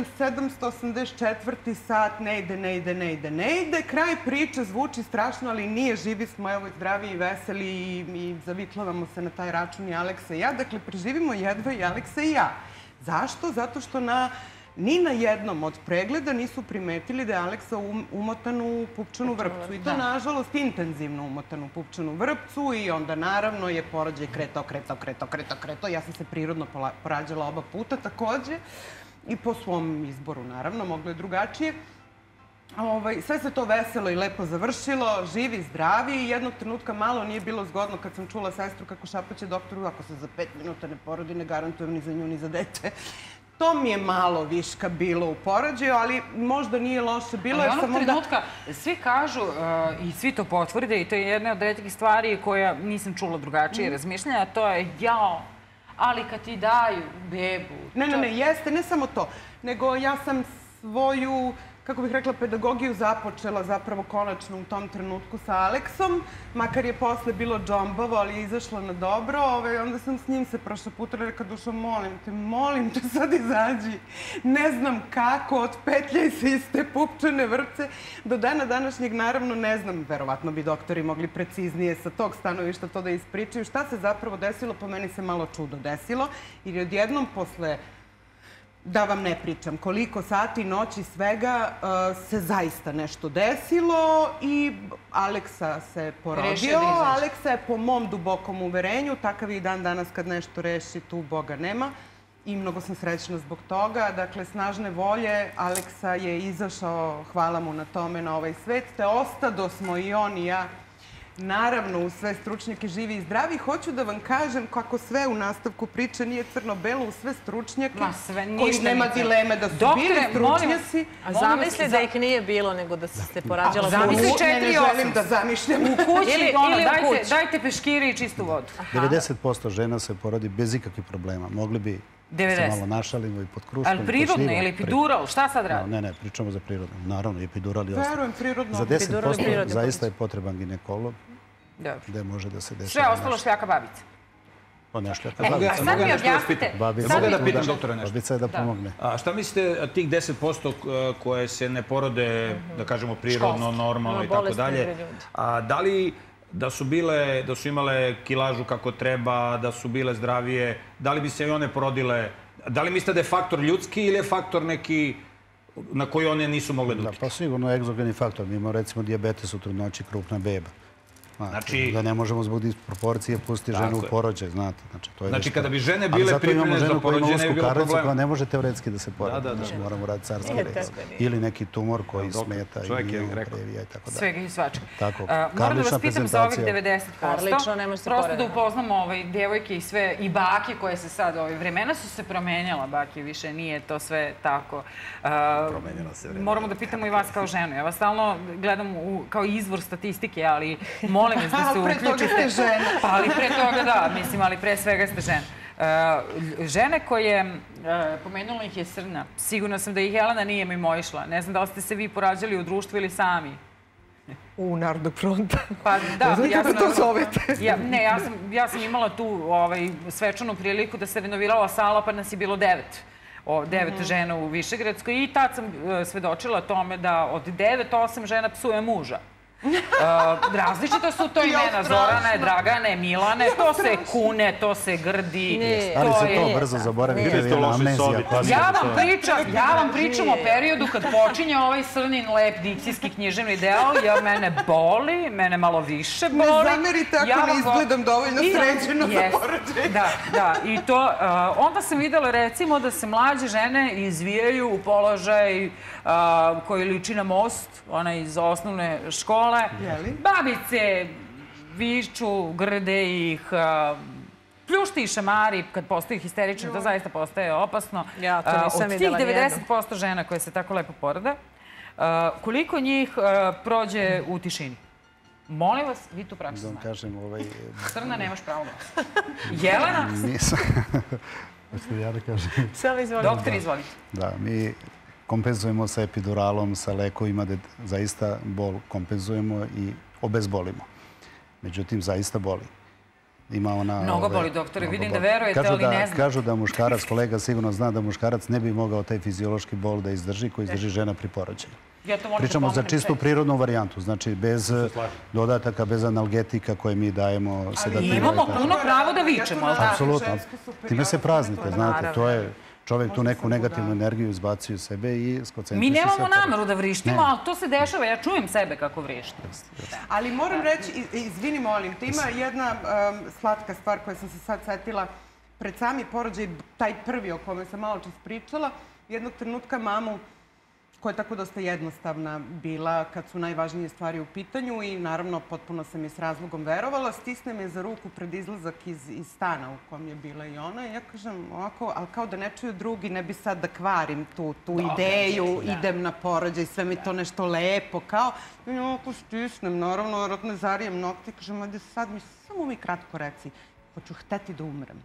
784. sat, ne ide. Kraj priče zvuči strašno, ali nije, živi smo, evo, zdravi i veseli i zavitlavamo se na taj račun i Aleksa i ja. Dakle, preživimo jedva i Aleksa i ja. Zašto? Zato što ni na jednom od pregleda nisu primetili da je Aleksa umotan u pupčanu vrpcu. I to, nažalost, intenzivno umotan u pupčanu vrpcu i onda, naravno, je porođaj kretao. Ja sam se prirodno porađala oba puta takođe i po svom izboru, naravno, moglo je drugačije. Sve se to veselo i lepo završilo, živi, zdravi i jednog trenutka malo nije bilo zgodno kad sam čula sestru kako šapaće doktoru, ako se za 5 minuta ne porodi, ne garantujem ni za nju ni za dete. To mi je malo viška bilo u porođaju, ali možda nije loše bilo. Ali onog trenutka svi kažu i svi to potvrde i to je jedna od retkih stvari koja nisam čula drugačije razmišljanja, a to je jao, ali kad ti daju bebu... Ne, jeste, ne samo to, nego ja sam svoju, kako bih rekla, pedagogiju započela zapravo konačno u tom trenutku sa Aleksom, makar je posle bilo džombavo, ali je izašlo na dobro. Onda sam s njim se prošla puta rekla, dušo, molim te, sad izađi. Ne znam kako, otpetljaj se iz te pupčane vrpce. Do dana današnjeg, naravno, ne znam, verovatno bi doktori mogli preciznije sa tog stanovišta to da ispričaju. Šta se zapravo desilo, po meni se malo čudo desilo, jer je odjednom posle, da vam ne pričam koliko sati, noći, svega, se zaista nešto desilo i Aleksa se porodio. Aleksa je po mom dubokom uverenju, takav i dan danas kad nešto reši, tu Boga nema. I mnogo sam srećna zbog toga. Dakle, snažne volje, Aleksa je izašao, hvala mu na tome, na ovaj svet, te ostado smo i on i ja naravno uz sve stručnjake živi i zdravi. Hoću da vam kažem kako sve u nastavku priče nije crno-belo, uz sve stručnjake koji nema dileme da su bili stručnjaci. A zamisli da ih nije bilo, nego da ste porađala kuću. Zamisli 4-8. Ne želim da zamišljam. U kući, dajte peškire i čistu vodu. 90% žena se porodi bez ikakvih problema. Mogli bi se malo našalimo i pod kruškom. Ali prirodno ili epidural? Šta sad radi? Ne, pričamo za prirodno. Naravno, epidural i ostalo. Verujem, prirodno. Za 10% zaista je potreban ginekolog gde može da se dešava. Sve ostalo šljaka babica. Pa ne šljaka babica. A sad mi objasnite. Mogu da pitam doktora nešto? Babica je da pomogne. A šta mislite tih 10% koje se ne porode, da kažemo, prirodno, normalno i tako dalje? Da li da su imale kilažu kako treba, da su bile zdravije, da li bi se i one porodile? Da li mislite da je faktor ljudski ili je faktor neki na koji one nisu mogle da utječu? Pa sigurno je egzogeni faktor. Mi imamo recimo dijabetes u trudnoći, krupna beba. Da ne možemo zbog disproporcije pustiti ženu u porođaj, znate. Znači, kada bi žene bile pripremljene za porođaj, ne bi bilo problema. Koja ne može teoretski da se porodi. Znači, moramo raditi carski rez. Ili neki tumor koji smeta i previja i tako dalje. Svega i svačka. Moram da vas pitam za ovih 90%. Prosto da upoznamo djevojke i sve, i bake koje se sad, vremena su se promenjala, bake, više nije to sve tako. Moramo da pitamo i vas kao ženu. Ja vas stalno gledam kao izvor statistike, ali molim vas da se uključite. Ali pre toga ste žena. Ali pre toga da, mislim, ali pre svega ste žena. Žene koje, pomenula ih je Srna, sigurno sam da ih Jelena nije mimoišla. Ne znam da li ste se vi porađali u društvu ili sami. U Narodnog fronta. Pa da, ja sam... to zovete. Ne, ja sam imala tu svečanu priliku da se renovirala sala, pa nas je bilo 9 žena u Višegradskoj i tad sam svedočila tome da od 9-8 žena psuje muža. Različito su to imena, Zorane, Dragane, Milane, to se kune, to se grdi. Ali se to brzo zaboravite, je jedna amnezija. Ja vam pričam o periodu kad počinje ovaj Srnin lep dikcijski književni deo, jer mene boli, mene malo više boli. Ne zamerite ako ne izgledam dovoljno sređeno za porođaj. Da, i to, onda sam videla recimo da se mlađe žene izvijaju u položaj koji liči na most, ona iz osnovne škole. Babice viču, grde ih, pljušti i šamari kad postaju histerični, to zaista postaje opasno. Od tih 90% žena koje se tako lepo porode, koliko njih prođe u tišini? Molim vas, vi tu praksu znate. Srna, nemaš pravo glasa. Jelena? Nisam. Hoćete ja da kažem? Doktor, izvolite. Da, mi kompenzujemo sa epiduralom, sa lekovima, da zaista bol kompenzujemo i obezbolimo. Međutim, zaista boli. Mnogo boli, doktore. Vidim da verujete, ali ne znam. Kažu da muškarac, kolega sigurno zna da muškarac ne bi mogao taj fiziološki bol da izdrži koji izdrži žena pri porođaju. Pričamo za čistu prirodnu varijantu, znači bez dodataka, bez analgetika koje mi dajemo. Ali imamo puno pravo da vičemo. Apsolutno. Time se praznite, znate, to je... Čovjek tu neku negativnu energiju izbaci u sebe i skoncentriše se. Mi nemamo nameru da vrištimo, ali to se dešava. Ja čujem sebe kako vrištim. Ali moram reći, izvini, molim te, ima jedna slatka stvar koja sam se sad setila pred sami porođaj, taj prvi o kome sam malo čas pričala. Jednog trenutka mamu, koja je tako dosta jednostavna bila kad su najvažnije stvari u pitanju i naravno potpuno sam je s razlogom verovala. Stisne me za ruku pred izlazak iz stana u kom je bila i ona i ja kažem ovako, ali kao da ne čuju drugi, ne bi sad da kvarim tu ideju, idem na porođaj, sve mi to nešto lepo, kao i ovako stisnem, naravno, vjerojatno zarijem nokte i kažem, ajde sad mi samo mi kratko reci, hoću hteti da umrem.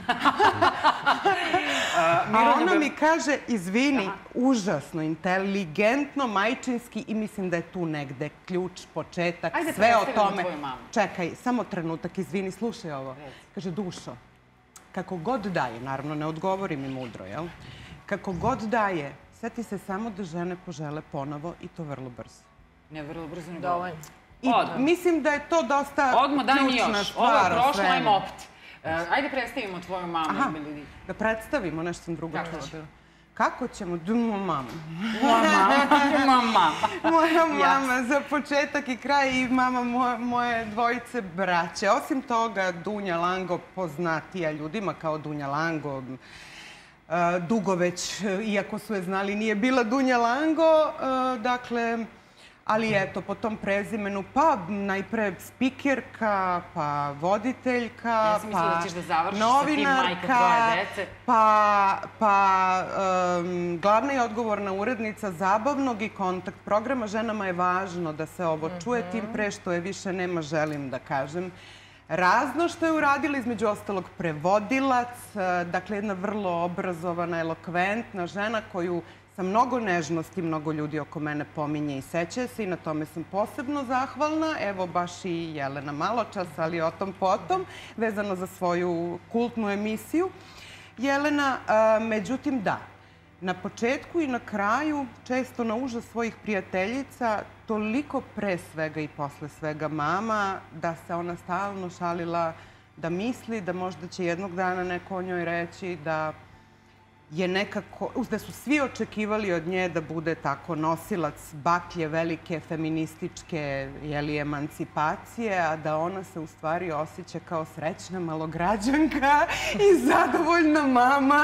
A ona mi kaže, izvini, užasno, inteligentno, majčinski i mislim da je tu negde ključ, početak, sve o tome. Čekaj, samo trenutak, izvini, slušaj ovo. Kaže, dušo, kako god daje, naravno ne odgovori mi mudro, jel? Kako god daje, sjeti se samo da žene požele ponovo i to vrlo brzo. Ne, vrlo brzo ne dovoljno. Mislim da je to dosta ključna stvar. Ovo je prošlo, ajmo opet. Ajde predstavimo tvoju mamu. Da predstavimo, nešto sam drugo čula. Kako ćemo? Moja mama. Moja mama, za početak i kraj i mama moje dvojice braće. Osim toga, Dunja Lango poznatija ljudima kao Dunja Lango. Dugo već, iako su je znali, nije bila Dunja Lango. Dakle, Ali eto, po tom prezimenu, pa najpre spikerka, pa voditeljka, pa novinarka, pa glavna i odgovorna urednica zabavnog i kontakt programa. Ženama je važno da se ovo čuje, tim pre što je više nema, želim da kažem. Razno što je uradila, između ostalog prevodilac, dakle jedna vrlo obrazovana, elokventna žena koju sa mnogo nežnosti mnogo ljudi oko mene pominje i sećaju se i na tome sam posebno zahvalna. Evo baš i Jelena maločas, ali o tom potom, vezano za svoju kultnu emisiju. Jelena, međutim, da, na početku i na kraju, često na užas svojih prijateljica, toliko pre svega i posle svega mama, da se ona stalno šalila da misli da možda će jednog dana neko o njoj reći da je nekako, da su svi očekivali od nje da bude tako nosilac baklje velike feminističke emancipacije, a da ona se u stvari osjeća kao srećna malograđanka i zadovoljna mama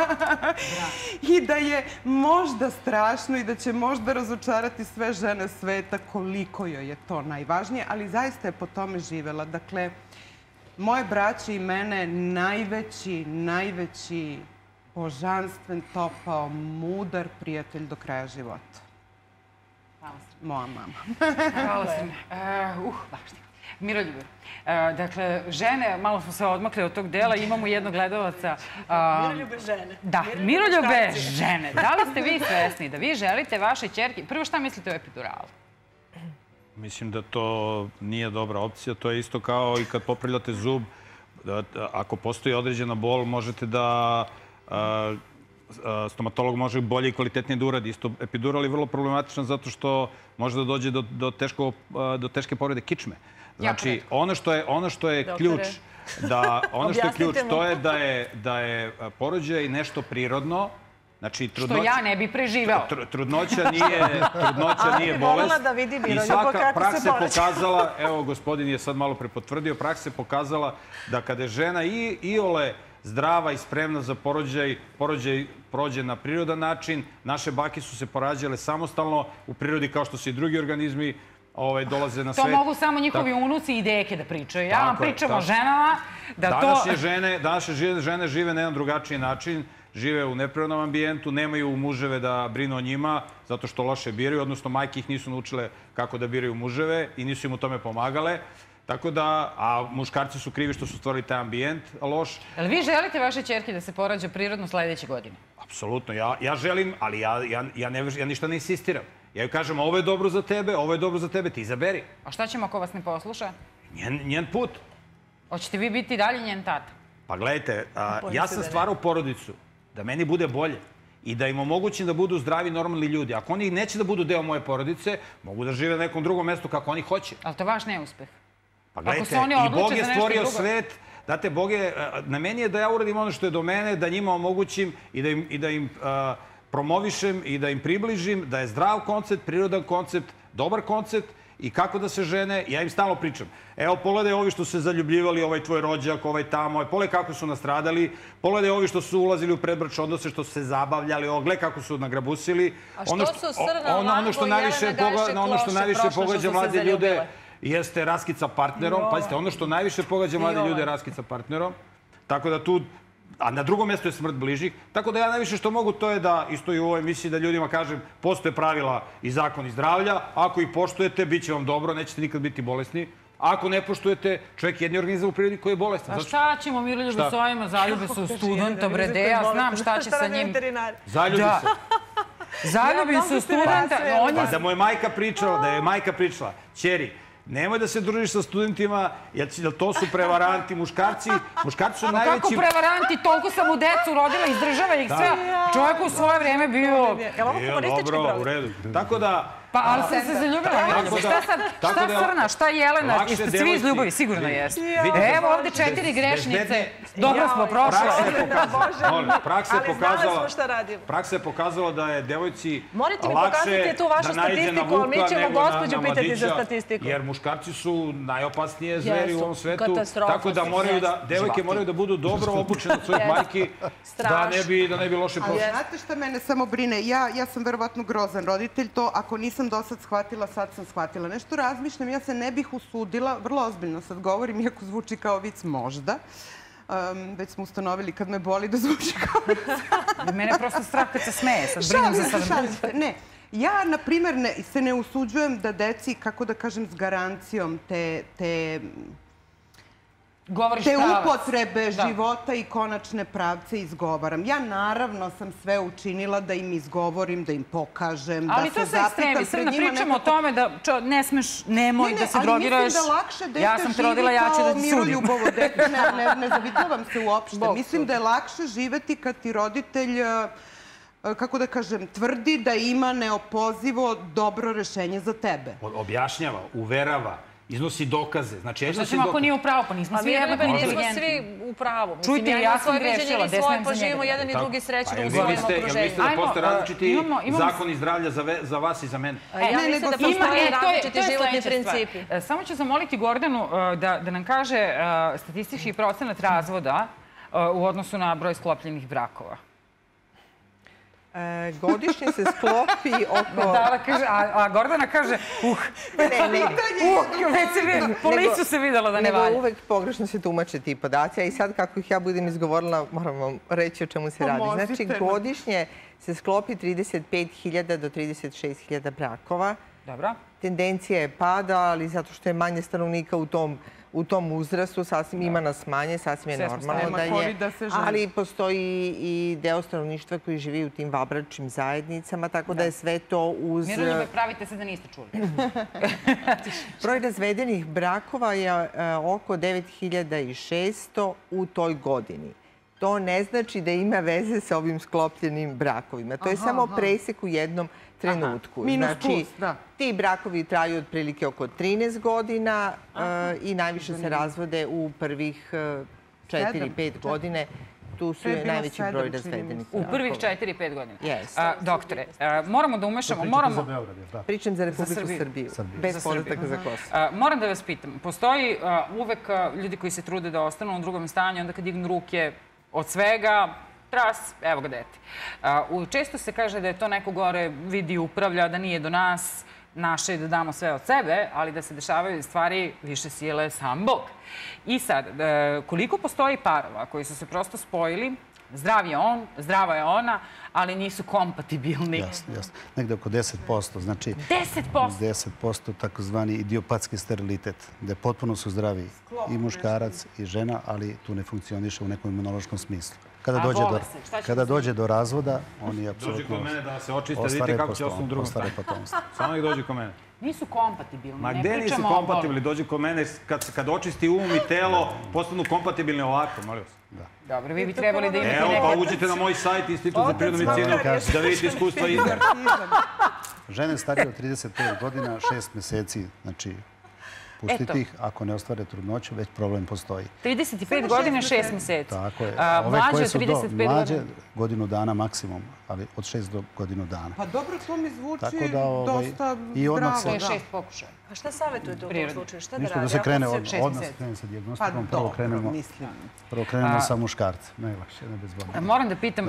i da je možda strašno i da će možda razočarati sve žene sveta koliko joj je to najvažnije, ali zaista je po tome živela. Dakle, moje braće i mene najveći božanstven, topao, mudar prijatelj do kraja života. Hvala se. Moja mama. Hvala se. Baš. Miroljube, dakle, žene, malo smo se odmakli od tog dela, imamo jednog gledalaca. Miroljube žene. Da, Miroljube žene. Da li ste vi svesni da vi želite vaše ćerke... Prvo, šta mislite o epiduralu? Mislim da to nije dobra opcija. To je isto kao i kad popravljate zub. Ako postoji određena bol, možete da... stomatolog može bolje i kvalitetnije da uradi. Isto epidural je vrlo problematičan zato što može da dođe do teške povrede kičme. Znači, ono što je ključ, to je da je porođaj nešto prirodno. Što ja ne bi preživeo. Trudnoća nije bolest. I svaka praksa je pokazala, evo gospodin je sad malo prepotvrdio, praksa je pokazala da kada je žena iole zdrava i spremna za porođaj prođe na prirodan način. Naše bake su se porađale samostalno u prirodi kao što se i drugi organizmi dolaze na svet. To mogu samo njihovi unuci i deke da pričaju. Ja vam pričam o ženama da to... Današnje žene žive na jedan drugačiji način. Žive u neprirodnom ambijentu, nemaju muževe da brinu o njima zato što loše biraju, odnosno majke ih nisu naučile kako da biraju muževe i nisu im u tome pomagale. Tako da, a muškarci su krivi što su stvorili taj ambijent loš. Ali vi želite vaše ćerke da se porađa prirodno sledeće godine? Apsolutno. Ja želim, ali ja ništa ne insistiram. Ja joj kažem, ovo je dobro za tebe, ti izaberi. A šta ćemo ako vas ne posluša? Njen put. Hoćete vi biti dalje njen tata? Pa gledajte, ja sam stvarao porodicu da meni bude bolje i da im omogućim da budu zdravi, normalni ljudi. Ako oni neće da budu deo moje porodice, mogu da žive na nekom drugom mestu kako oni hoće. Ali to je vaš neuspeh. Pa gledajte, i Bog je stvorio svet. Znate, na meni je da ja uradim ono što je do mene, da njima omogućim i da im promovišem i da im približim da je zdrav koncept, prirodan koncept, dobar koncept i kako da se žene. Ja im stalno pričam. Evo, pogledaj ovi što su se zaljubljivali, ovaj tvoj rođak, ovaj tamo, pogledaj kako su nastradali, pogledaj ovi što su ulazili u predbračne odnose, što su se zabavljali, gledaj kako su nagrabusili. A što su Srna, Lango, ono što najviše pogađa mlade ljude jeste raskica partnerom. Pazite, ono što najviše pogađa mlade ljude je raskica partnerom. Tako da tu, a na drugom mjestu je smrt bližih. Tako da ja najviše što mogu to je da, isto i u ovoj emisiji, da ljudima kažem, postoje pravila i zakoni zdravlja. Ako ih poštujete, bit će vam dobro, nećete nikad biti bolesni. Ako ne poštujete, čovjek jedni organizam u prirodi koji je bolestan. A šta ćemo, Miroljubi, s ovima? Zaljubi se u studenta, bre, ja znam šta će sa njim. Zaljubi se. Zaljubi se u studenta. Da mu je majka pričala, ćeri, nemoj da se družiš sa studentima, jer to su prevaranti. Muškarci su najveći... Kako prevaranti? Toliko sam u decu rodila, izdržava ih sve. Čovjek u svoje vrijeme bio... Dobro, u redu. Tako da... Pa, ali sam se zaljubila. Šta Srna, šta Jelena? Jeste svi iz ljubavi? Sigurno jeste. Evo ovde 4 grešnice. Dobro smo prošle. Praksa je pokazala da je devojci morate mi pokazati tu vašu statistiku, ali mi ćemo gospođu pitati za statistiku. Jer muškarci su najopasnije zveri u ovom svetu. Tako da devojke moraju da budu dobro obučene od svojih majki da ne bi loše prošle. Ali znate šta mene samo brine? Ja sam verovatno grozan roditelj. To ako nisam nisam do sad shvatila, sad sam shvatila. Nešto razmišljam, ja se ne bih usudila, vrlo ozbiljno sad govorim, iako zvuči kao vic možda. Već smo ustanovili kad me boli da zvuči kao vic. Mene je prosto strah kad se smeje, sad brinem za sad. Ne, ja, na primjer, se ne usuđujem da deci, kako da kažem, s garancijom te upotrebe života i konačne pravce izgovaram. Ja naravno sam sve učinila da im izgovorim, da im pokažem, da se zapitam pred njima. Ali to se ekstremi. Sad ne pričamo o tome da ne smeš, nemoj da se drogiraš. Ali mislim da lakše dete živi kao Miroljubovo dete. Ne zavitavam se uopšte. Mislim da je lakše živeti kad ti roditelj, kako da kažem, tvrdi da ima neopozivo dobro rešenje za tebe. Objašnjava, uverava, iznosi dokaze. Znači, ako nije u pravu, pa nismo svi jednako inteligentni. Nismo svi u pravu. Čujte, ja sam grešila, desno pa živimo jedan i drugi srećno u svojem okruženju. Jel mislite da postoje različiti zakoni zdravlja za vas i za mene? Ja mislim da postoje različiti životni principi. Samo ću zamoliti Gordanu da nam kaže statistički procenat razvoda u odnosu na broj sklopljenih brakova. Godišnje se sklopi oko... A Gordana kaže, već se vidi, po licu se vidjela da ne valja. Nego uvek pogrešno se tumače ti podaci, a i sad kako ih ja budem izgovorila, moram vam reći o čemu se radi. Znači, godišnje se sklopi 35.000 do 36.000 brakova. Dobro. Tendencija je pada, ali zato što je manje stanovnika u tom uzrastu, sasvim ima nas manje, sasvim je normalno da je. Ali postoji i deo stanovništva koji živi u tim vanbračnim zajednicama, tako da je sve to uz... Miroljube, pravite se da niste čuli. Broj razvedenih brakova je oko 9.600 u toj godini. To ne znači da ima veze sa ovim sklopljenim brakovima. To je samo presek u jednom trenutku. Znači, ti brakovi traju otprilike oko 13 godina i najviše se razvode u prvih 4-5 godine. Tu su je najveći broj razvedenih brakova. U prvih 4-5 godina? Jeste. Doktore, moramo da umešamo... Pričam za Republiku Srbiju, bez podataka za Kosovo. Moram da vas pitam, postoji uvek ljudi koji se trude da ostanu u drugom stanju, onda kad dignu ruke od svega, tras, evo ga dete. Često se kaže da je to neko gore vidi, upravlja, da nije do nas, naše je da damo sve od sebe, ali da se dešavaju stvari više sile sam Bog. I sad, koliko postoji parova koji su se prosto spojili, zdrav je on, zdrava je ona, ali nisu kompatibilni? Jasno, jasno. Negde oko 10%. Znači, 10%? 10% takozvani idiopatski sterilitet, gde potpuno su zdravi i muškarac i žena, ali tu ne funkcioniše u nekom imunološkom smislu. Kada dođe do razvoda, oni apsolutno ostvare potomstvo. Samo ih dođe ko mene. Nisu kompatibilni. Ma gde nisu kompatibilni? Dođe ko mene, kad očisti um i telo, postanu kompatibilni ovako, molim vas. Dobro, vi bi trebali da imate neke... Evo, pa uđite na moj sajt Institut za prirodnu medicinu da vidite iskustva izgleda. Žene starije od 35 godina, 6 meseci, znači pustiti ih, ako ne ostvare trudnoću, već problem postoji. 35 godina, 6 meseci. Tako je. Mlađe od 35 godina? Mlađe, godinu dana maksimum, ali od 6 do godinu dana. Pa dobro, to mi zvuči dosta zdravo. To je 6 pokušaja. A šta savjetujete u tom slučaju? Šta da radi? Da se krene sa dijagnostikom. Prvo krenemo sa muškarcem. Najlakše, ne bezbolno. Moram da pitam...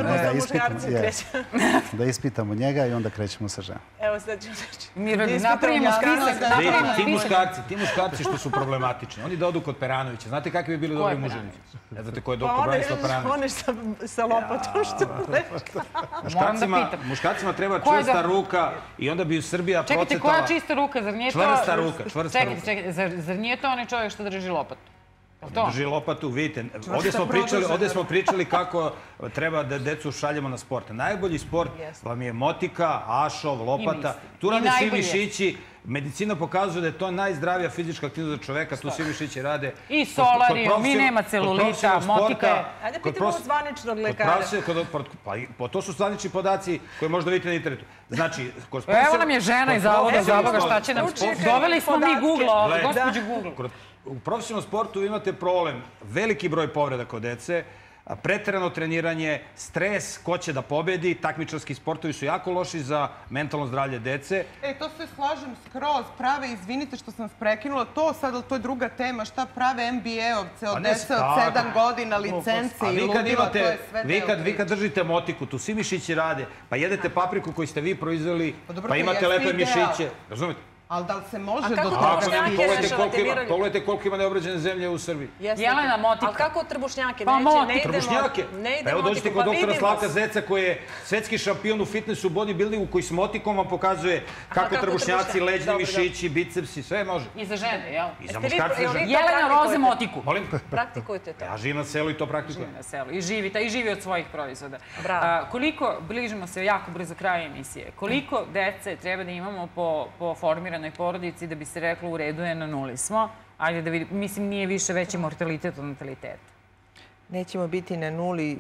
Da ispitamo njega i onda krećemo sa ženom. Evo sad ću reći. Mirolju, napravimo spisak. Ti muškarci što su problematični, oni da odu kod Peranovića. Znate kakvi bi bili dobri muženici? Ne znate ko je doktor Branislav Peranović? One sa lopatom što leži. Muškarcima treba čvrsta ruka i onda bi Srbija procvetala... Čekajte, koja čista ruka? Zar nije to... Čvrsta ruka, čvrsta ruka. Čekajte, zar nije to onaj čovjek što drži lopatu? Drži lopatu, vidite. Ovdje smo pričali kako treba da decu šaljemo na sport. Najbolji sport vam je motika, ašov, lopata. Tu rade svi mišići. Medicina pokazuje da je to najzdravija fizička aktivnost za čoveka. Tu svi mišići rade. I solariju, mi nema celulita, motika. Ajde pitamo zvaničnog lekara. Pa to su zvanični podaci koje možda vidite na internetu. Znači, evo nam je žena iz zavoda za ovoga šta će nam... Doveli smo mi Google, gospođu Google. U profesionalnom sportu imate problem, veliki broj povreda kod dece, Preterano treniranje, stres, ko će da pobedi, takmičarski sportovi su jako loši za mentalno zdravlje dece. To se slažem skroz. Prave, izvinite što sam prekinula to, sad to je druga tema, šta prave NBA-ovce od dece od 7 godina, licence i ludila, to je sve deo. Vi kad držite motiku, tu svi mišići rade, pa jedete papriku koju ste vi proizveli, pa imate lepe mišiće. Razumete? Ali da li se može do toga stići? Pogledajte koliko ima neobrađene zemlje u Srbiji. Jelena, motika. Ali kako trbušnjake? Trbušnjake? Evo dođete kod doktora Slavka Zeca koji je svetski šampion u fitnessu, bodybuildingu, koji s motikom vam pokazuje kako trbušnjaci, leđni mišići, bicepsi, sve može. I za žene, jel? I za muškarce i za žene. Jelena Roze motiku. Molim? Praktikujete to. Ja živim na selu i to praktikujem. Živim na selu i živi od svojih proizvoda. Koliko, bližimo se jako brzo kraju emisije, koliko dece treba da imamo po formiranoj porodici da bi se reklo u redu je, na nuli smo? Ajde da vidim, mislim nije više veći mortalitet od nataliteta. Nećemo biti na nuli.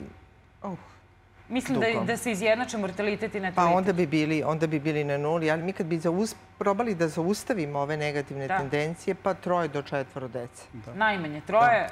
Mislim da se izjednače mortalitet i natalitet. Pa onda bi bili na nuli, ali mi kad bi probali da zaustavimo ove negativne tendencije, pa 3 do 4 dece. Najmanje 3,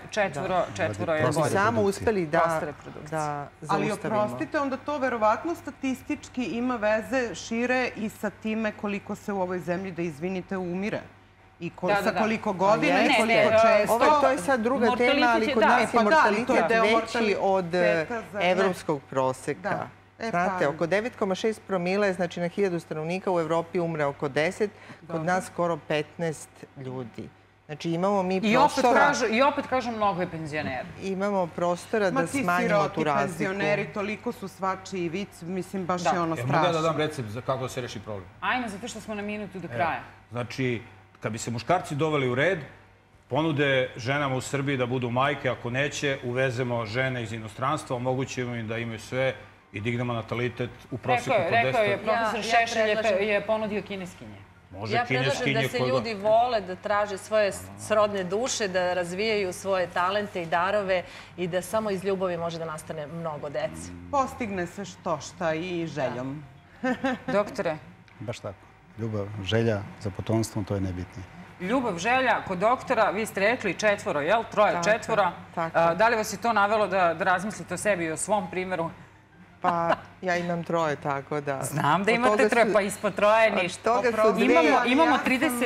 4 je bolje. Samo uspeli da zaustavimo. Ali oprostite, onda to verovatno statistički ima veze šire i sa time koliko se u ovoj zemlji, da izvinite, umire. I sa koliko godina i koliko često. To je sad druga tema, ali kod nas je mortalitet veći od evropskog proseka. Znate, oko 9,6 promile, znači na 1000 stanovnika, u Evropi umre oko 10, kod nas skoro 15 ljudi. Znači imamo mi prostora... I opet kažu mnogo je penzionera. Imamo prostora da smanjimo tu razliku. Ma ti siroti penzioneri, toliko su svačiji vic, mislim, baš je ono strašno. Mogu da dam recept za kako se reši problem? Ajme, zato što smo na minutu do kraja. Znači, kad bi se muškarci doveli u red, ponude ženama u Srbiji da budu majke, ako neće, uvezemo žene iz inostranstva, omogućimo im da imaju sve i dignemo natalitet u prosjeku po 10. Rekao je, profesor Šešelj je ponudio kineskinje. Ja predlažem da se ljudi vole, da traže svoje srodne duše, da razvijaju svoje talente i darove i da samo iz ljubavi može da nastane mnogo dece. Postigne se šta i željom. Doktore? Baš tako. Ljubav, želja za potomstvom, to je nebitnije. Ljubav, želja, kod doktora, vi ste rekli 4, jel? 3, 4. Da li vas je to navelo da razmislite o sebi i o svom primjeru? Pa, ja imam 3, tako da... Znam da imate 3, pa ispod 3 ništa. Imamo 30...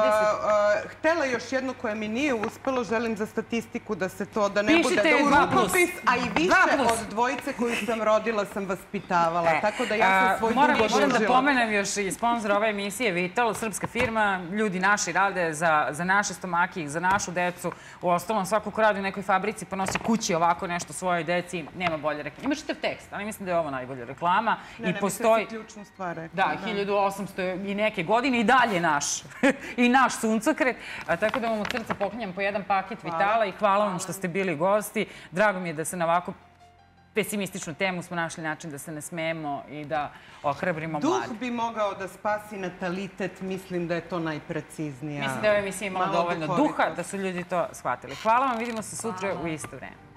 Htela još jedno koje mi nije uspelo, želim za statistiku da se to, da ne bude da u rukopis, a i više od dvojice koju sam rodila sam vaspitavala. Tako da ja sam svoj dug odložila. Moram da pomenem još i sponsor ove emisije Vital, srpska firma. Ljudi naši rade za naše stomake, za našu decu. U ostalom, svako ko radi u nekoj fabrici pa nosi kući ovako nešto svojoj deci, nema bolje reklame. Ima čitav tekst, ali mislim da je ovo najbolja reklama. Ne, postoji... ključnu stvar rekla. Da, 1800 i neke godine i dalje naš. I naš suncokret. Tako da vam od srca poklanjam po jedan paket Vitala i hvala vam što ste bili gosti. Drago mi je da se na ovako pesimističnu temu smo našli način da se ne smejemo i da ohrabrimo mlade. Duh bi mogao da spasi natalitet. Mislim da je to najpreciznija. Mislim da je ova emisija imala dovoljno duha da su ljudi to shvatili. Hvala vam, vidimo se sutra u isto vreme.